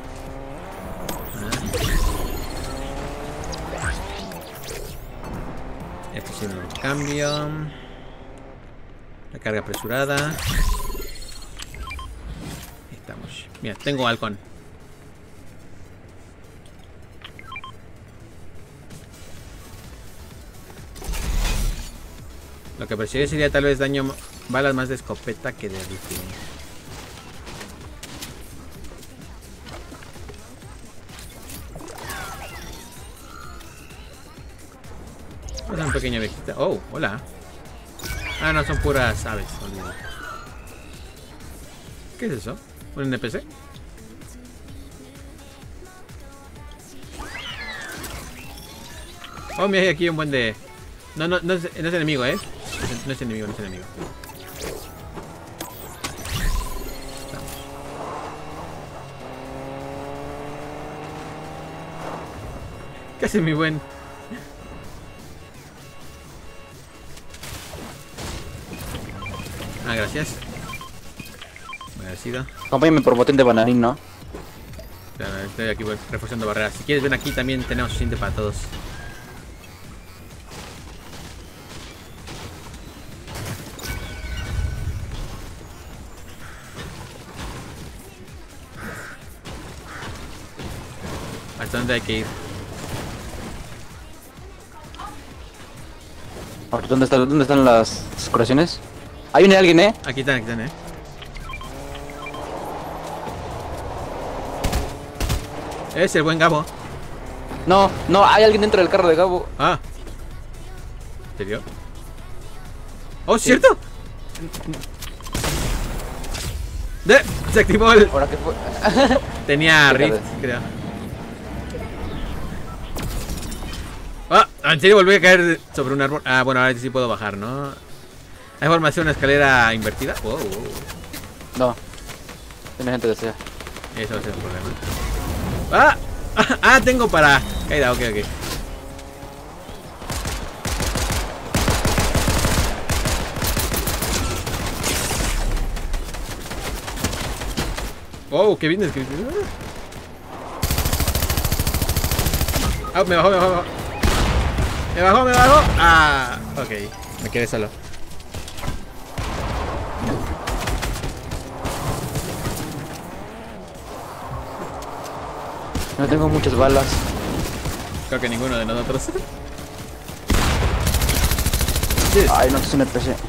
Esto sí me lo cambio. La carga apresurada. Ahí estamos. Mira, tengo halcón. Lo que persigue sería tal vez daño, balas más de escopeta que de rifle. Vamos a un pequeño viejita. Oh, hola. Ah, no, son puras aves. Olvido. ¿Qué es eso? ¿Un N P C? Oh, mira, hay aquí un buen de... No, no, no es, no es enemigo, ¿eh? No es enemigo, no es enemigo. Vamos. ¿Qué hace mi buen? Ah, gracias. Agradecido. Acompáñame por botín de bananín, ¿no? Claro, estoy aquí reforzando barreras. Si quieres, ven aquí también tenemos suficiente para todos. ¿Hasta dónde hay que ir? ¿Dónde están, dónde están las curaciones? Ahí viene alguien, ¿eh? Aquí están, aquí están, eh. Es el buen Gabo. No, no, hay alguien dentro del carro de Gabo. Ah. ¿En serio? ¡Oh, cierto! De, se activó el... ¿Ahora qué fue? Tenía Rift, creo. Ah, ¿en serio volví a caer sobre un árbol? Ah, bueno, ahora sí puedo bajar, ¿no? ¿Hay forma de hacer una escalera invertida? Wow, wow. No. Tiene gente que sea. Eso va a ser un problema. ¡Ah! ¡Ah! ah tengo para... Caída, ok, ok. Oh, qué bien descrito. Ah, me bajó, me bajó, me bajó. Me bajó, me bajó. Ah, ok. Me quedé solo. No tengo muchas balas. Creo que ninguno de nosotros. Ay, no, es un N P C.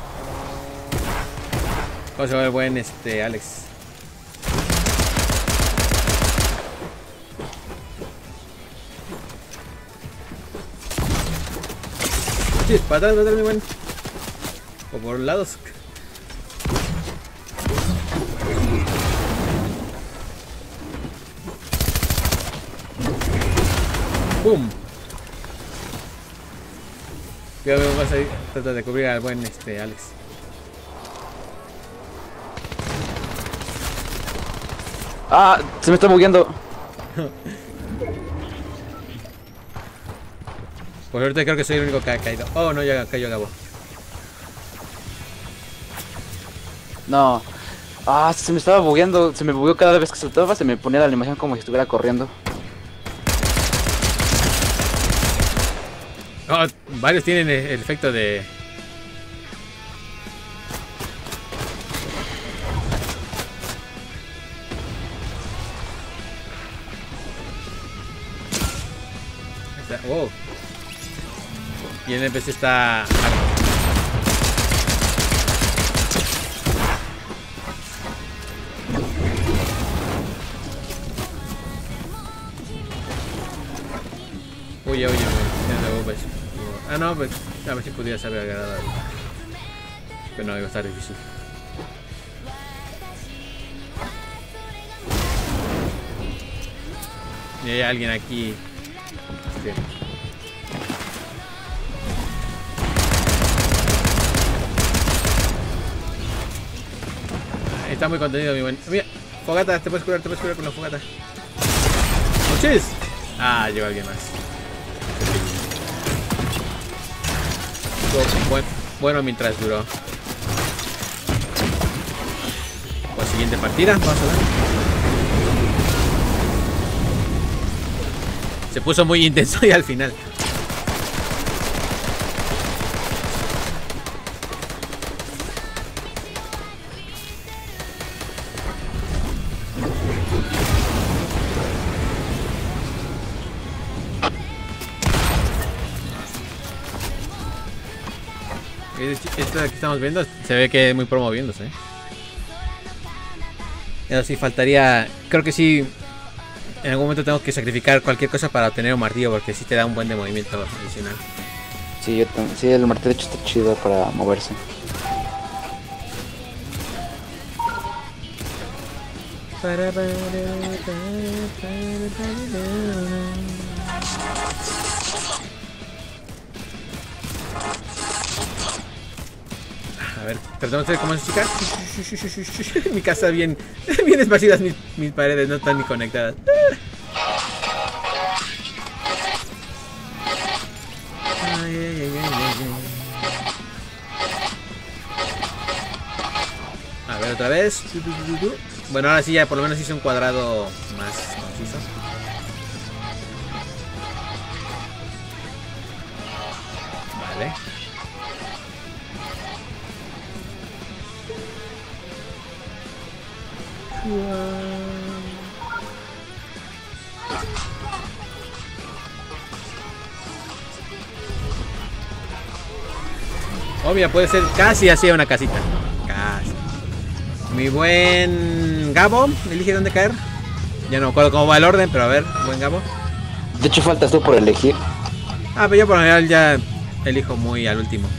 ¿Cómo se va el buen este Alex? Sí, para atrás, para atrás, mi buen. O por lados. ¡Pum! Cuidado, vas a ir. Trata de cubrir al buen este Alex. Ah, se me está bugueando. Por suerte creo que soy el único que ha caído. Oh, no, ya cayó Gabo. No. Ah, se me estaba bugueando. Se me bugueó cada vez que saltaba. Se me ponía la animación como si estuviera corriendo. Oh, varios tienen el efecto de... Wow. Y el N P C está... Oye, oye, pues. Ah, no, pues a ver si pudiera saber agarrar. Pero no, iba a estar difícil. Y hay alguien aquí. Este. Está muy contenido, mi buen. Mira, fogata, te puedes curar, te puedes curar con la fogata. ¡Muchis! Ah, llegó alguien más. Bueno, bueno mientras duró. Pues siguiente partida, vamos a ver. Se puso muy intenso y al final. Esto que estamos viendo se ve que es muy promoviéndose, ¿eh? Pero sí faltaría. Creo que sí. En algún momento tengo que sacrificar cualquier cosa para obtener un martillo, porque sí te da un buen de movimiento adicional. Sí, yo sí, el martillo de hecho está chido para moverse. A ver, tratamos de ver cómo es chica. Mi casa bien, bien esparcidas mis, mis paredes, no están ni conectadas. Ay, ay, ay, ay, ay. A ver, otra vez. Bueno, ahora sí ya por lo menos hice un cuadrado más conciso. Vale. Oh, mira, puede ser casi así una casita. Casi. Mi buen Gabo, elige dónde caer. Ya no me acuerdo cómo va el orden, pero a ver, buen Gabo. De hecho, faltas tú por elegir. Ah, pero yo por lo general ya elijo muy al último.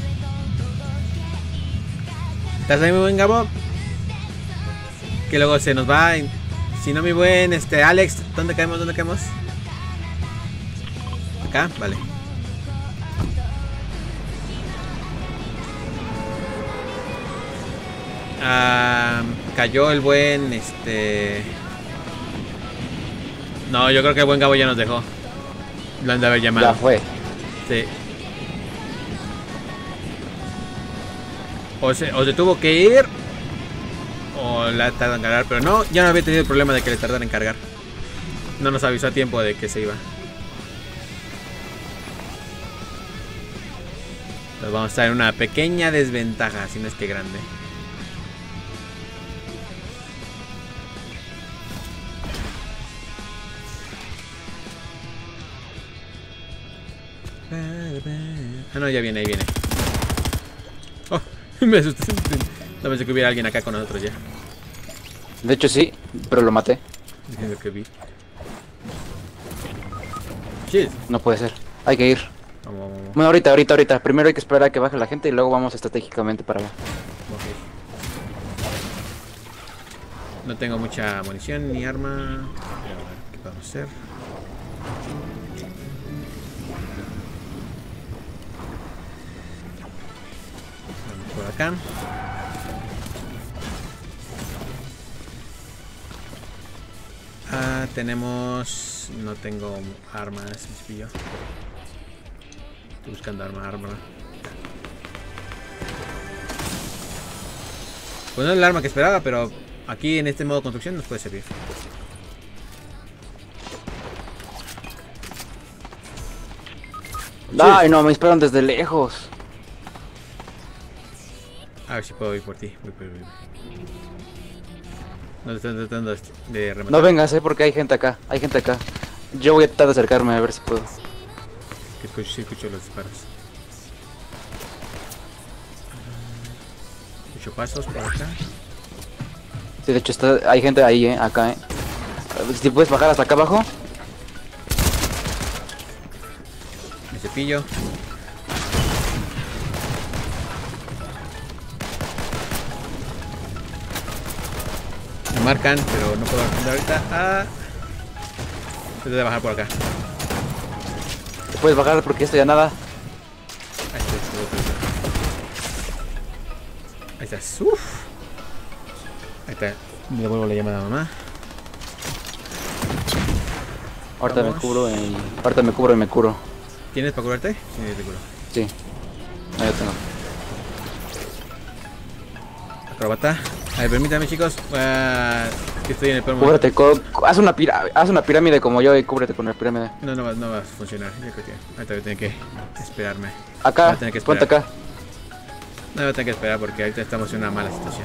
¿Estás ahí, mi buen Gabo? Que luego se nos va. Si no, mi buen este Alex, ¿dónde caemos? ¿Dónde caemos? Acá, vale. Ah, cayó el buen este. No, yo creo que el buen Gabo ya nos dejó. Lo han de haber llamado. Ya fue. Sí. O se, o se tuvo que ir. O la tarda en cargar, pero no, ya no había tenido el problema de que le tardara en cargar. No nos avisó a tiempo de que se iba. Entonces vamos a estar en una pequeña desventaja, si no es que grande. Ah, no, ya viene, ahí viene. Oh, me asusté. No pensé que hubiera alguien acá con nosotros ya. De hecho sí, pero lo maté. Es lo que vi. Shit. No puede ser. Hay que ir. Vamos, vamos, vamos. Bueno, ahorita, ahorita, ahorita. Primero hay que esperar a que baje la gente y luego vamos estratégicamente para allá. Okay. No tengo mucha munición ni arma. A ver qué podemos hacer. Vamos por acá. Ah, tenemos... No tengo armas, me pillo. Estoy buscando arma, arma. Pues no es el arma que esperaba, pero aquí en este modo construcción nos puede servir. Ay, no, me disparan desde lejos. A ver si puedo ir por ti. Voy, voy, voy. No, estoy tratando de rematar. No vengas, eh, porque hay gente acá. Hay gente acá. Yo voy a tratar de acercarme a ver si puedo. Que escucho, sí, escucho los disparos. Escucho pasos por acá. Sí, de hecho está, hay gente ahí, eh, acá, eh. Si puedes bajar hasta acá abajo. Me cepillo. Me marcan, pero no puedo defender ahorita. Ah. Voy a bajar por acá. Te puedes bajar porque esto ya nada. Ahí está. Ahí estás. Uf. Ahí está. Le devuelvo la llamada a mamá. Ahorita Vamos. me cubro y... Ahorita me cubro y me curo. ¿Tienes para curarte? Sí, te curo. Sí. Ahí lo tengo. Acrobata. A ver, permítame, chicos. Uh, que estoy en el permo. Cúbrete, co- haz, una pira- haz una pirámide como yo y cúbrete con la pirámide. No, no va, no va a funcionar. Yo creo que ahorita voy a tener que esperarme. Voy Acá, a tener que ponte esperar. acá. No, voy a tener que esperar porque ahorita estamos en una mala situación.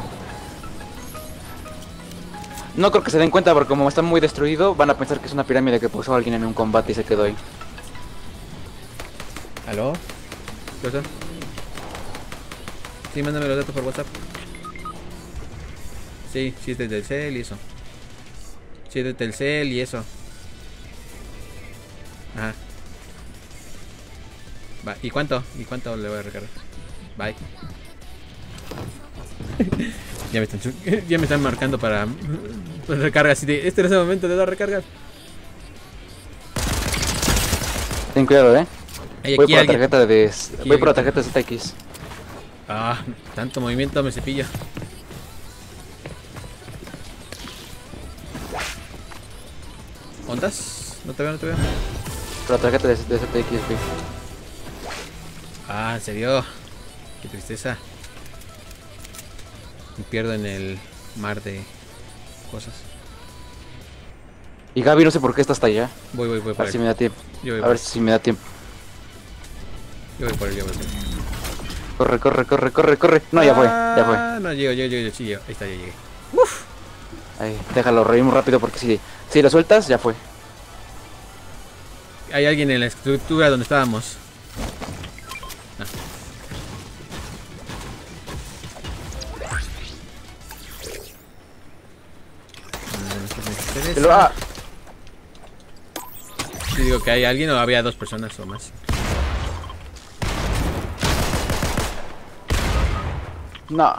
No creo que se den cuenta porque como está muy destruido, van a pensar que es una pirámide que puso alguien en un combate y se quedó ahí. ¿Aló? ¿Qué pasa? Sí, mándame los datos por WhatsApp. Sí, sí es de Telcel y eso. Sí es de Telcel y eso. Ajá. Va, ¿y cuánto? ¿Y cuánto le voy a recargar? Bye. ya, me están, ya me están marcando para, para recarga así de... Este no es el momento de dar recargas. Ten cuidado, eh. Hay Voy aquí por la alguien. tarjeta de... Voy por la alguien. tarjeta de Z X. Ah, tanto movimiento me cepillo. ¿Ondas? No te veo, no te veo. Por la tarjeta de, de Z X, güey. Ah, ¿en serio? Qué tristeza. Me pierdo en el mar de cosas. Y Gaby, no sé por qué está hasta allá. Voy, voy, voy A por ver si él. me da tiempo. Yo voy A por ver él. si me da tiempo. Yo voy por él, yo voy por él. Corre, corre, corre, corre, corre. No, ya fue, ya fue. Ah, no, llego, llego, llego, sí, llego. Ahí está, ya llegué. Ahí, déjalo, reímos rápido porque si, si lo sueltas, ya fue. Hay alguien en la estructura donde estábamos. Ah. Ah, no sé qué me Pero, ah, Sí, digo que hay alguien o había dos personas o más. no.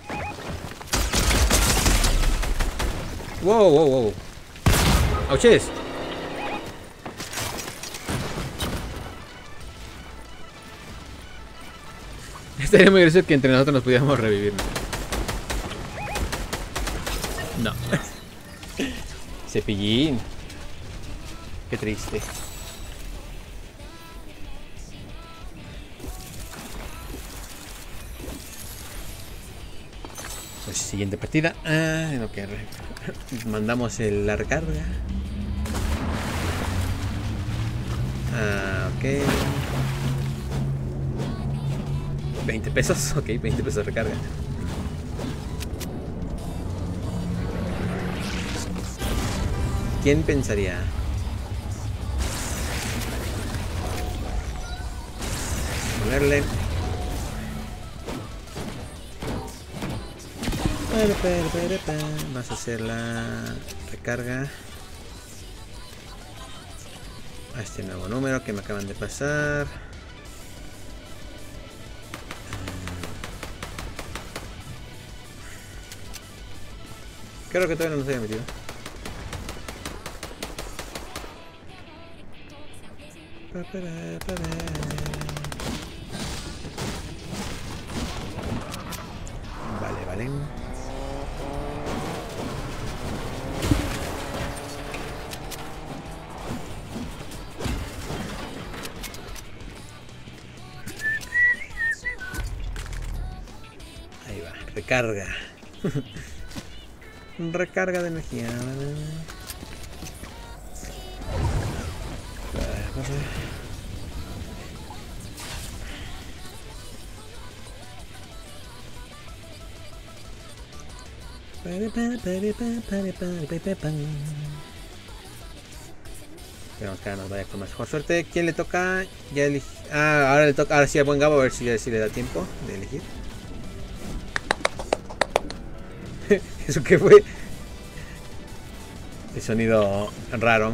Wow, wow, wow. Auches. Estaría muy gracioso que entre nosotros nos pudiéramos revivir. No. Cepillín. Qué triste. Pues siguiente partida. Ah, en lo que re- mandamos el, la recarga. Ah, ok. veinte pesos, ok, veinte pesos de recarga. ¿Quién pensaría? Ponerle. Vamos a hacer la recarga a este nuevo número que me acaban de pasar. Creo que todavía no nos había metido. Pa, para, para. Vale, vale. Ahí va, recarga. Recarga de energía. Esperamos que ahora nos vaya con mejor suerte. ¿Quién le toca? Ya elegí. Ah, ahora le toca. Ahora sí a buen Gabo, a ver si, si le da tiempo de elegir. ¿Eso qué fue? El sonido raro.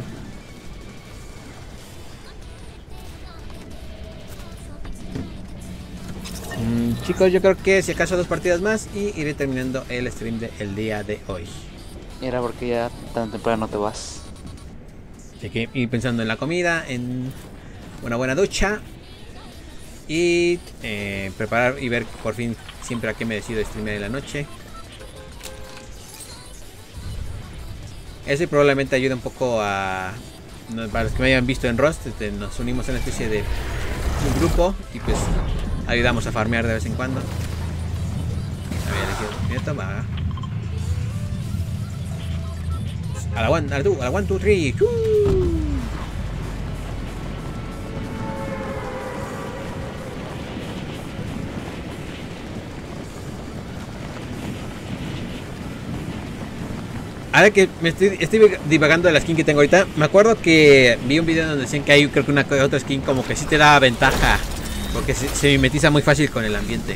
Mm, chicos, yo creo que si acaso dos partidas más y iré terminando el stream del día de hoy. Y era porque ya tan temprano te vas. Así que ir pensando en la comida, en una buena ducha y eh, preparar y ver por fin siempre a qué me decido streamear en la noche. Eso probablemente ayuda un poco a... Para los que me hayan visto en Rust, nos unimos a una especie de un grupo y pues ayudamos a farmear de vez en cuando. Había elegido. Mira, toma. A la one, a la two, a la one, two, three. Ahora que me estoy, estoy divagando de la skin que tengo ahorita, me acuerdo que vi un video donde decían que hay creo que una otra skin como que sí te da ventaja, porque se, se mimetiza muy fácil con el ambiente.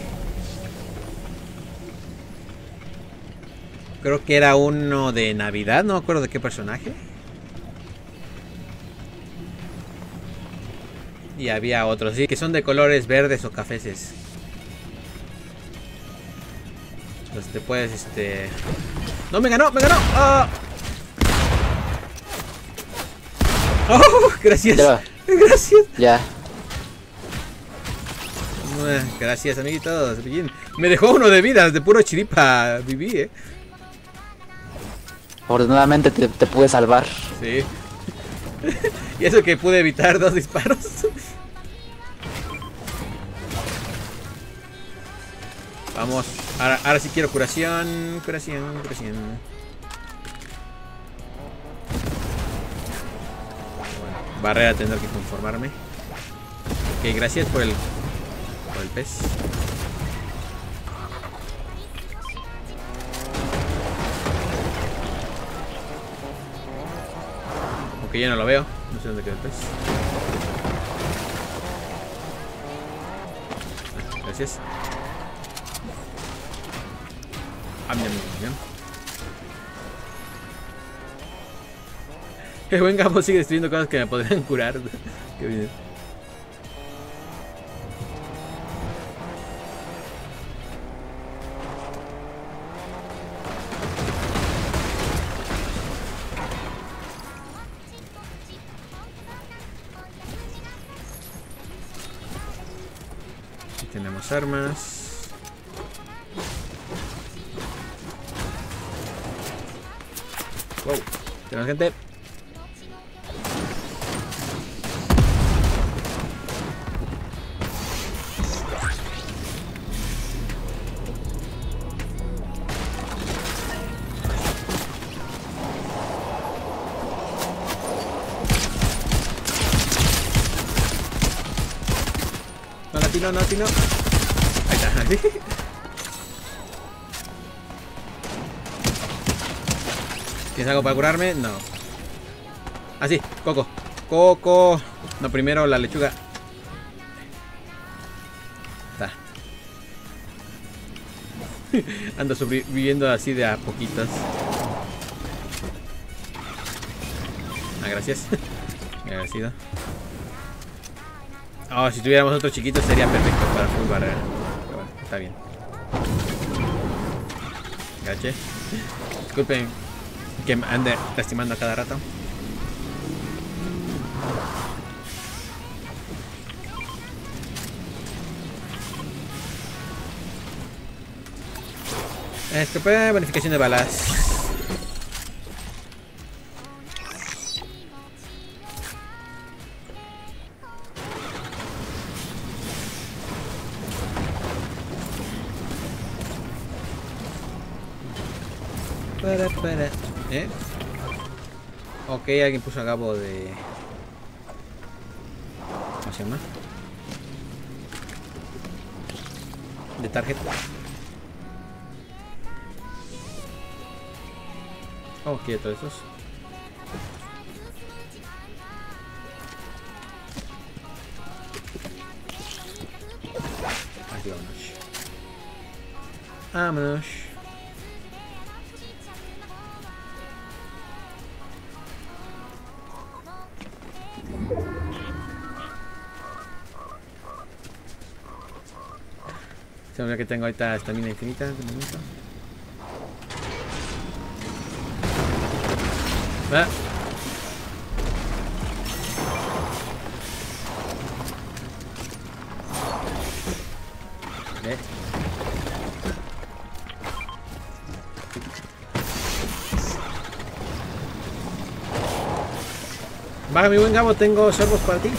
Creo que era uno de Navidad, no me acuerdo de qué personaje. Y había otros, sí, que son de colores verdes o cafeces. Entonces te puedes, este... ¡No, me ganó! ¡Me ganó! ¡Oh! ¡Oh! Gracias. Ya. Gracias. Ya. Gracias, amiguitos. Bien. Me dejó uno de vidas, de puro chiripa viví, eh. Afortunadamente te, te pude salvar. Sí. Y eso que pude evitar dos disparos. Vamos. Ahora, ahora sí quiero curación. Curación, curación. Bueno, barrera tendré que conformarme. Ok, gracias por el, por el pez. Ok, ya no lo veo. No sé dónde queda el pez. Ah, gracias. Ah, bien, bien, bien. El buen Gabo sigue destruyendo cosas que me podrían curar. Qué bien. Aquí tenemos armas. Wow, tenemos gente. No latino, no latino. Ahí está. ¿Tienes algo para curarme? No. Ah, sí, Coco. Coco. No, primero la lechuga. Está. Ando sobreviviendo así de a poquitas. Ah, gracias. Agradecido. Oh, si tuviéramos otros chiquitos sería perfecto para full barrera. Pero bueno, está bien. Gache. Disculpen que me ande lastimando a cada rato. Esto fue bonificación de balas. Para, para. ¿Eh? Ok, alguien puso a Gabo de... ¿Cómo se llama? De tarjeta. Oh, quieto esos. Aquí vámonos. Vámonos. Seguro que tengo ahorita estamina infinita de momento. Ah. ¿Eh? Baja mi buen Gabo, tengo servos para ti.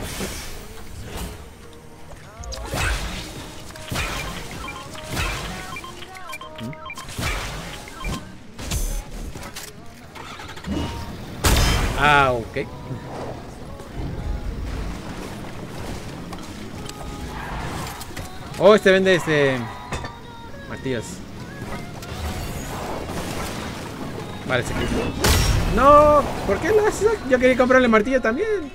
Ah, ok. Oh, este vende este... martillos. Vale, se quitó. No, ¿por qué lo haces? Yo quería comprarle martillo también.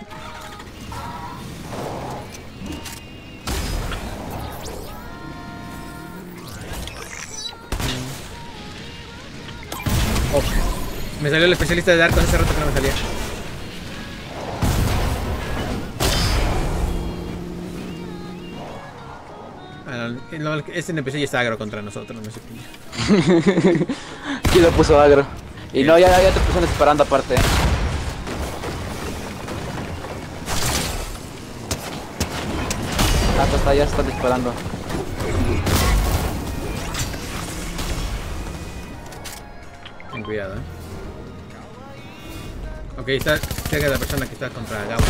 Oh, me salió el especialista de arcos hace rato que no me salía. No, este N P C ya está agro contra nosotros, no me sé qué. ¿Quién lo puso agro? Y no, ya, ya te pusieron disparando aparte. Ah, pues ya se están disparando. Ten cuidado, eh. Ok, está cerca de la persona que está contra Gabo.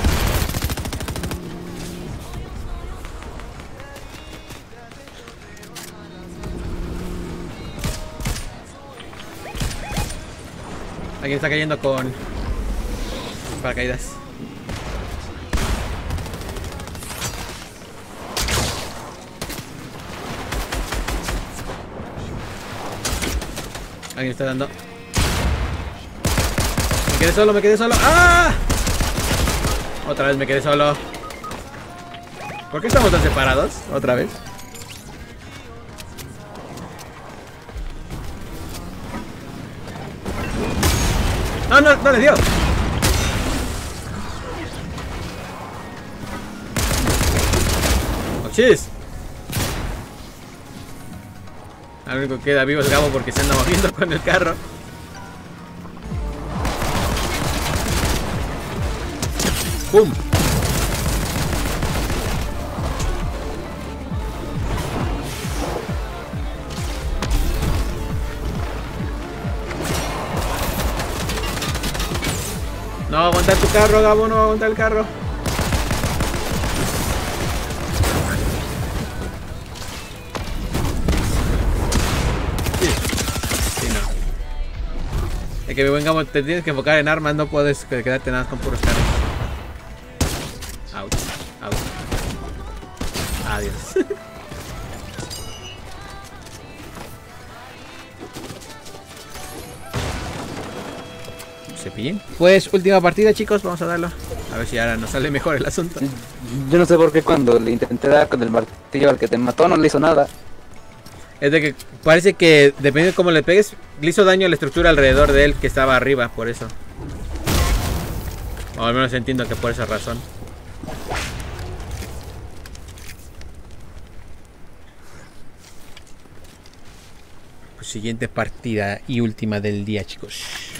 Alguien está cayendo con paracaídas. Alguien está dando. Me quedé solo, me quedé solo. ¡Ah! Otra vez me quedé solo. ¿Por qué estamos tan separados? Otra vez. No, no, no le dio. Oh, chis. Lo único que queda vivo es Gabo porque se anda moviendo con el carro. ¡Pum! No va a aguantar tu carro, Gabo, no va a aguantar el carro. Sí, sí, no. Es que mi buen Gabo, te tienes que enfocar en armas, no puedes quedarte nada más con puros carros. Ouch, ouch. Adiós. Cepillín. Pues última partida, chicos, vamos a darlo. A ver si ahora nos sale mejor el asunto. Yo no sé por qué cuando le intenté dar con el martillo al que te mató no le hizo nada. Es de que parece que dependiendo de cómo le pegues, le hizo daño a la estructura alrededor de él que estaba arriba, por eso. O al menos entiendo que por esa razón. Pues siguiente partida y última del día, chicos.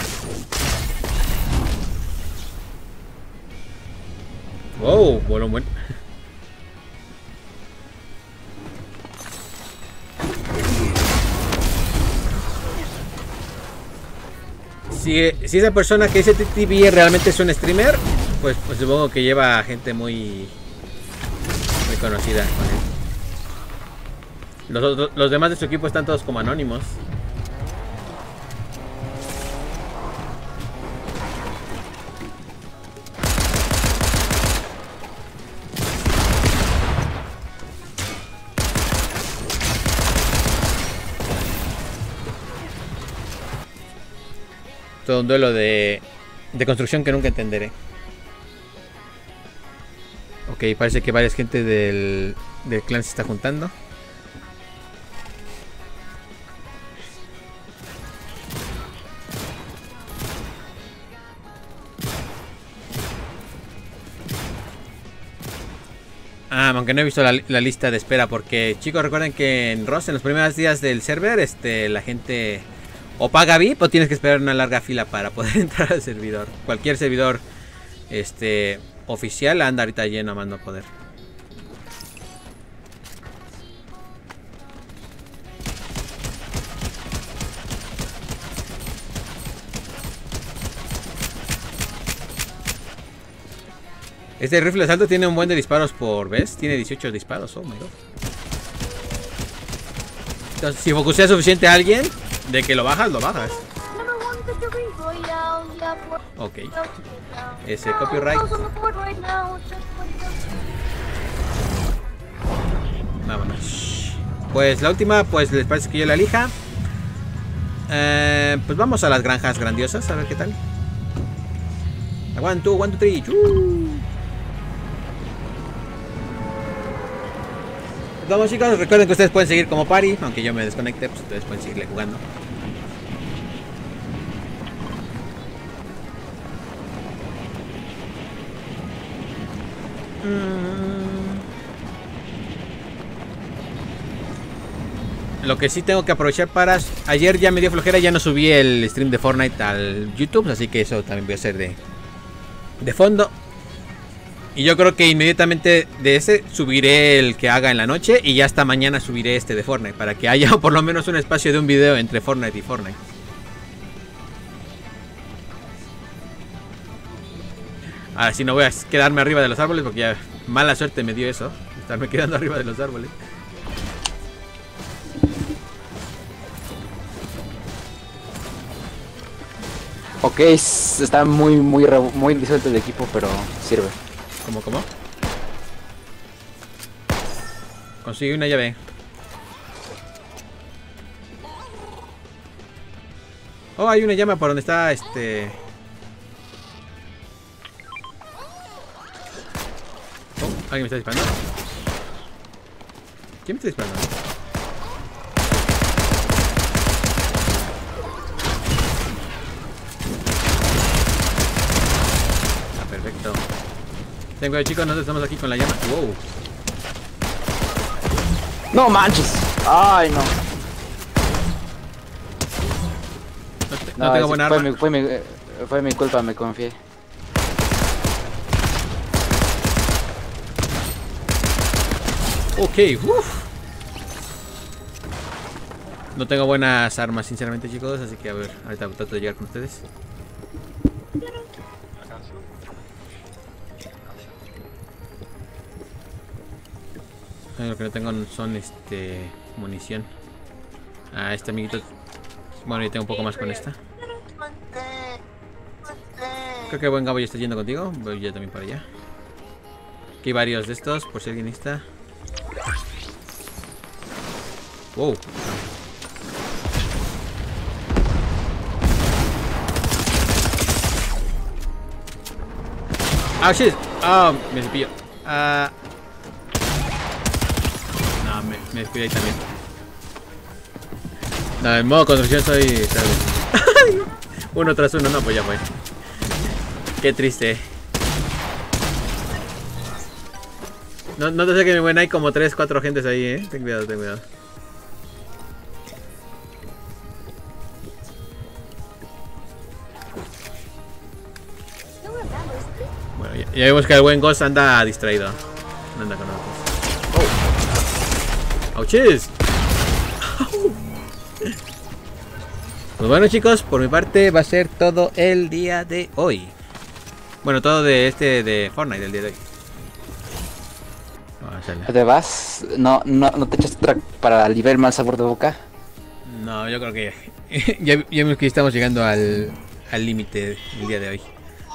Wow, voló buen. Si, si esa persona que dice T T V realmente es un streamer, pues, pues supongo que lleva gente muy muy conocida con él. Los, otros, los demás de su equipo están todos como anónimos. Todo un duelo de, de construcción que nunca entenderé. Ok, parece que varias gente del, del clan se está juntando. Ah, aunque no he visto la, la lista de espera porque, chicos, recuerden que en Rust, en los primeros días del server, este, la gente o paga V I P o tienes que esperar una larga fila para poder entrar al servidor. Cualquier servidor este, oficial anda ahorita lleno a más no poder. Este rifle de asalto tiene un buen de disparos por vez. Tiene dieciocho disparos, oh my god. Entonces, si focusea suficiente a alguien, de que lo bajas, lo bajas. Ok. Ese copyright. Vámonos. Pues la última, pues les parece que yo la elija. Eh, pues vamos a las granjas grandiosas, a ver qué tal. One, two, one, two, three. Chuu. Vamos, chicos, recuerden que ustedes pueden seguir como party, aunque yo me desconecte, pues ustedes pueden seguirle jugando. Mm. Lo que sí tengo que aprovechar para... Ayer ya me dio flojera, ya no subí el stream de Fortnite al YouTube, así que eso también voy a hacer de, de fondo. Y yo creo que inmediatamente de ese subiré el que haga en la noche. Y ya hasta mañana subiré este de Fortnite, para que haya por lo menos un espacio de un video entre Fortnite y Fortnite. Ahora sí, no voy a quedarme arriba de los árboles, porque ya mala suerte me dio eso, estarme quedando arriba de los árboles. Ok, está muy, muy, muy disuelto el equipo, pero sirve. ¿Cómo, cómo? Consigue una llave. Oh, hay una llama por donde está este... Oh, alguien me está disparando. ¿Quién me está disparando? Ah, perfecto. Tengo, chicos, nosotros estamos aquí con la llama. Wow. No manches. Ay, no. No, te, no, No, tengo buena fue arma. mi, fue, mi, fue mi culpa, me confié. Ok, uff. No tengo buenas armas, sinceramente, chicos, así que a ver, ahorita trato de llegar con ustedes. Lo que no tengo son este munición. Ah, este amiguito. Bueno, yo tengo un poco más con esta. Creo que buen Gabo ya está yendo contigo. Voy yo también para allá. Aquí hay varios de estos, por si alguien está. Wow. Ah, shit. Ah, me cepillo. Ah. No, me, me descuidé ahí también. No, en modo construcción soy... uno tras uno, no, pues ya fue. Qué triste. No, no te sé que mi buena, hay como tres, cuatro gentes ahí, eh. Ten cuidado, ten cuidado. Bueno, ya, ya vemos que el buen Ghost anda distraído. No anda con nosotros. Oh. ¡Auchis! Pues bueno, chicos, por mi parte va a ser todo el día de hoy. Bueno, todo de este de Fortnite del día de hoy. ¿Te vas? ¿No, no, no te echas otra para aliviar mal sabor de boca? No, yo creo que ya, ya vemos que estamos llegando al al límite el día de hoy.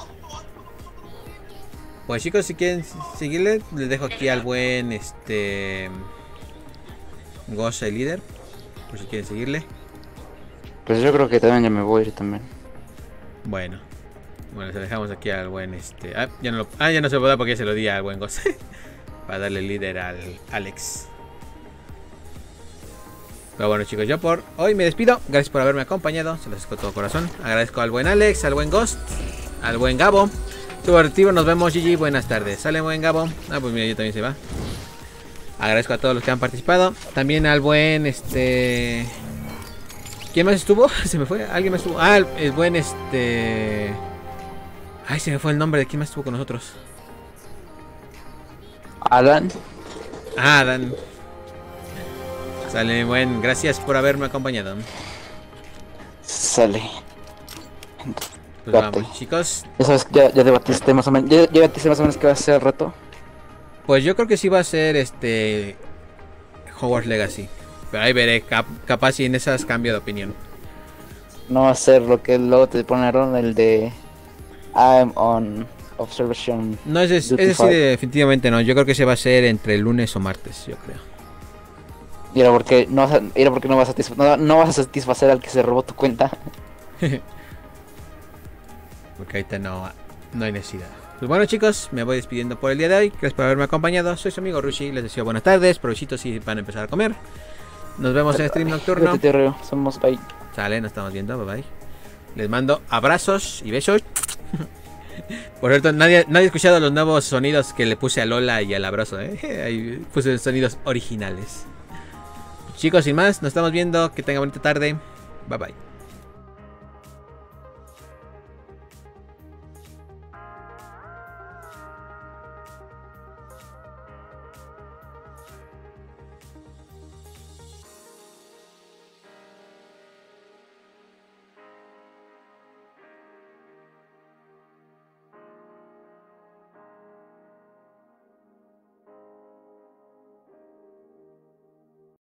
Pues chicos, si quieren seguirle, les dejo aquí al buen este Ghost, el líder, por si quieren seguirle. Pues yo creo que también ya me voy a ir también. Bueno. Bueno, se lo dejamos aquí al buen este. Ah, ya no, lo... ah, ya no se lo puedo dar porque ya se lo di al buen Ghost. Para darle el líder al Alex. Pero bueno, chicos, yo por hoy me despido. Gracias por haberme acompañado. Se los agradezco de todo corazón. Agradezco al buen Alex, al buen Ghost, al buen Gabo. Estuvo divertido, nos vemos, G G. Buenas tardes. Sale buen Gabo. Ah, pues mira, yo también se va. Agradezco a todos los que han participado. También al buen este. ¿Quién más estuvo? Se me fue. ¿Alguien más estuvo? Ah, el, el buen este. Ay, se me fue el nombre de quién más estuvo con nosotros. Alan. Ah, Adán. Sale, buen. Gracias por haberme acompañado. Sale. Pues vamos, chicos. Ya sabes, ya, ya debatiste más o menos. Ya, ya debatiste más o menos qué va a ser el reto. Pues yo creo que sí va a ser este. Hogwarts Legacy. Pero ahí veré. Cap capaz si en esas cambio de opinión. No va a ser lo que luego te ponieron, el de I'm on observation. No, ese, ese sí definitivamente no. Yo creo que se va a hacer entre lunes o martes, yo creo. Y era porque no, era porque no vas a satisfacer, no, no vas a satisfacer al que se robó tu cuenta. Porque ahorita no, no hay necesidad. Pues bueno, chicos, me voy despidiendo por el día de hoy. Gracias por haberme acompañado. Soy su amigo Rushi. Les deseo buenas tardes, provechitos si van a empezar a comer. Nos vemos en stream nocturno. Somos bye. Sale, nos estamos viendo, bye bye. Les mando abrazos y besos. Por cierto, nadie, nadie ha escuchado los nuevos sonidos que le puse a Lola y al abrazo, ¿eh? Ahí puse sonidos originales. Chicos, sin más, nos estamos viendo. Que tengan bonita tarde. Bye bye.